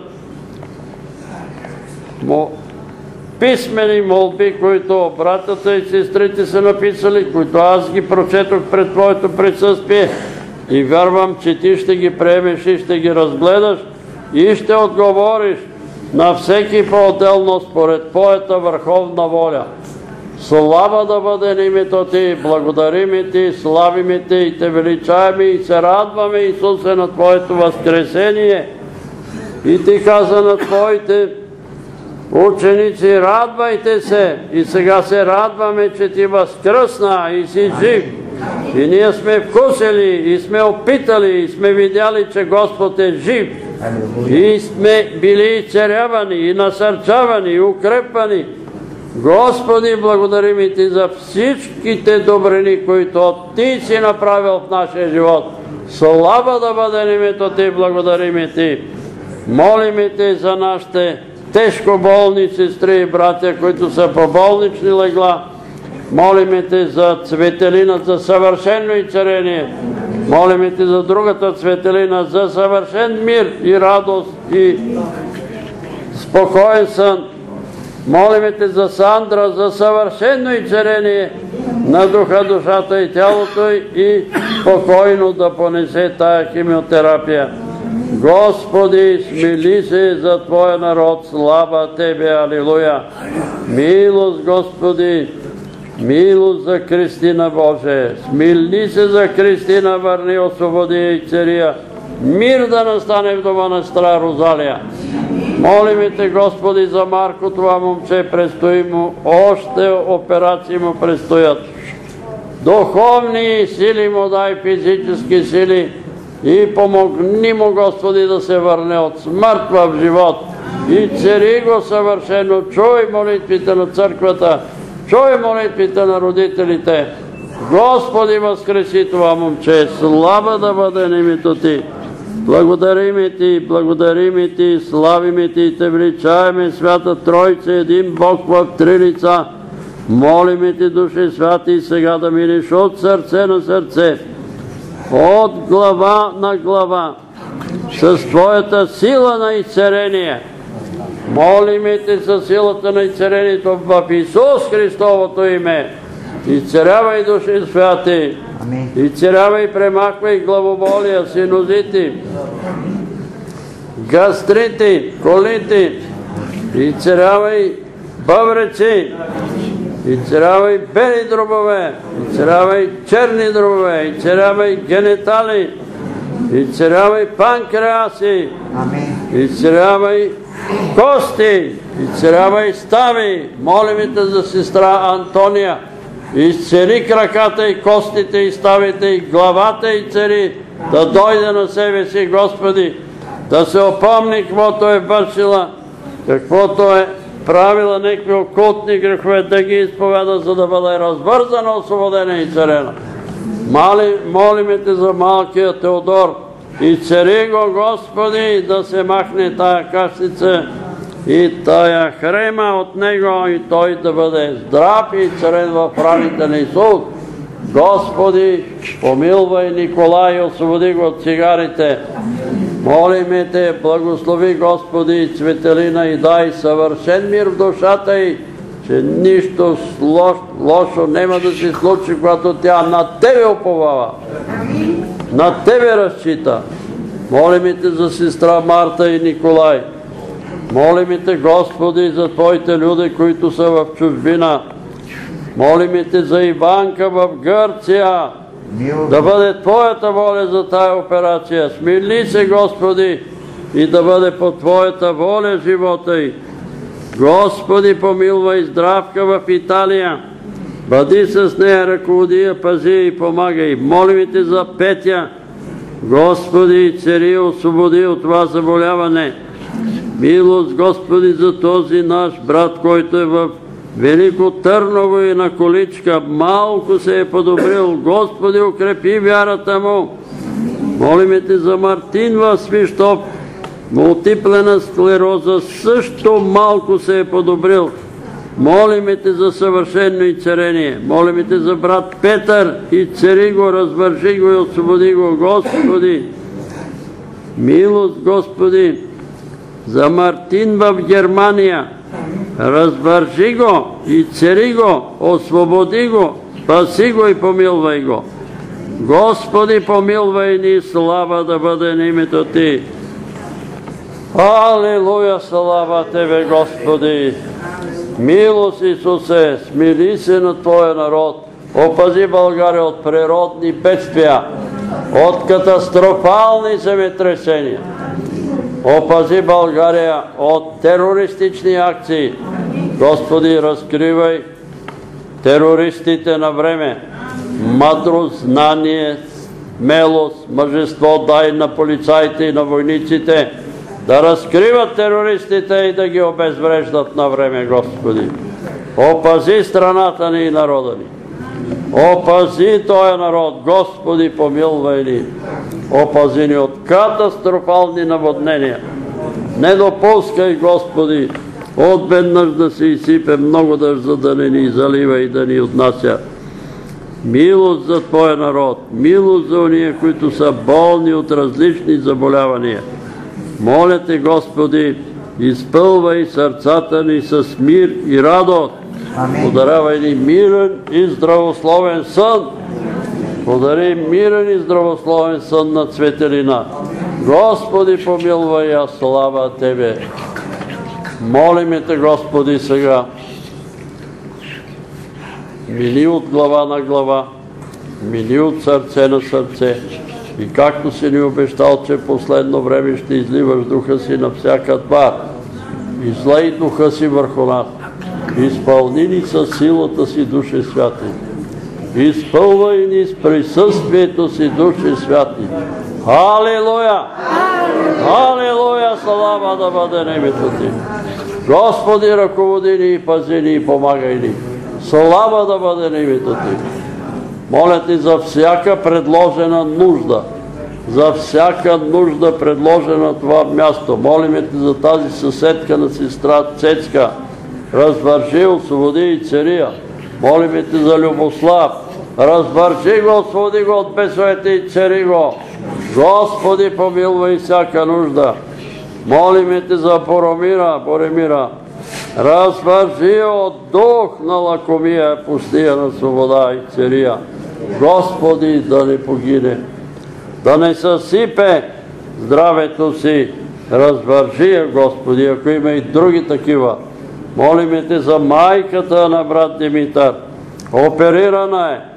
[SPEAKER 1] писмени молби, които братята и сестрите са написали, които аз ги прочетох пред Твоето присъствие и вярвам, че Ти ще ги приемеш и ще ги разгледаш и ще отговориш на всеки по-отделно според Твоята върховна воля. Слава да бъде на името Ти, благодарим Ти, славим Ти и Те величаем и се радваме, Исусе, на Твоето възкресение. И Ти каза на Твоите ученици: радвайте се. И сега се радваме, че Ти възкръсна и си жив. И ние сме вкусили и сме опитали и сме видяли, че Господ е жив. И сме били изцерявани и насърчавани и укрепвани. Господи, благодарим Ти за всичките добрини, които Ти си направил в нашия живот. Слава да бъде на името Ти, благодарим Ти. Молим Ти за нашите тежко болни сестри и братя, които са по болнични легла. Молим Те за Цветелина, за съвършено изцеление. Молим Те за другата Цветелина, за съвършен мир и радост и спокоен сън. Молим Те за Сандра, за съвършено изцеление на духа, душата и тялото и спокойно да понесе тая химиотерапия. Господи, смили се за Твоя народ, слава Тебе, алилуя. Милост, Господи, милост за Кристина, Боже. Смили се за Кристина, върни, освободи и цария. Мир да настане в дома на сестра Розалия. Молим Те, Господи, за Марко, това момче, предстои му, още операции му предстоят. Духовни сили му дай, физически сили, и помогни му, Господи, да се върне от смърт в живот. И цари го съвършено. Чуй молитвите на църквата, чуй молитвите на родителите. Господи, възкреси това момче. Слава да бъде на името Ти. Благодарим Ти, благодарим Ти, славим Ти и Те величаеме, Свята Тройца, един Бог в три лица. Молим Ти, Душе Святи, сега да минеш от сърце на сърце, от глава на глава, с Твоята сила на изцеление. Молим Те със силата на изцелението в Исус Христовото име. Изцелявай, Души Святи, изцелявай, премахвай главоболия, синузити, гастрити, колити, изцелявай бъбреци, изцелявай бели дробове, изцелявай черни дробове, изцелявай генитали, изцелявай панкреаси, изцелявай кости, изцелявай стави. Молим Те за сестра Антония. Изцели краката и костите и ставите и главата и цари, да дойде на себе си, Господи, да се опомни каквото е вършила, каквото е правила, некви окултни грехове, да ги изповяда, за да бъде развързана, освободена и царена. Молим Те за малкия Теодор. И цари го, Господи, да се махне тая кашлица и тая хрема от него и той да бъде здрав и царен в раните на Исус. Господи, помилвай Николай и освободи го от цигарите. Молиме Те, благослови Господи Цветелина и дай съвършен мир в душата й, че нищо лошо няма да се случи, когато тя на Тебе уповава, на Тебе разчита. Молиме Те за сестра Марта и Николай. Молиме Те, Господи, за Твоите люди, които са в чужбина. Молиме Те за Иванка в Гърция. Да бъде Твоята воля за тая операция. Смили се, Господи, и да бъде по Твоята воля живота й. Господи, помилвай Здравка в Италия. Бъди с нея, ръководи я, пази и помагай. Молим Те за Петя. Господи, цари, освободи от това заболяване. Милост, Господи, за този наш брат, който е в Велико Търново и на количка. Малко се е подобрил. Господи, укрепи вярата му. Молим Те за Мартин в Свищов. Мултиплена склероза също малко се е подобрил. Молиме Те за съвършено изцеление. Молиме Те за брат Петър, изцели го, развържи го и освободи го, Господи. Милост, Господи, за Мартин в Германия. Развържи го, изцели го, освободи го, спаси го и помилвай го. Господи, помилвай ни, слава да бъде на името Ти. Алилуя, слава Тебе, Господи! Милост, Исусе, смили се на Твоя народ. Опази България от природни бедствия, от катастрофални земетресения. Опази България от терористични акции. Господи, разкривай терористите на време. Мъдрост, знание, смелост, мъжество дай на полицаите и на войниците да разкриват терористите и да ги обезвреждат на време, Господи. Опази страната ни и народа ни. Опази този народ, Господи, помилвай ни. Опази ни от катастрофални наводнения. Не допускай, Господи, отведнъж да се изсипе много дъжд, за да не ни залива и да ни отнася. Милост за Твоя народ, милост за ония, които са болни от различни заболявания. Моля Те, Господи, изпълвай сърцата ни с мир и радост. Подарявай ни мирен и здравословен сън. Подари мирен и здравословен сън на Цветелина. Господи, помилвай, а слава Тебе. Молиме Те, Господи, сега. Мили от глава на глава, мили от сърце на сърце. И както си ни обещал, че в последно време ще изливаш духа си на всяка твар, излей духа си върху нас. Изпълни ни със силата си, Душе Святи. Изпълвай ни с присъствието си, Душе Святи. Алилуя! Алилуя! Слава да бъде на името Ти. Господи, ръководи ни и пази ни и помагай ни. Слава да бъде на името Ти. Моля Ти за всяка предложена нужда, за всяка нужда предложена на това място. Молиме Те за тази съседка на сестра Цецка. Развържи, освободи и цария. Молиме Те за Любослав. Развържи го, освободи го от бесовете и цари го. Господи, помилвай всяка нужда. Молиме Те за Боромира, Боремира. Развържи от дух на лакомия, пустия на свобода и цария. Господи, да не погине, да не съсипе здравето си. Развържи я, Господи, ако има и други такива. Молиме Те за майката на брат Димитър. Оперирана е,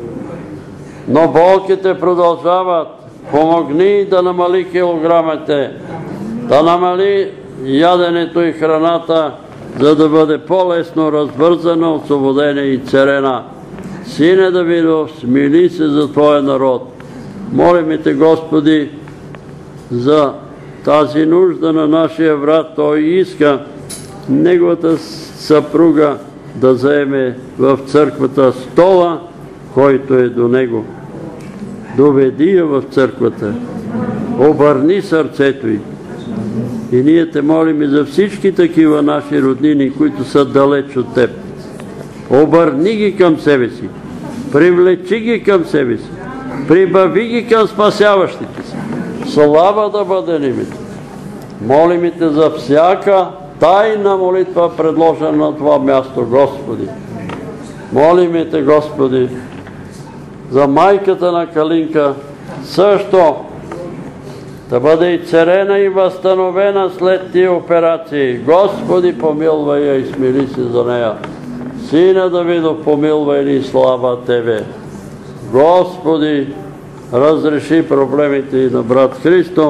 [SPEAKER 1] но болките продължават. Помогни да намали килограмите, да намали яденето и храната, за да бъде по-лесно развързана, освободена и царена. Сине Давидов, смили се за Твоя народ. Молиме Те, Господи, за тази нужда на нашия брат. Той иска неговата съпруга да заеме в църквата стола, който е до него. Доведи я в църквата. Обърни сърцето й. И ние Те молим за всички такива наши роднини, които са далеч от Теб. Обърни ги към себе си. Привлечи ги към себе си. Прибави ги към спасяващите си. Слава да бъде името. Молим Те за всяка тайна молитва, предложена на това място, Господи. Молим Те, Господи, за майката на Калинка също да бъде и царена и възстановена след тия операции. Господи, помилвай я и смили се за нея. Сина Давидов, помилвай ни, слава Тебе. Господи, разреши проблемите и на брат Христо.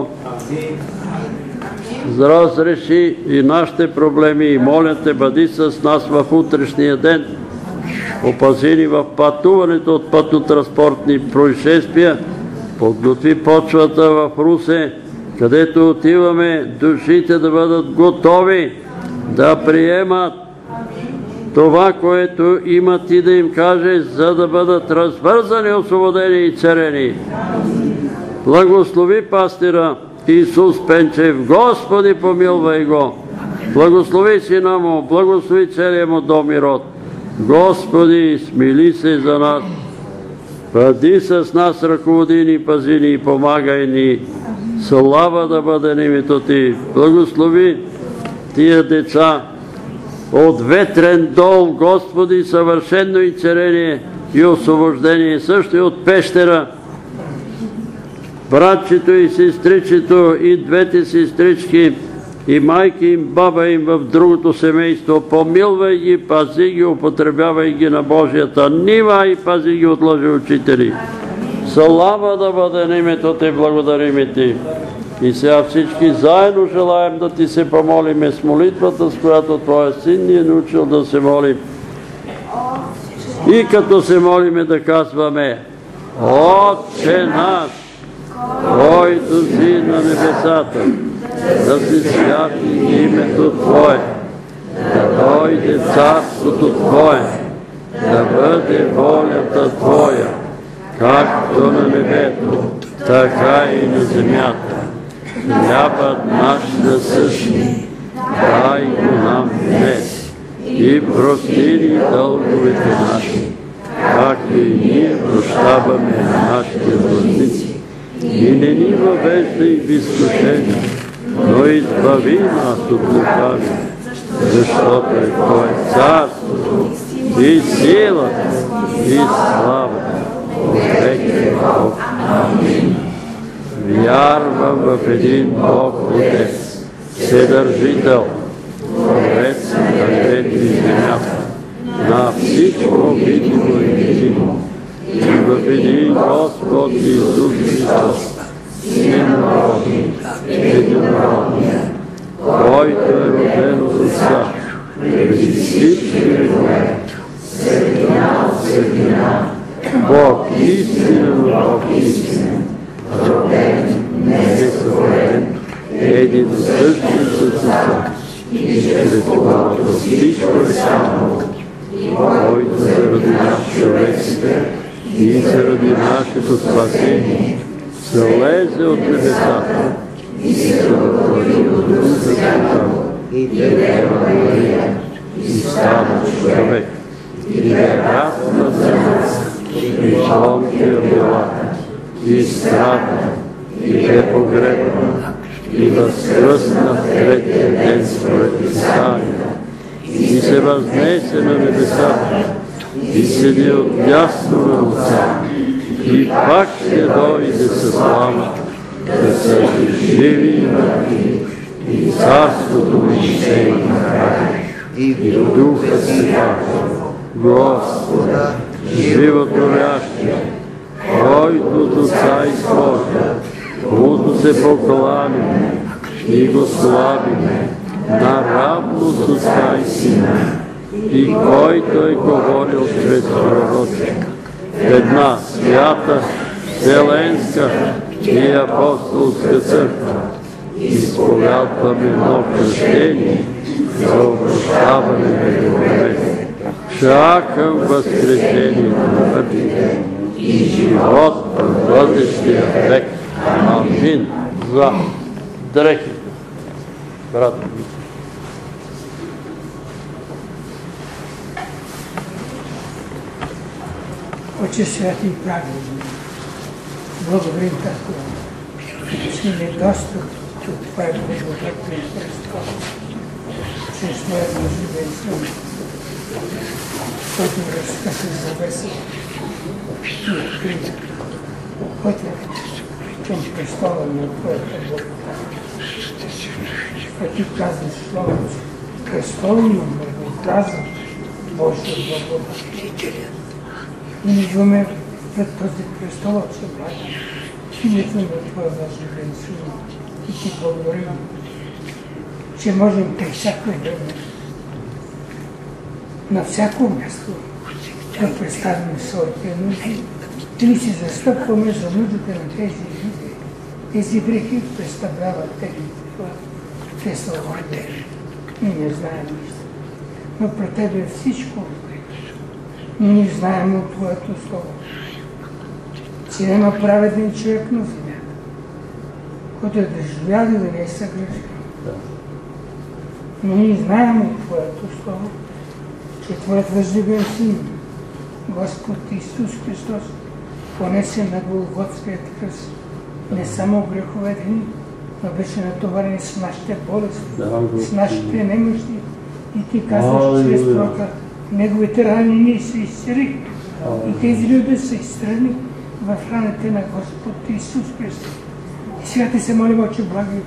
[SPEAKER 1] Разреши и нашите проблеми и моля Те, бъди с нас в утрешния ден. Опази ни в пътуването от пътно-транспортни происшествия. Подготви почвата в Русе, където отиваме, душите да бъдат готови да приемат това, което има Ти да им кажеш, за да бъдат развързани, освободени и царени. Благослови пастира Исус Пенчев. Господи, помилвай го. Благослови сина му, благослови целия му дом и род. Господи, смили се за нас. Бъди с нас, ръководи ни, пази ни и помагай ни. Слава да бъде името Ти. Благослови тия деца от ветрен дол, Господи, съвършено и царение и освобождение, също и от пещера. Братчето и сестричето и двете сестрички и майки им, баба им в другото семейство, помилвай ги, пази ги, употребявай ги на Божията нива и пази ги от лъжеучители. Слава да бъде на името Ти, благодарим Ти. И сега всички заедно желаем да Ти се помолиме с молитвата, с която Твоя Син ни е научил да се молим. И като се молиме да казваме: Отче наш, който си на небесата, да се святи името Твое, да дойде царството Твое, да бъде волята Твоя, както на небето, така и на земята. Хлябът наш насъщни, дай го нам днес и прости ни дълговете наши, както и ние прощаваме на нашите длъжници. И не ни въвеждай в изкушение, но избави нас от лукави, защото е Твое царството и силата и славата веки веков. Амин. Вярвам в един Бог Отец, Вседържител, Творец на небето и земята, на всичко видимо и невидимо, и в един Господ Исус Христос, Син Божий, единородния, който е роден от Отца, преди всички векове, светлина от светлина, Бог истинен от Бог истинен, роден, несътворен, един същи с Отца, и чрез когото всичко е станало, който заради нас човеците и заради нашето спасение слезе от небесата и се въплъти от Духа Святого и Дева Мария и стана човек и е расна за нас и сломки от делата и страда и е погребан и възкръсна в третия ден според Писанието и се възнесе на небесата и седи отдясно на Отца и пак ще дойде със слава да съди живи и мъртви и царството ми ще има край и Духа Святого, Господа, животворящия, който от Отца изхожда, който се покланяме и го славиме наравно с Отца и Сина, и който е говорил чрез пророците в една свята, вселенска и апостолска църква, изповядваме едно кръщение за опрощаване на греховете, чакам възкресението на мъртвите и живот в бъдещия век. Амин. За дрехите. Брат.
[SPEAKER 3] Отче святи и праведни, благодарим Татко
[SPEAKER 18] си недостъп от това благодатно престол, чрез моя възлюбен Син, който разкъса завеса и откри пътя към престола на твоята благодат. А ти казваш словото, престол имам, казвам Божия благодат. И не думаме пред този престола се брати. Името на Твоя възлюбен Син. И Ти благодарим, че можем при всяко време, на всяко място, да представим своите нужди и си застъпваме за нуждите на тези люди. Тези дрехи представляват техните хора. Те са родени. Ние не знаем нищо. Но пред Тебе всичко ние знаем от Твоето Слово, че няма праведен човек на земята, който е да живя и да не е съгрешен. Но ние знаем от Твоето Слово, че Твоят възлюбен Син, Господ Исус Христос, понесе на Голготският кръст не само греховете ни, но беше натоварен с нашите болести, с нашите немощи. И Ти казваш чрез пророка, неговите рани ние се изцелихме. И тези люди са изстрани в раните на Господ Исус Христос. И сега Ти се молим, Отче благи,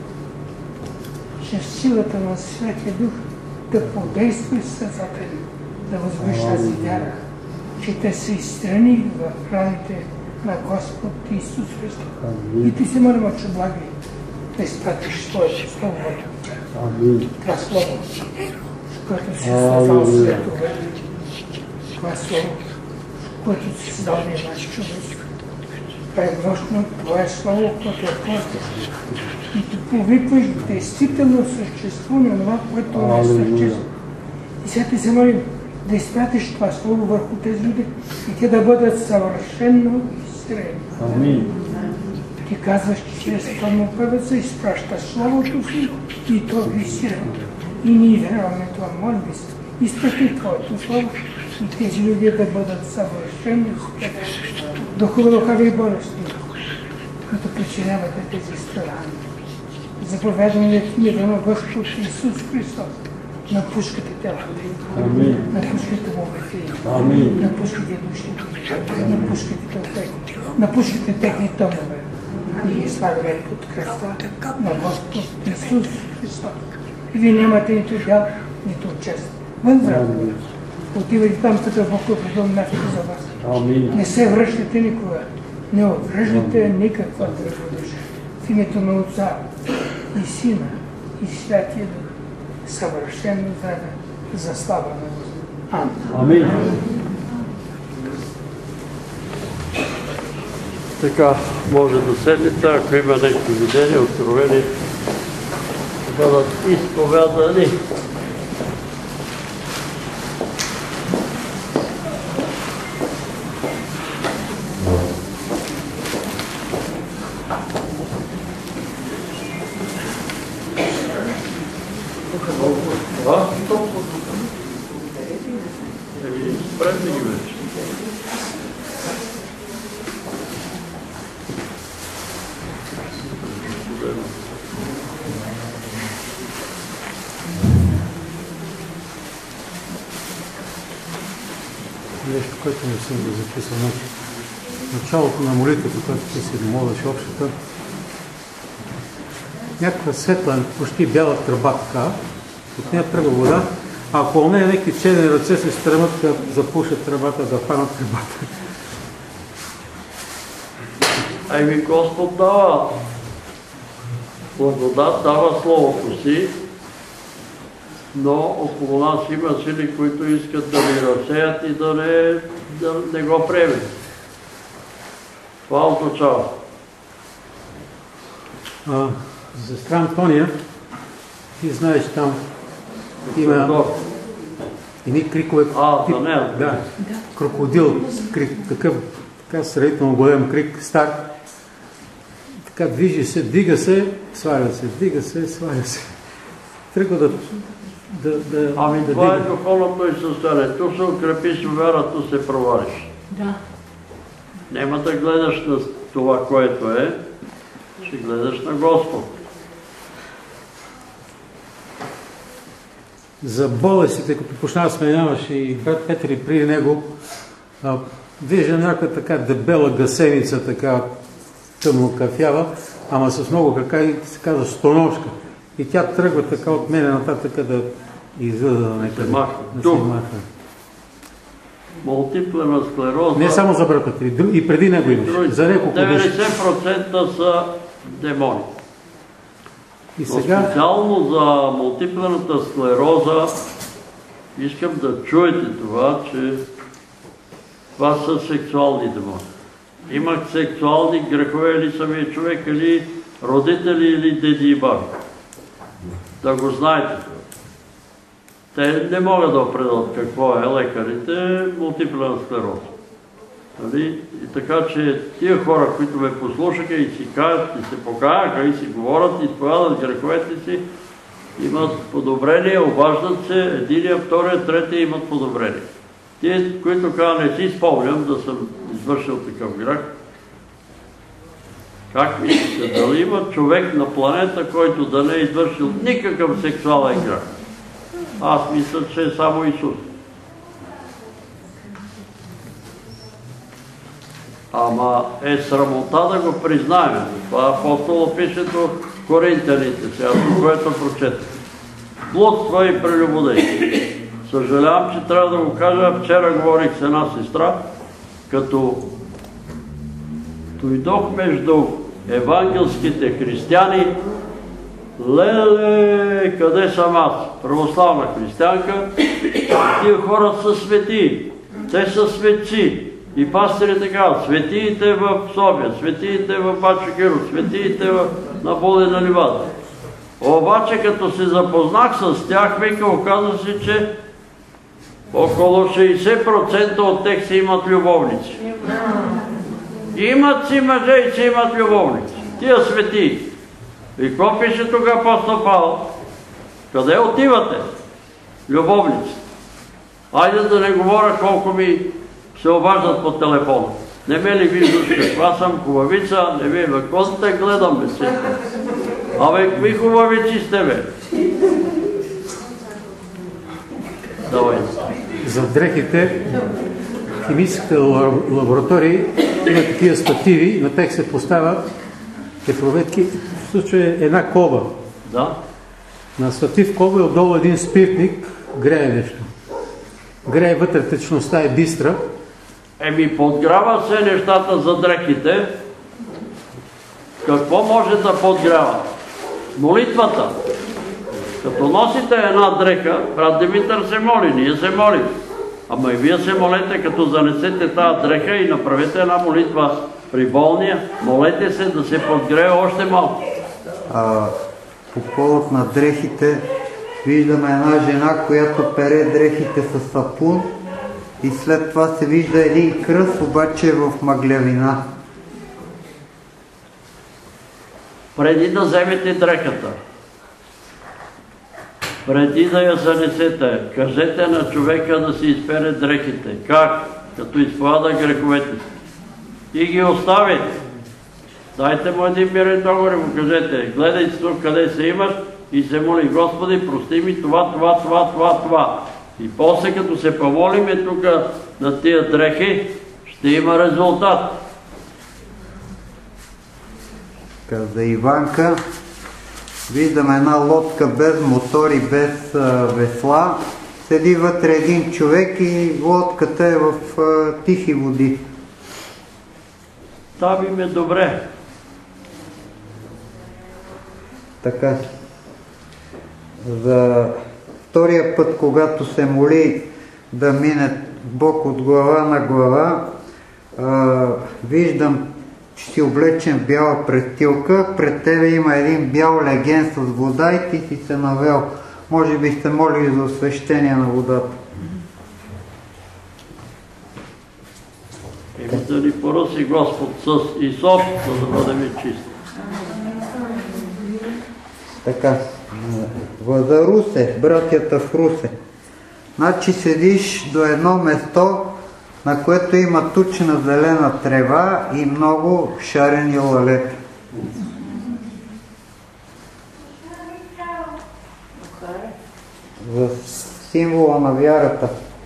[SPEAKER 18] чрез силата на Святия Дух да подействаш сърцата ни, да възвиш тази вяра, че те са изстрани в раните на Господ Исус Христос. И Ти се молим, Отче благи, да изпратиш Твоето Слово. Това Слово, което си създал светове, това Слово, което си създал наш човек. Това е мощно, това е Слово, което е просто. И Ти повикваш действително съществува на това, което не съществува. И сега Ти се молим да изпратиш това Слово върху тези люди и те да бъдат съвършено изцелени. Ти казваш, че чрез пълнопевеца изпраща Словото си и то висирано. И ние вярваме това, молби се. Изпрати Твоето Слово и тези люди да бъдат съвършено изцелени. Духове, духови и болести, които причинявате тези страдания. Заповядаме в името на Господ Исус Христос. Напускате телата им, напускате умовете им, напускате душите, напускате духовете, напускате техни тъмове. И ги слагаме под кръста на Господ Исус Христос. И Вие нямате нито дял, нито чест. Вън здраве. Отивайте там, като Бог е предал място за вас. Не се връщате никога. Не отвръждате никаква друга душа. В името на Отца и Сина и Святия Дух. Съвършено време за слава на Господа.
[SPEAKER 1] Амин. Така, може да седнете, ако има нещо видение, откровени, да бъдат изповядани.
[SPEAKER 11] Нещо, което не съм го записал. Началото на молитвата, когато ти се молиш общата, някаква светла, почти бяла тръба така, от нея тръгва вода, а около нея някакви черни ръце се стремат да запушат тръбата, да хванат тръбата.
[SPEAKER 1] Ами Господ дава благодат, дава Словото си, но около нас има сили, които искат да ни разсеят и да не, да не го приемат. Това означава.
[SPEAKER 11] А, за сестра Антония, ти знаеш там, има едни крикове.
[SPEAKER 1] А,
[SPEAKER 11] тип,
[SPEAKER 1] за нея.
[SPEAKER 11] Да, крокодил, крик, такъв, така сравнително голям крик, стар. Така движи се, дига се, сваля се, дига се, сваля се. Тръгва да Да, да,
[SPEAKER 1] ами
[SPEAKER 11] да
[SPEAKER 1] това
[SPEAKER 11] дига.
[SPEAKER 1] е духовното и състояние. Ту се укрепиш в вярата, се провалиш.
[SPEAKER 15] Да.
[SPEAKER 1] Няма да гледаш на това, което е, ще гледаш на Господ.
[SPEAKER 11] За болестите, като почна да сменяваше и брат Петри при него, а, виждам някаква така дебела гасеница, така тъмно кафява, ама с много крака и се казва стоножка. И тя тръгва така от мене нататък да излиза на някъде. Да се маха.
[SPEAKER 1] Мултиплена склероза...
[SPEAKER 11] Не само за брат Петри, и преди него имаш. За няколко
[SPEAKER 1] деветдесет процента са демони.
[SPEAKER 11] И сега...
[SPEAKER 1] Специално за мултиплената склероза искам да чуете това, че това са сексуални демони. Имах сексуални грехове или самия човек, или родители, или деди и баби. Да го знаете. Те не могат да определят какво е лекарите, мултиплена склероза. Нали? И така, че тия хора, които ме послушаха и си кажат, и се покаяха, и си говорят, и изповядат греховете си, имат подобрение, обаждат се, единия, втория, третия имат подобрение. Тие, които казват, не си спомням да съм извършил такъв грех, как мислите, дали има човек на планета, който да не е извършил никакъв сексуален грех? Аз мисля, че е само Исус. Ама е срамота да го признаем. Това апостола пише до Коринтяните, сега, което прочете. Блудство и прелюбодейство. Съжалявам, че трябва да го кажа. Вчера говорих с една сестра, като дойдох между евангелските християни. Леле, къде съм аз? Православна християнка. Тия хора са светии. Те са светци. И пастирите казват, светиите в София, светиите в Бачо Киро, светиите на Бодена Ливада. Обаче, като се запознах с тях, вика, оказа се, че около шейсет процента от тях си имат любовници. Имат си мъже и си имат любовници. Тия светии. И какво пише тук апостол Павел? Къде отивате? Любовници. Айде да не говоря колко ми се обаждат по телефона. Не ме ли виждаш каква съм хубавица? Не ме, бе, какво те гледам, бе, си? Абе, какви хубавици сте, бе? Давай.
[SPEAKER 11] За дрехите, химическите лаборатории има такива стативи, на тях се поставя тепловетки, в случая е една коба.
[SPEAKER 1] Да.
[SPEAKER 11] На статив коба е отдолу един спиртник, грее нещо. Грее вътре, течността е бистра.
[SPEAKER 1] Еми, подгрява се нещата за дрехите. Какво може да подгрява? Молитвата. Като носите една дреха, брат Димитър се моли, ние се молим. Ама и вие се молете, като занесете тази дреха и направете една молитва при болния, молете се да се подгрее още малко.
[SPEAKER 2] А, по повод на дрехите, виждаме една жена, която пере дрехите с сапун и след това се вижда един кръст, обаче в мъглявина.
[SPEAKER 1] Преди да вземете дрехата, преди да я занесете, кажете на човека да си изпере дрехите. Как? Като изповяда греховете си. И ги остави. Дайте му един мирен договор и му кажете, гледай си тук къде се имаш и се моли, Господи, прости ми това, това, това, това, това. И после като се помолиме тук на тия дрехи, ще има резултат.
[SPEAKER 2] За Иванка виждаме една лодка без мотор и без а, весла. Седи вътре един човек и лодката е в а, тихи води.
[SPEAKER 1] Там им е добре.
[SPEAKER 2] Така. За втория път, когато се моли да мине Бог от глава на глава, а, виждам, че си облечен в бяла престилка, пред тебе има един бял леген с вода и ти си се навел. Може би сте молили за освещение на водата.
[SPEAKER 1] И да ни пороси Господ с Исоп, за да бъдем чисти.
[SPEAKER 2] Така, за Русе, братята в Русе. Значи седиш до едно место, на което има тучна зелена трева и много шарени лалета. за символа на вярата.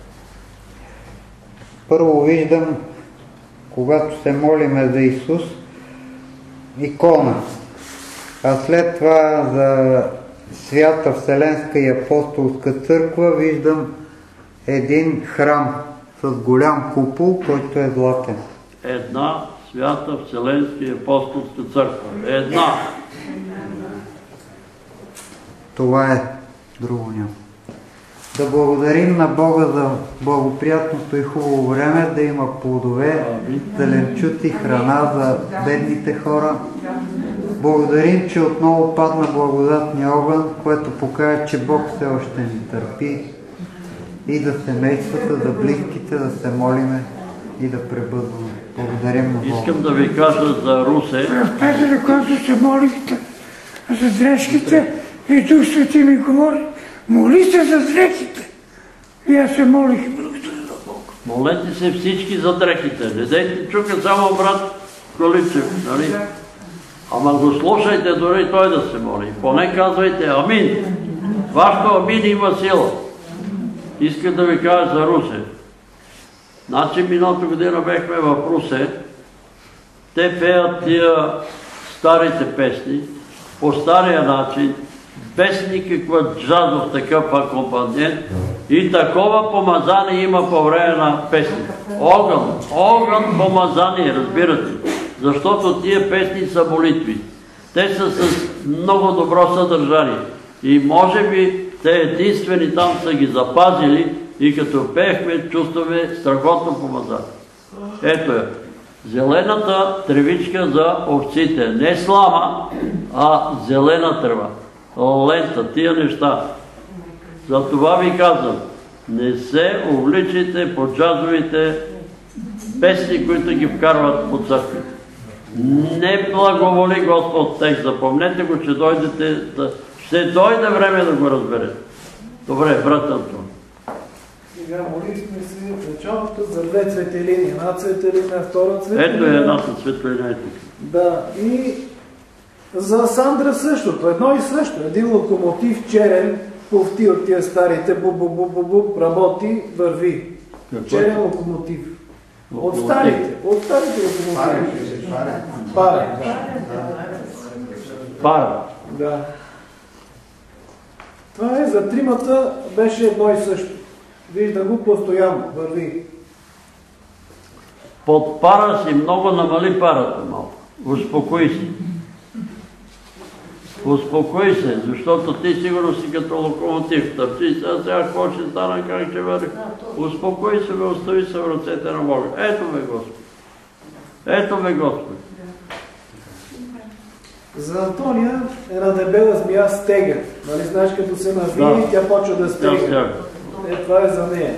[SPEAKER 2] Първо виждам, когато се молиме за Исус, икона, а след това за Свята Вселенска и Апостолска църква виждам един храм с голям купол, който е златен.
[SPEAKER 1] Една Свята Вселенска и Апостолска църква. Една.
[SPEAKER 2] Това е, друго няма. Да благодарим на Бога за благоприятното и хубаво време, да има плодове, зеленчуци, храна за бедните хора. Благодарим, че отново падна благодатния огън, което покаже, че Бог все още ни търпи, и за семействата, за близките, да се молиме и да пребъдваме. Благодарим на Бога.
[SPEAKER 1] Искам да ви кажа за Русе.
[SPEAKER 3] Петър, когато се молихте за дрехите, и Дух Свети ми говори, моли се за дрехите. И аз се молих и благодаря на Бога.
[SPEAKER 1] Молете се всички за дрехите. Не дейте чука само брат Количев, нали? Ама го слушайте дори той да се моли. Поне казвайте амин. Вашето амин има сила. Искам да ви кажа за Русе. Значи миналата година бехме в Русе. Те пеят тия старите песни по стария начин, без никаква джазов такъв акомпанент, и такова помазание има по време на песни. Огън, огън помазание, разбирате. Защото тия песни са молитви. Те са с много добро съдържание. И може би те единствени там са ги запазили и като пеехме, чувстваме страхотно помазание. Ето е. Зелената тревичка за овците. Не слама, а зелена трева. Лента, тия неща. Затова ви казвам, не се увличайте по джазовите песни, които ги вкарват по църкви. Не благоволи Господ тех. Запомнете го, че дойдете, да... ще дойде време да го разберете. Добре, брат Антон.
[SPEAKER 17] Сега молихме се в началото за две цветелини. Една цветелина, втора цветелина.
[SPEAKER 1] Ето е едната цветелина. Ето.
[SPEAKER 17] Да, и за Сандра същото. Едно и също. Един локомотив черен, повти от тия старите, бу-бу-бу-бу-бу, работи, върви. Черен локомотив. От старите. От старите локомотиви. Парен.
[SPEAKER 1] Парен.
[SPEAKER 17] Да. Това е за тримата, беше едно и също. Вижда го постоянно, върви.
[SPEAKER 1] Под пара си много намали парата малко. Успокои се. Успокои се, защото ти сигурно си като локомотив. Тъпчи се, а сега какво ще стана, как ще върви. Успокои се, бе, остави се в ръцете на Бога. Ето ме Господ. Ето ме Господ.
[SPEAKER 17] За Антония една дебела змия стега. Нали знаеш, като се навие и тя почва да стега. Е, това е за нея.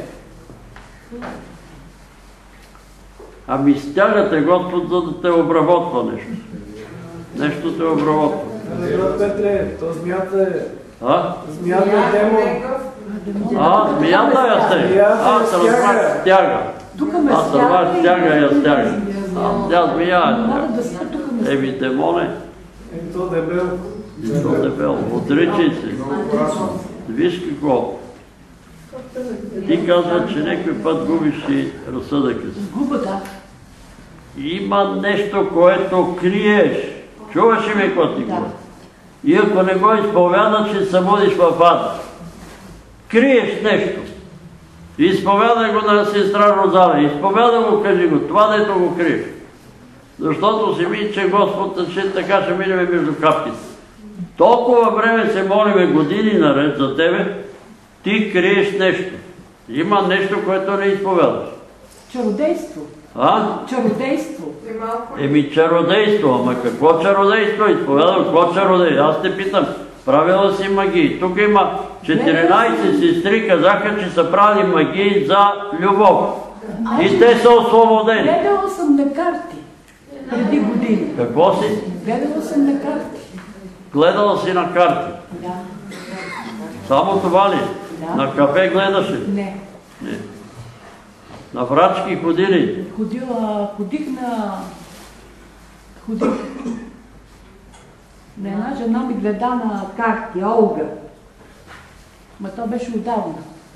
[SPEAKER 1] Ами стягате Господ, за да те обработва нещо. Нещо те обработва.
[SPEAKER 17] Брат Петре, то змията е...
[SPEAKER 1] А?
[SPEAKER 17] Змията е демон.
[SPEAKER 1] А, змията я стега. Аз разбрах стяга. Аз разбрах стяга я стяга. А тя змия е стяга. Еми демоне.
[SPEAKER 17] Еми то дебел.
[SPEAKER 1] И то дебел. Отричай се. Виж какво. Ти казва, че някой път губиш и разсъдъка си.
[SPEAKER 15] Губа, да.
[SPEAKER 1] Има нещо, което криеш. Чуваш ли ми какво ти говори? И ако не го изповядаш, ще се водиш в ада. Криеш нещо. Изповядай го на сестра Розана. Изповядай го, кажи го. Това дето го криеш. Защото си види, че Господ ще така ще минеме между капките. Толкова време се молиме години наред за тебе, ти криеш нещо. Има нещо, което не изповядаш.
[SPEAKER 15] Чародейство.
[SPEAKER 1] А?
[SPEAKER 15] Чародейство.
[SPEAKER 1] Еми чародейство, ама какво чародейство? Изповядам, какво чародейство? Аз те питам, правила си магии. Тук има четиринайсет сестри, казаха, че са правили магии за любов. И те са освободени.
[SPEAKER 15] Гледала съм на карти преди години.
[SPEAKER 1] Какво си?
[SPEAKER 15] Гледала съм на карти.
[SPEAKER 1] Гледала си на карти?
[SPEAKER 15] Да.
[SPEAKER 1] Само това ли?
[SPEAKER 15] Да.
[SPEAKER 1] На кафе гледаш ли?
[SPEAKER 15] Не.
[SPEAKER 1] Не. На врачки ходи ли?
[SPEAKER 15] Ходила, ходих на... Ходих... На една жена ми гледа на карти, Олга. Ма то беше отдавна.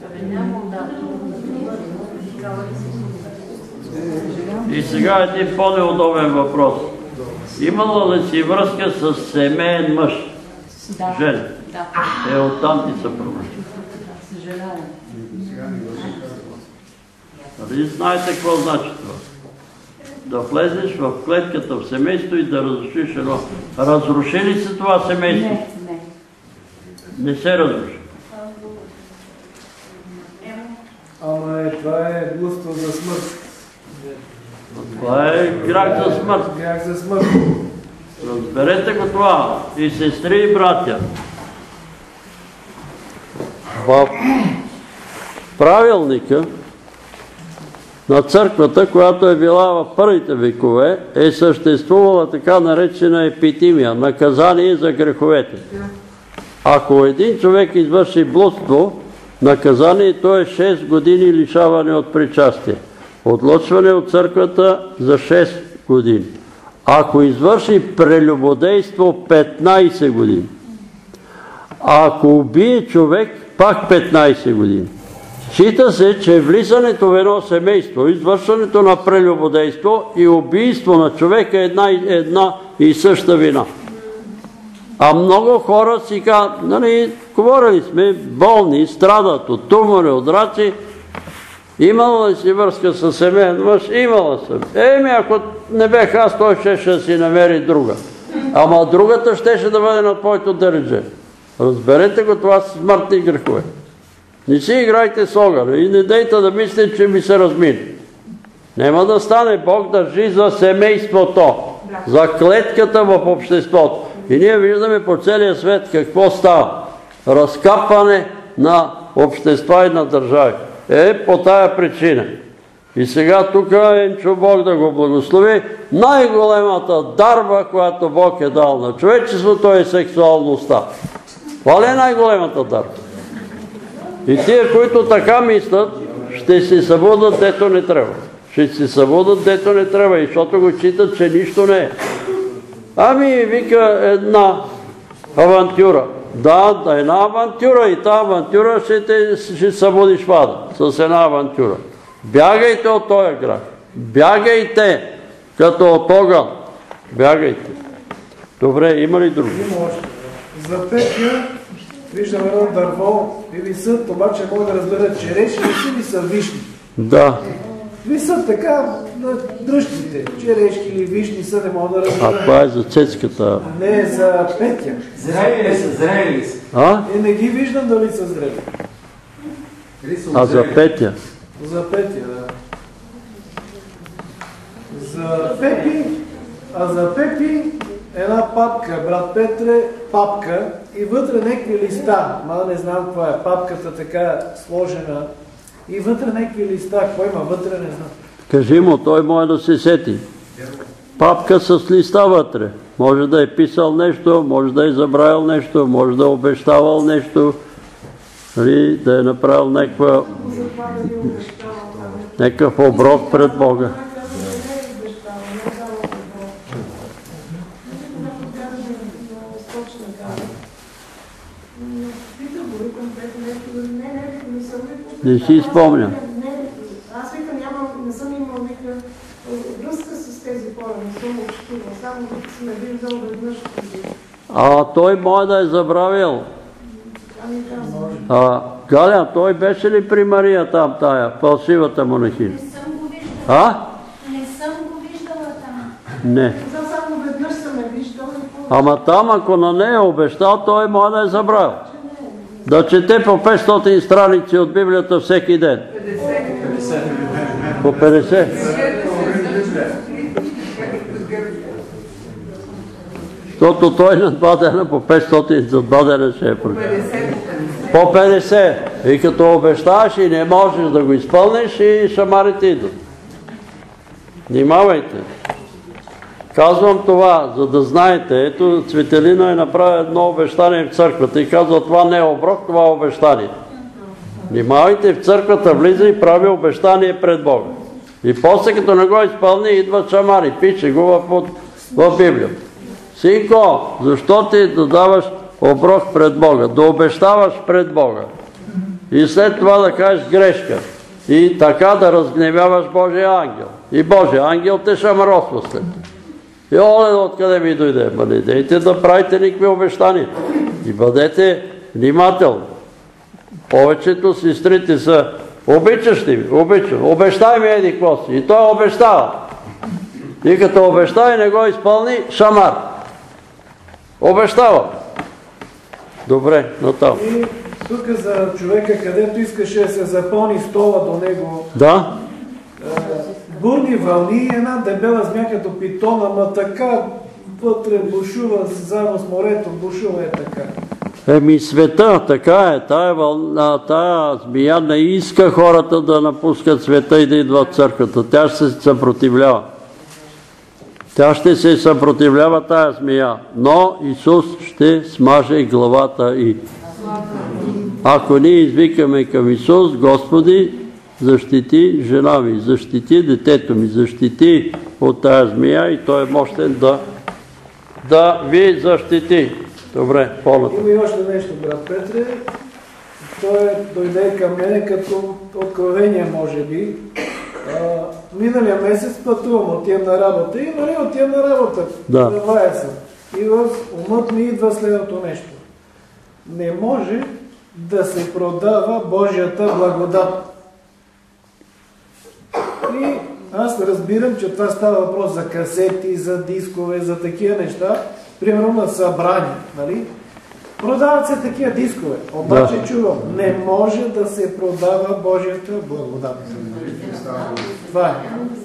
[SPEAKER 1] И сега един по-неудобен въпрос. Имала ли си връзка с семейен мъж?
[SPEAKER 15] Да.
[SPEAKER 1] Жен?
[SPEAKER 15] Да.
[SPEAKER 1] Е, оттам ти се промени.
[SPEAKER 15] Съжалявам.
[SPEAKER 1] Нали знаете какво значи това? Да влезеш в клетката в семейство и да разрушиш едно. Разруши ли се това семейство?
[SPEAKER 15] Не, не.
[SPEAKER 1] Не се разруши.
[SPEAKER 17] Ама е, това е блудство за смърт.
[SPEAKER 1] Това е грях за смърт.
[SPEAKER 17] Грях за смърт.
[SPEAKER 1] Разберете го това. И сестри и братя. В правилника на църквата, която е била в първите векове, е съществувала така наречена епитимия, наказание за греховете. Ако един човек извърши блудство, наказанието е шест години лишаване от причастие. Отлъчване от църквата за шест години. Ако извърши прелюбодейство, петнайсет години. Ако убие човек, пак петнайсет години. Счита се, че влизането в едно семейство, извършването на прелюбодейство и убийство на човека е една, една и съща вина. А много хора си казват, нали, говорили сме, болни, страдат от тумори, от раци. Имала ли си връзка с семейен мъж? Имала съм. Еми, ако не бех аз, той ще, ще си намери друга. Ама другата щеше да бъде на твоето дередже. Разберете го, това са смъртни грехове. Не си играйте с огъня и не дейте да мислите, че ми се размине. Нема да стане. Бог държи за семейството, за клетката в обществото. И ние виждаме по целия свет какво става. Разкапване на общества и на държави. Е, по тая причина. И сега тук Енчо Бог да го благослови. Най-големата дарба, която Бог е дал на човечеството, е сексуалността. Това ли е най-големата дарба? И тия, които така мислят, ще се събудат, дето не трябва. Ще се събудат, дето не трябва, и защото го читат, че нищо не е. Ами, вика, една авантюра. Да, да, една авантюра, и тази авантюра ще те ще събудиш вада с една авантюра. Бягайте от този грах. Бягайте, като от огън. Бягайте. Добре, има ли друго?
[SPEAKER 17] За Петя виждам едно дърво и висът, обаче мога да разбера череши ли са вишни.
[SPEAKER 1] Да.
[SPEAKER 17] Висът така на дръжките. Черешки или вишни са, не мога да разбера.
[SPEAKER 1] А това е за цецката.
[SPEAKER 17] Не, за Петя.
[SPEAKER 19] Зрели ли са? Зрели ли са?
[SPEAKER 1] А?
[SPEAKER 17] И не ги виждам дали са зрели.
[SPEAKER 1] А за Петя?
[SPEAKER 17] За Петя, да. За Пепи, а за Пепи една папка, брат Петре, папка и вътре някакви листа. Ма не знам каква е. Папката така сложена и вътре някакви листа. Какво има вътре, не знам.
[SPEAKER 1] Кажи му, той може да се сети. Папка с листа вътре. Може да е писал нещо, може да е забравил нещо, може да е обещавал нещо, да е направил някаква, някакъв оброк пред Бога. Не си спомня.
[SPEAKER 6] Аз викам, не съм имал никаква връзка с тези хора, не съм общувал, само сме виждал веднъж.
[SPEAKER 1] А той може да е забравил. А, Галя, той беше ли при Мария там тая, фалшивата монахиня?
[SPEAKER 5] Не съм го виждала.
[SPEAKER 1] А?
[SPEAKER 5] Не съм го виждала там.
[SPEAKER 1] Не.
[SPEAKER 6] Само веднъж съм я виждала.
[SPEAKER 1] Ама там, ако на нея е обещал, той може да е забравил. Да чете по петстотин страници от Библията всеки ден. По петдесет. Защото той на два дена по петстотин за два дена ще е прочел. По петдесет. И като обещаваш и не можеш да го изпълниш, и шамарите идват. Внимавайте. Казвам това, за да знаете. Ето, Цветелина е направила едно обещание в църквата и казва, това не е оброк, това е обещание. Внимавайте, в църквата влиза и прави обещание пред Бога. И после, като не го изпълни, идват шамари. Пише го в, в Библията. Синко, защо ти да даваш оброк пред Бога? Да обещаваш пред Бога. и след това да кажеш грешка. И така да разгневяваш Божия ангел. И Божия ангел те шамаросва след това. И оле, откъде ми дойде? Ма не дейте да правите никакви обещания. И бъдете внимателни. Повечето сестрите са обичаш ли ми? Обичам. Обещай ми еди какво си. И той обещава. И като обещай не го изпълни, шамар. Обещава. Добре, натам.
[SPEAKER 17] И тук за човека, където искаше да се запълни стола до него.
[SPEAKER 1] Да.
[SPEAKER 17] Бурни вълни, една дебела змия като питона, ма така вътре бушува, заедно с морето, бушува е така.
[SPEAKER 1] Еми света, така е, тая, вълна, тая змия не иска хората да напускат света и да идват в църквата. Тя ще се съпротивлява. Тя ще се съпротивлява тая змия, но Исус ще смаже главата й. Ако ние извикаме към Исус, Господи, защити жена ми, защити детето ми, защити от тая змия и Той е мощен да, да ви защити. Добре, по-нататък.
[SPEAKER 17] Има и още нещо, брат Петре. Той дойде към мене като откровение, може би. А, миналия месец пътувам, отивам на работа и нали отивам на работа.
[SPEAKER 1] Да.
[SPEAKER 17] Завая съм. И в умът ми идва следното нещо. Не може да се продава Божията благодат. И аз разбирам, че това става въпрос за касети, за дискове, за такива неща. Примерно на събрание, нали? Продават се такива дискове. Обаче да. Чувам, не може да се продава Божията благодат. Това е.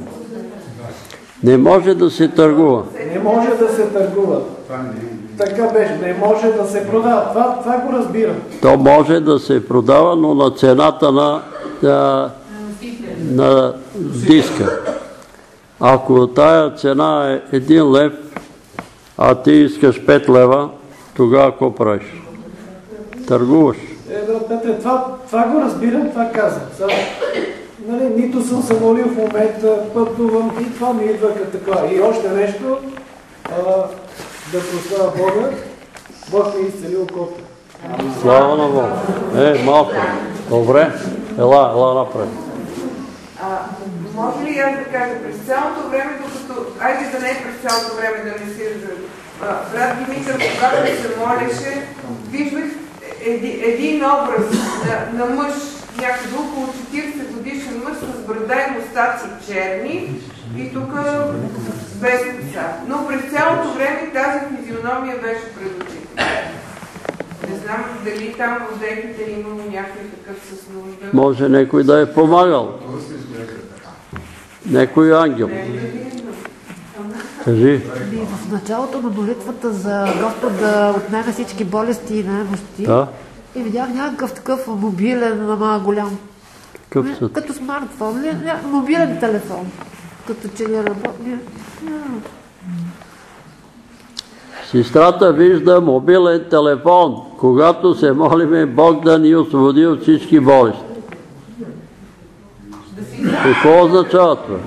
[SPEAKER 1] Не може да се търгува.
[SPEAKER 17] Не може да се търгува. Така беше, не може да се продава. Това, това го разбирам.
[SPEAKER 1] То може да се продава, но на цената на, на, на диска. Ако тая цена е един лев, а ти искаш пет лева, тогава какво правиш? Търгуваш.
[SPEAKER 17] Е, да, Петре, това, това го разбирам, това казвам. Сега, нали, нито съм се молил в момента, пътувам и това ми идва като така. И още нещо, а, да прослава Бога, Бог ми изцели окото.
[SPEAKER 1] Слава на Бога. Е, малко. Добре. Ела, ела напред.
[SPEAKER 8] А, може ли аз да кажа, през цялото време, докато, айде да не е през цялото време да не си брат Димитър, когато се молеше, виждах еди, един образ на, на мъж, някъде около четиридесет годишен мъж с брада и мустаци черни и тук без коса. Но през цялото време тази физиономия беше пред очите. Не знам дали там в дрехите имало някой такъв с нужда.
[SPEAKER 1] Може някой да е помагал. Някой ангел. Кажи.
[SPEAKER 20] В началото на молитвата за Господ да отнеме всички болести и немощи,
[SPEAKER 1] да.
[SPEAKER 20] И видях някакъв такъв мобилен, ама голям.
[SPEAKER 1] Какъв са?
[SPEAKER 20] Като смартфон, мобилен телефон. Като че ли работи.
[SPEAKER 1] Сестрата вижда мобилен телефон, когато се молиме Бог да ни освободи от всички болести. Какво означава това?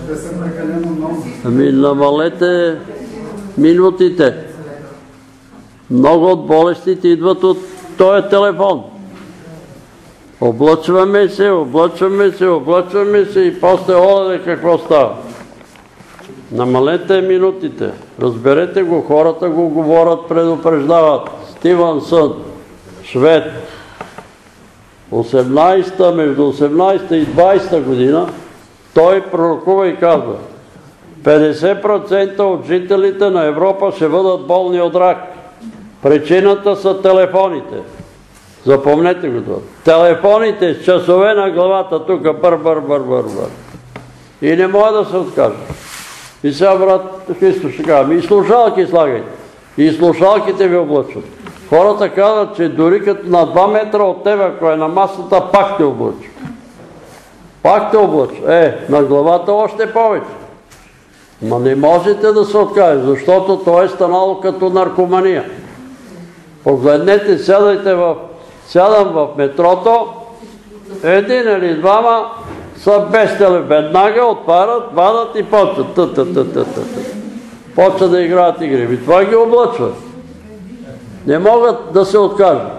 [SPEAKER 1] Ами намалете минутите. Много от болестите идват от този телефон. Облъчваме се, облъчваме се, облъчваме се и после оладе какво става. Намалете минутите. Разберете го, хората го говорят, предупреждават. Стивенсън, швед. осемнайсета, между осемнайсета и двайсета година той пророкува и казва: петдесет процента от жителите на Европа ще бъдат болни от рак. Причината са телефоните. Запомнете го това. Телефоните с часове на главата тук, бър, бър, бър, бър, бър. И не може да се откаже. И сега, брат Христо ще кажа, и слушалки слагайте. И слушалките ви облъчват. Хората казват, че дори като на два метра от тебе, ако е на масата, пак те облъчва. Пак те облъчва. Е, на главата още повече. Ма не можете да се откажете, защото то е станало като наркомания. Погледнете, сядайте в, сядам в метрото, един или двама са без телефон. Веднага отварят, вадат и почват. Почват да играят игри. И това ги облъчва. Не могат да се откажат.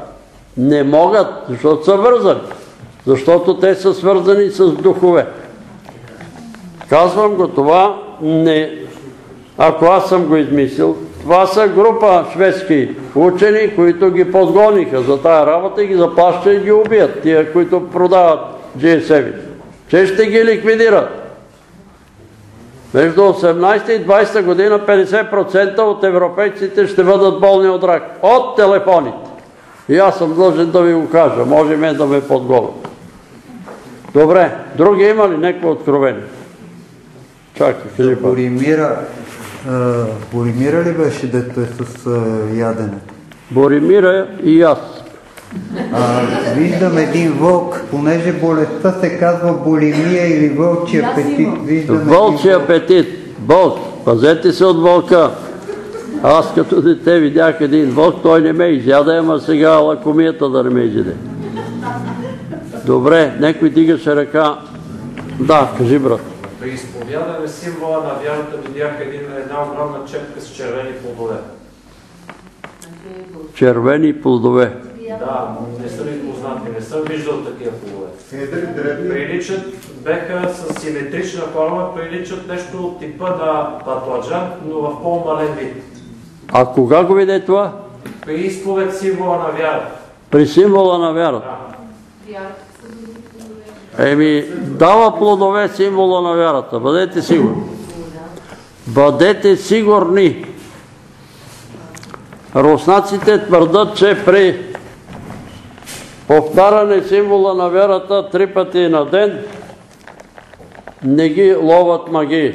[SPEAKER 1] Не могат, защото са вързани. Защото те са свързани с духове. Казвам го това, не, ако аз съм го измислил. Това са група шведски учени, които ги подгониха за тая работа и ги заплащат и ги убият, тия, които продават джи ес ем-и. Че ще ги ликвидират. Между осемнадесета и двадесета година петдесет процента от европейците ще бъдат болни от рак. От телефоните. И аз съм длъжен да ви го кажа. Може мен да ме подгонят. Добре. Други има ли някакво откровение? Чакай, Филипа.
[SPEAKER 2] Боримира, Боримира ли беше, дето е с яденето?
[SPEAKER 1] Боримира и аз.
[SPEAKER 2] А, виждам един вълк, понеже болестта се казва булимия или вълчи апетит.
[SPEAKER 1] Вълчи апетит. Вълк. Пазете се от вълка. Аз като дете видях един вълк, той не ме изяде, ама сега лакомията да не ме изяде. Добре, някой дигаше ръка. Да, кажи, брат.
[SPEAKER 21] При изповядане символа на вярата видях един, една огромна четка с червени плодове.
[SPEAKER 1] Червени плодове.
[SPEAKER 21] Да, не са ми познати, не съм виждал такива плодове. Приличат, беха с симетрична форма, приличат нещо от типа на бакладжан, но в по-мален вид.
[SPEAKER 1] А кога го виде това?
[SPEAKER 21] При изповед символа на вярата.
[SPEAKER 1] При символа на вярата. Еми, дава плодове символа на вярата. Бъдете сигурни. Бъдете сигурни. Руснаците твърдат, че при повтаряне символа на вярата три пъти на ден не ги ловат магии.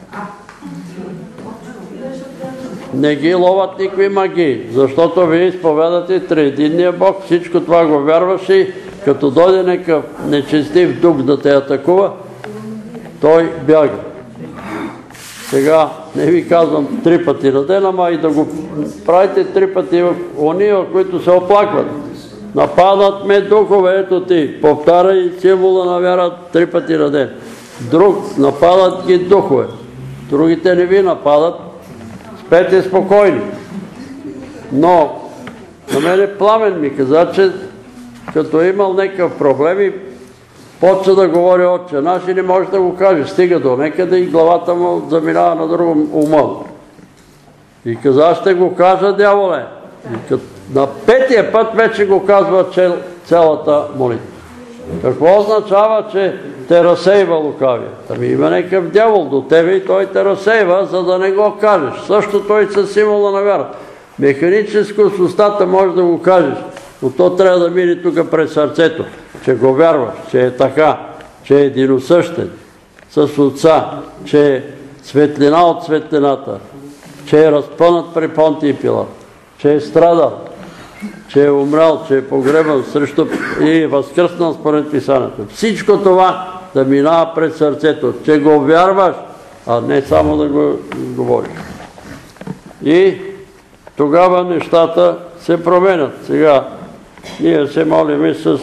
[SPEAKER 1] Не ги ловат никакви магии, защото вие изповядате триединния Бог, всичко това го вярваш и като дойде някакъв нечестив дух да те атакува, той бяга. Сега не ви казвам три пъти на ден, ама и да го правите три пъти в ония, които се оплакват. Нападат ме духове, ето ти, повтаряй символа на вяра три пъти на ден. Друг, нападат ги духове. Другите не ви нападат, спете спокойни. Но на мене Пламен ми каза, че като е имал някакъв проблем и почва да говори Отче наш и не може да го каже. Стига до некъде и главата му заминава на друго ума. И каза, ще го кажа, дяволе. И на петия път вече го казва цялата молитва. Какво означава, че те разсейва лукавия? Ами има някакъв дявол до тебе и той те разсейва, за да не го кажеш. Също той със символа на вяра. Механическо с устата може да го кажеш, но то трябва да мине тук през сърцето, че го вярваш, че е така, че е единосъщен с Отца, че е светлина от светлината, че е разпънат при Понтий Пилат, че е страдал, че е умрял, че е погребан срещу и възкръснал според Писанието. Всичко това да минава през сърцето, че го вярваш, а не само да го говориш. И тогава нещата се променят. Сега ние се молим с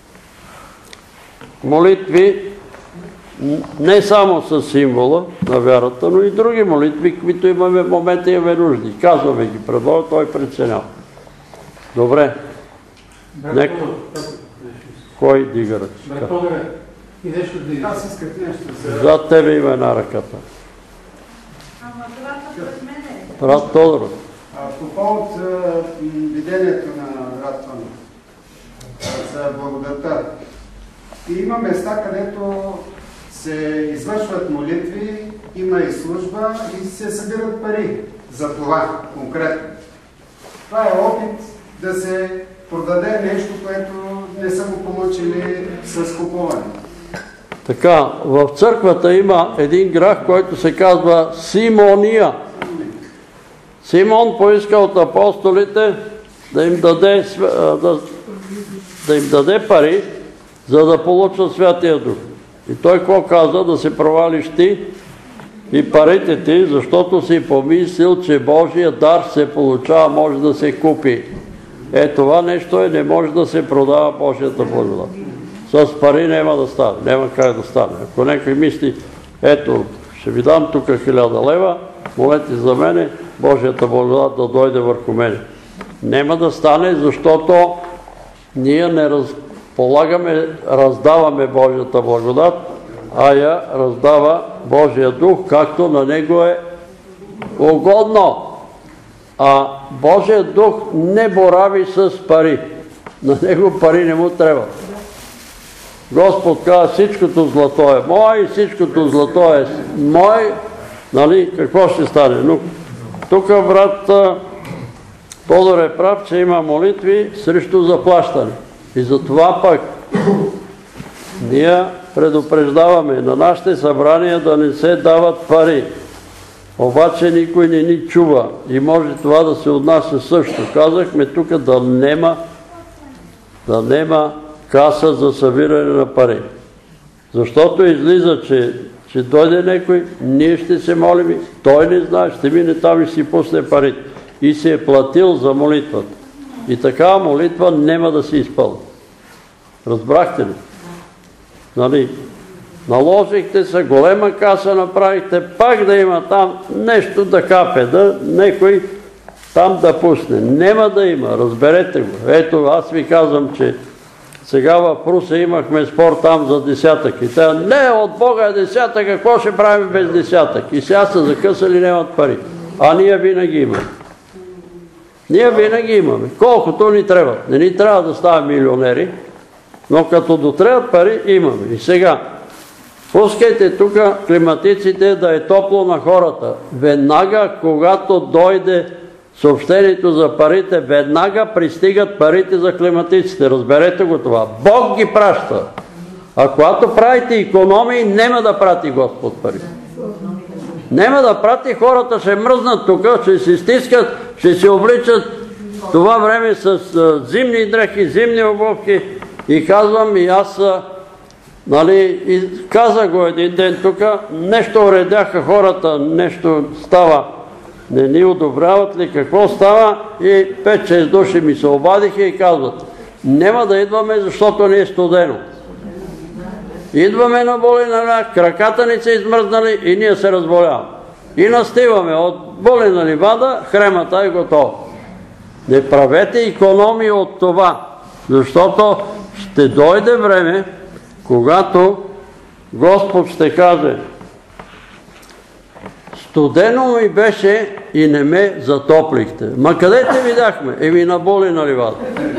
[SPEAKER 1] молитви, не само с символа на вярата, но и други молитви, които имаме в момента, имаме нужди. Казваме ги пред Бога, той преценява. Добре. Нека. Кой дига ръка?
[SPEAKER 11] Брат Тодоре, и нещо да иска.
[SPEAKER 22] Аз исках нещо.
[SPEAKER 1] Зад тебе има една ръката. Брат Тодор.
[SPEAKER 22] По повод видението на брат Тодор за благодата. И има места, където се извършват молитви, има и служба и се събират пари за това конкретно. Това е опит да се продаде нещо, което не са го получили с купуване.
[SPEAKER 1] Така, в църквата има един грях, който се казва Симония. Симон поиска от апостолите да им даде, да, да им даде пари, за да получат Святия Дух. И той какво каза? Да се провалиш ти и парите ти, защото си помислил, че Божия дар се получава, може да се купи. Е, това нещо е, не може да се продава Божията благодат. С пари няма да стане, няма как да стане. Ако някой мисли, ето, ще ви дам тук хиляда лева, молете за мене, Божията благодат да дойде върху мене. Няма да стане, защото ние не разполагаме, раздаваме Божията благодат, а я раздава Божия дух, както на него е угодно. А Божия дух не борави с пари. На него пари не му трябва. Господ казва, всичкото злато е мое и всичкото злато е мое. Нали, какво ще стане? Но тук брат Тодор е прав, че има молитви срещу заплащане. И затова пък ние предупреждаваме на нашите събрания да не се дават пари. Обаче никой не ни чува и може това да се отнася също. Казахме тук да нема, да нема каса за събиране на пари. Защото излиза, че ще дойде някой, ние ще се молим, той не знае, ще мине там и си пусне парите. И се е платил за молитвата. И такава молитва няма да се изпълни. Разбрахте ли? Нали? Наложихте се, голема каса направихте, пак да има там нещо да капе, да некой там да пусне. Нема да има, разберете го. Ето, аз ви казвам, че сега в Русе имахме спор там за десятък. И те, не, от Бога е десятък, какво ще правим без десятък? И сега са закъсали, нямат пари. А ние винаги имаме. Ние винаги имаме. Колкото ни трябва. Не ни трябва да ставаме милионери, но като дотребват пари, имаме. И сега, пускайте тук климатиците да е топло на хората. Веднага, когато дойде съобщението за парите, веднага пристигат парите за климатиците. Разберете го това. Бог ги праща. А когато правите икономии, нема да прати Господ пари. Нема да прати, хората ще мръзнат тук, ще се стискат, ще се обличат това време с зимни дрехи, зимни обувки. И казвам, и аз, нали, и казах го един ден тук, нещо уредяха хората, нещо става. Не ни одобряват ли какво става? И пет-шест души ми се обадиха и казват, няма да идваме, защото не е студено. Идваме на болена ляг, краката ни са измръзнали и ние се разболяваме. И настиваме от болена ливада, хремата е готова. Не правете икономии от това, защото ще дойде време, когато Господ ще каже, студено ми беше и не ме затоплихте. Ма къде те видяхме? Еми на болена ливада.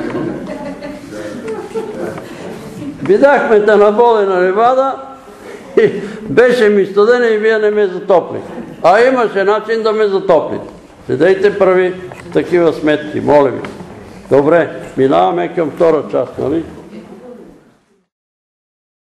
[SPEAKER 1] Видяхме те на болена ливада и беше ми студено и вие не ме затоплихте. А имаше начин да ме затоплите. Седейте прави такива сметки, моля ви. Добре, минаваме към втора част, нали?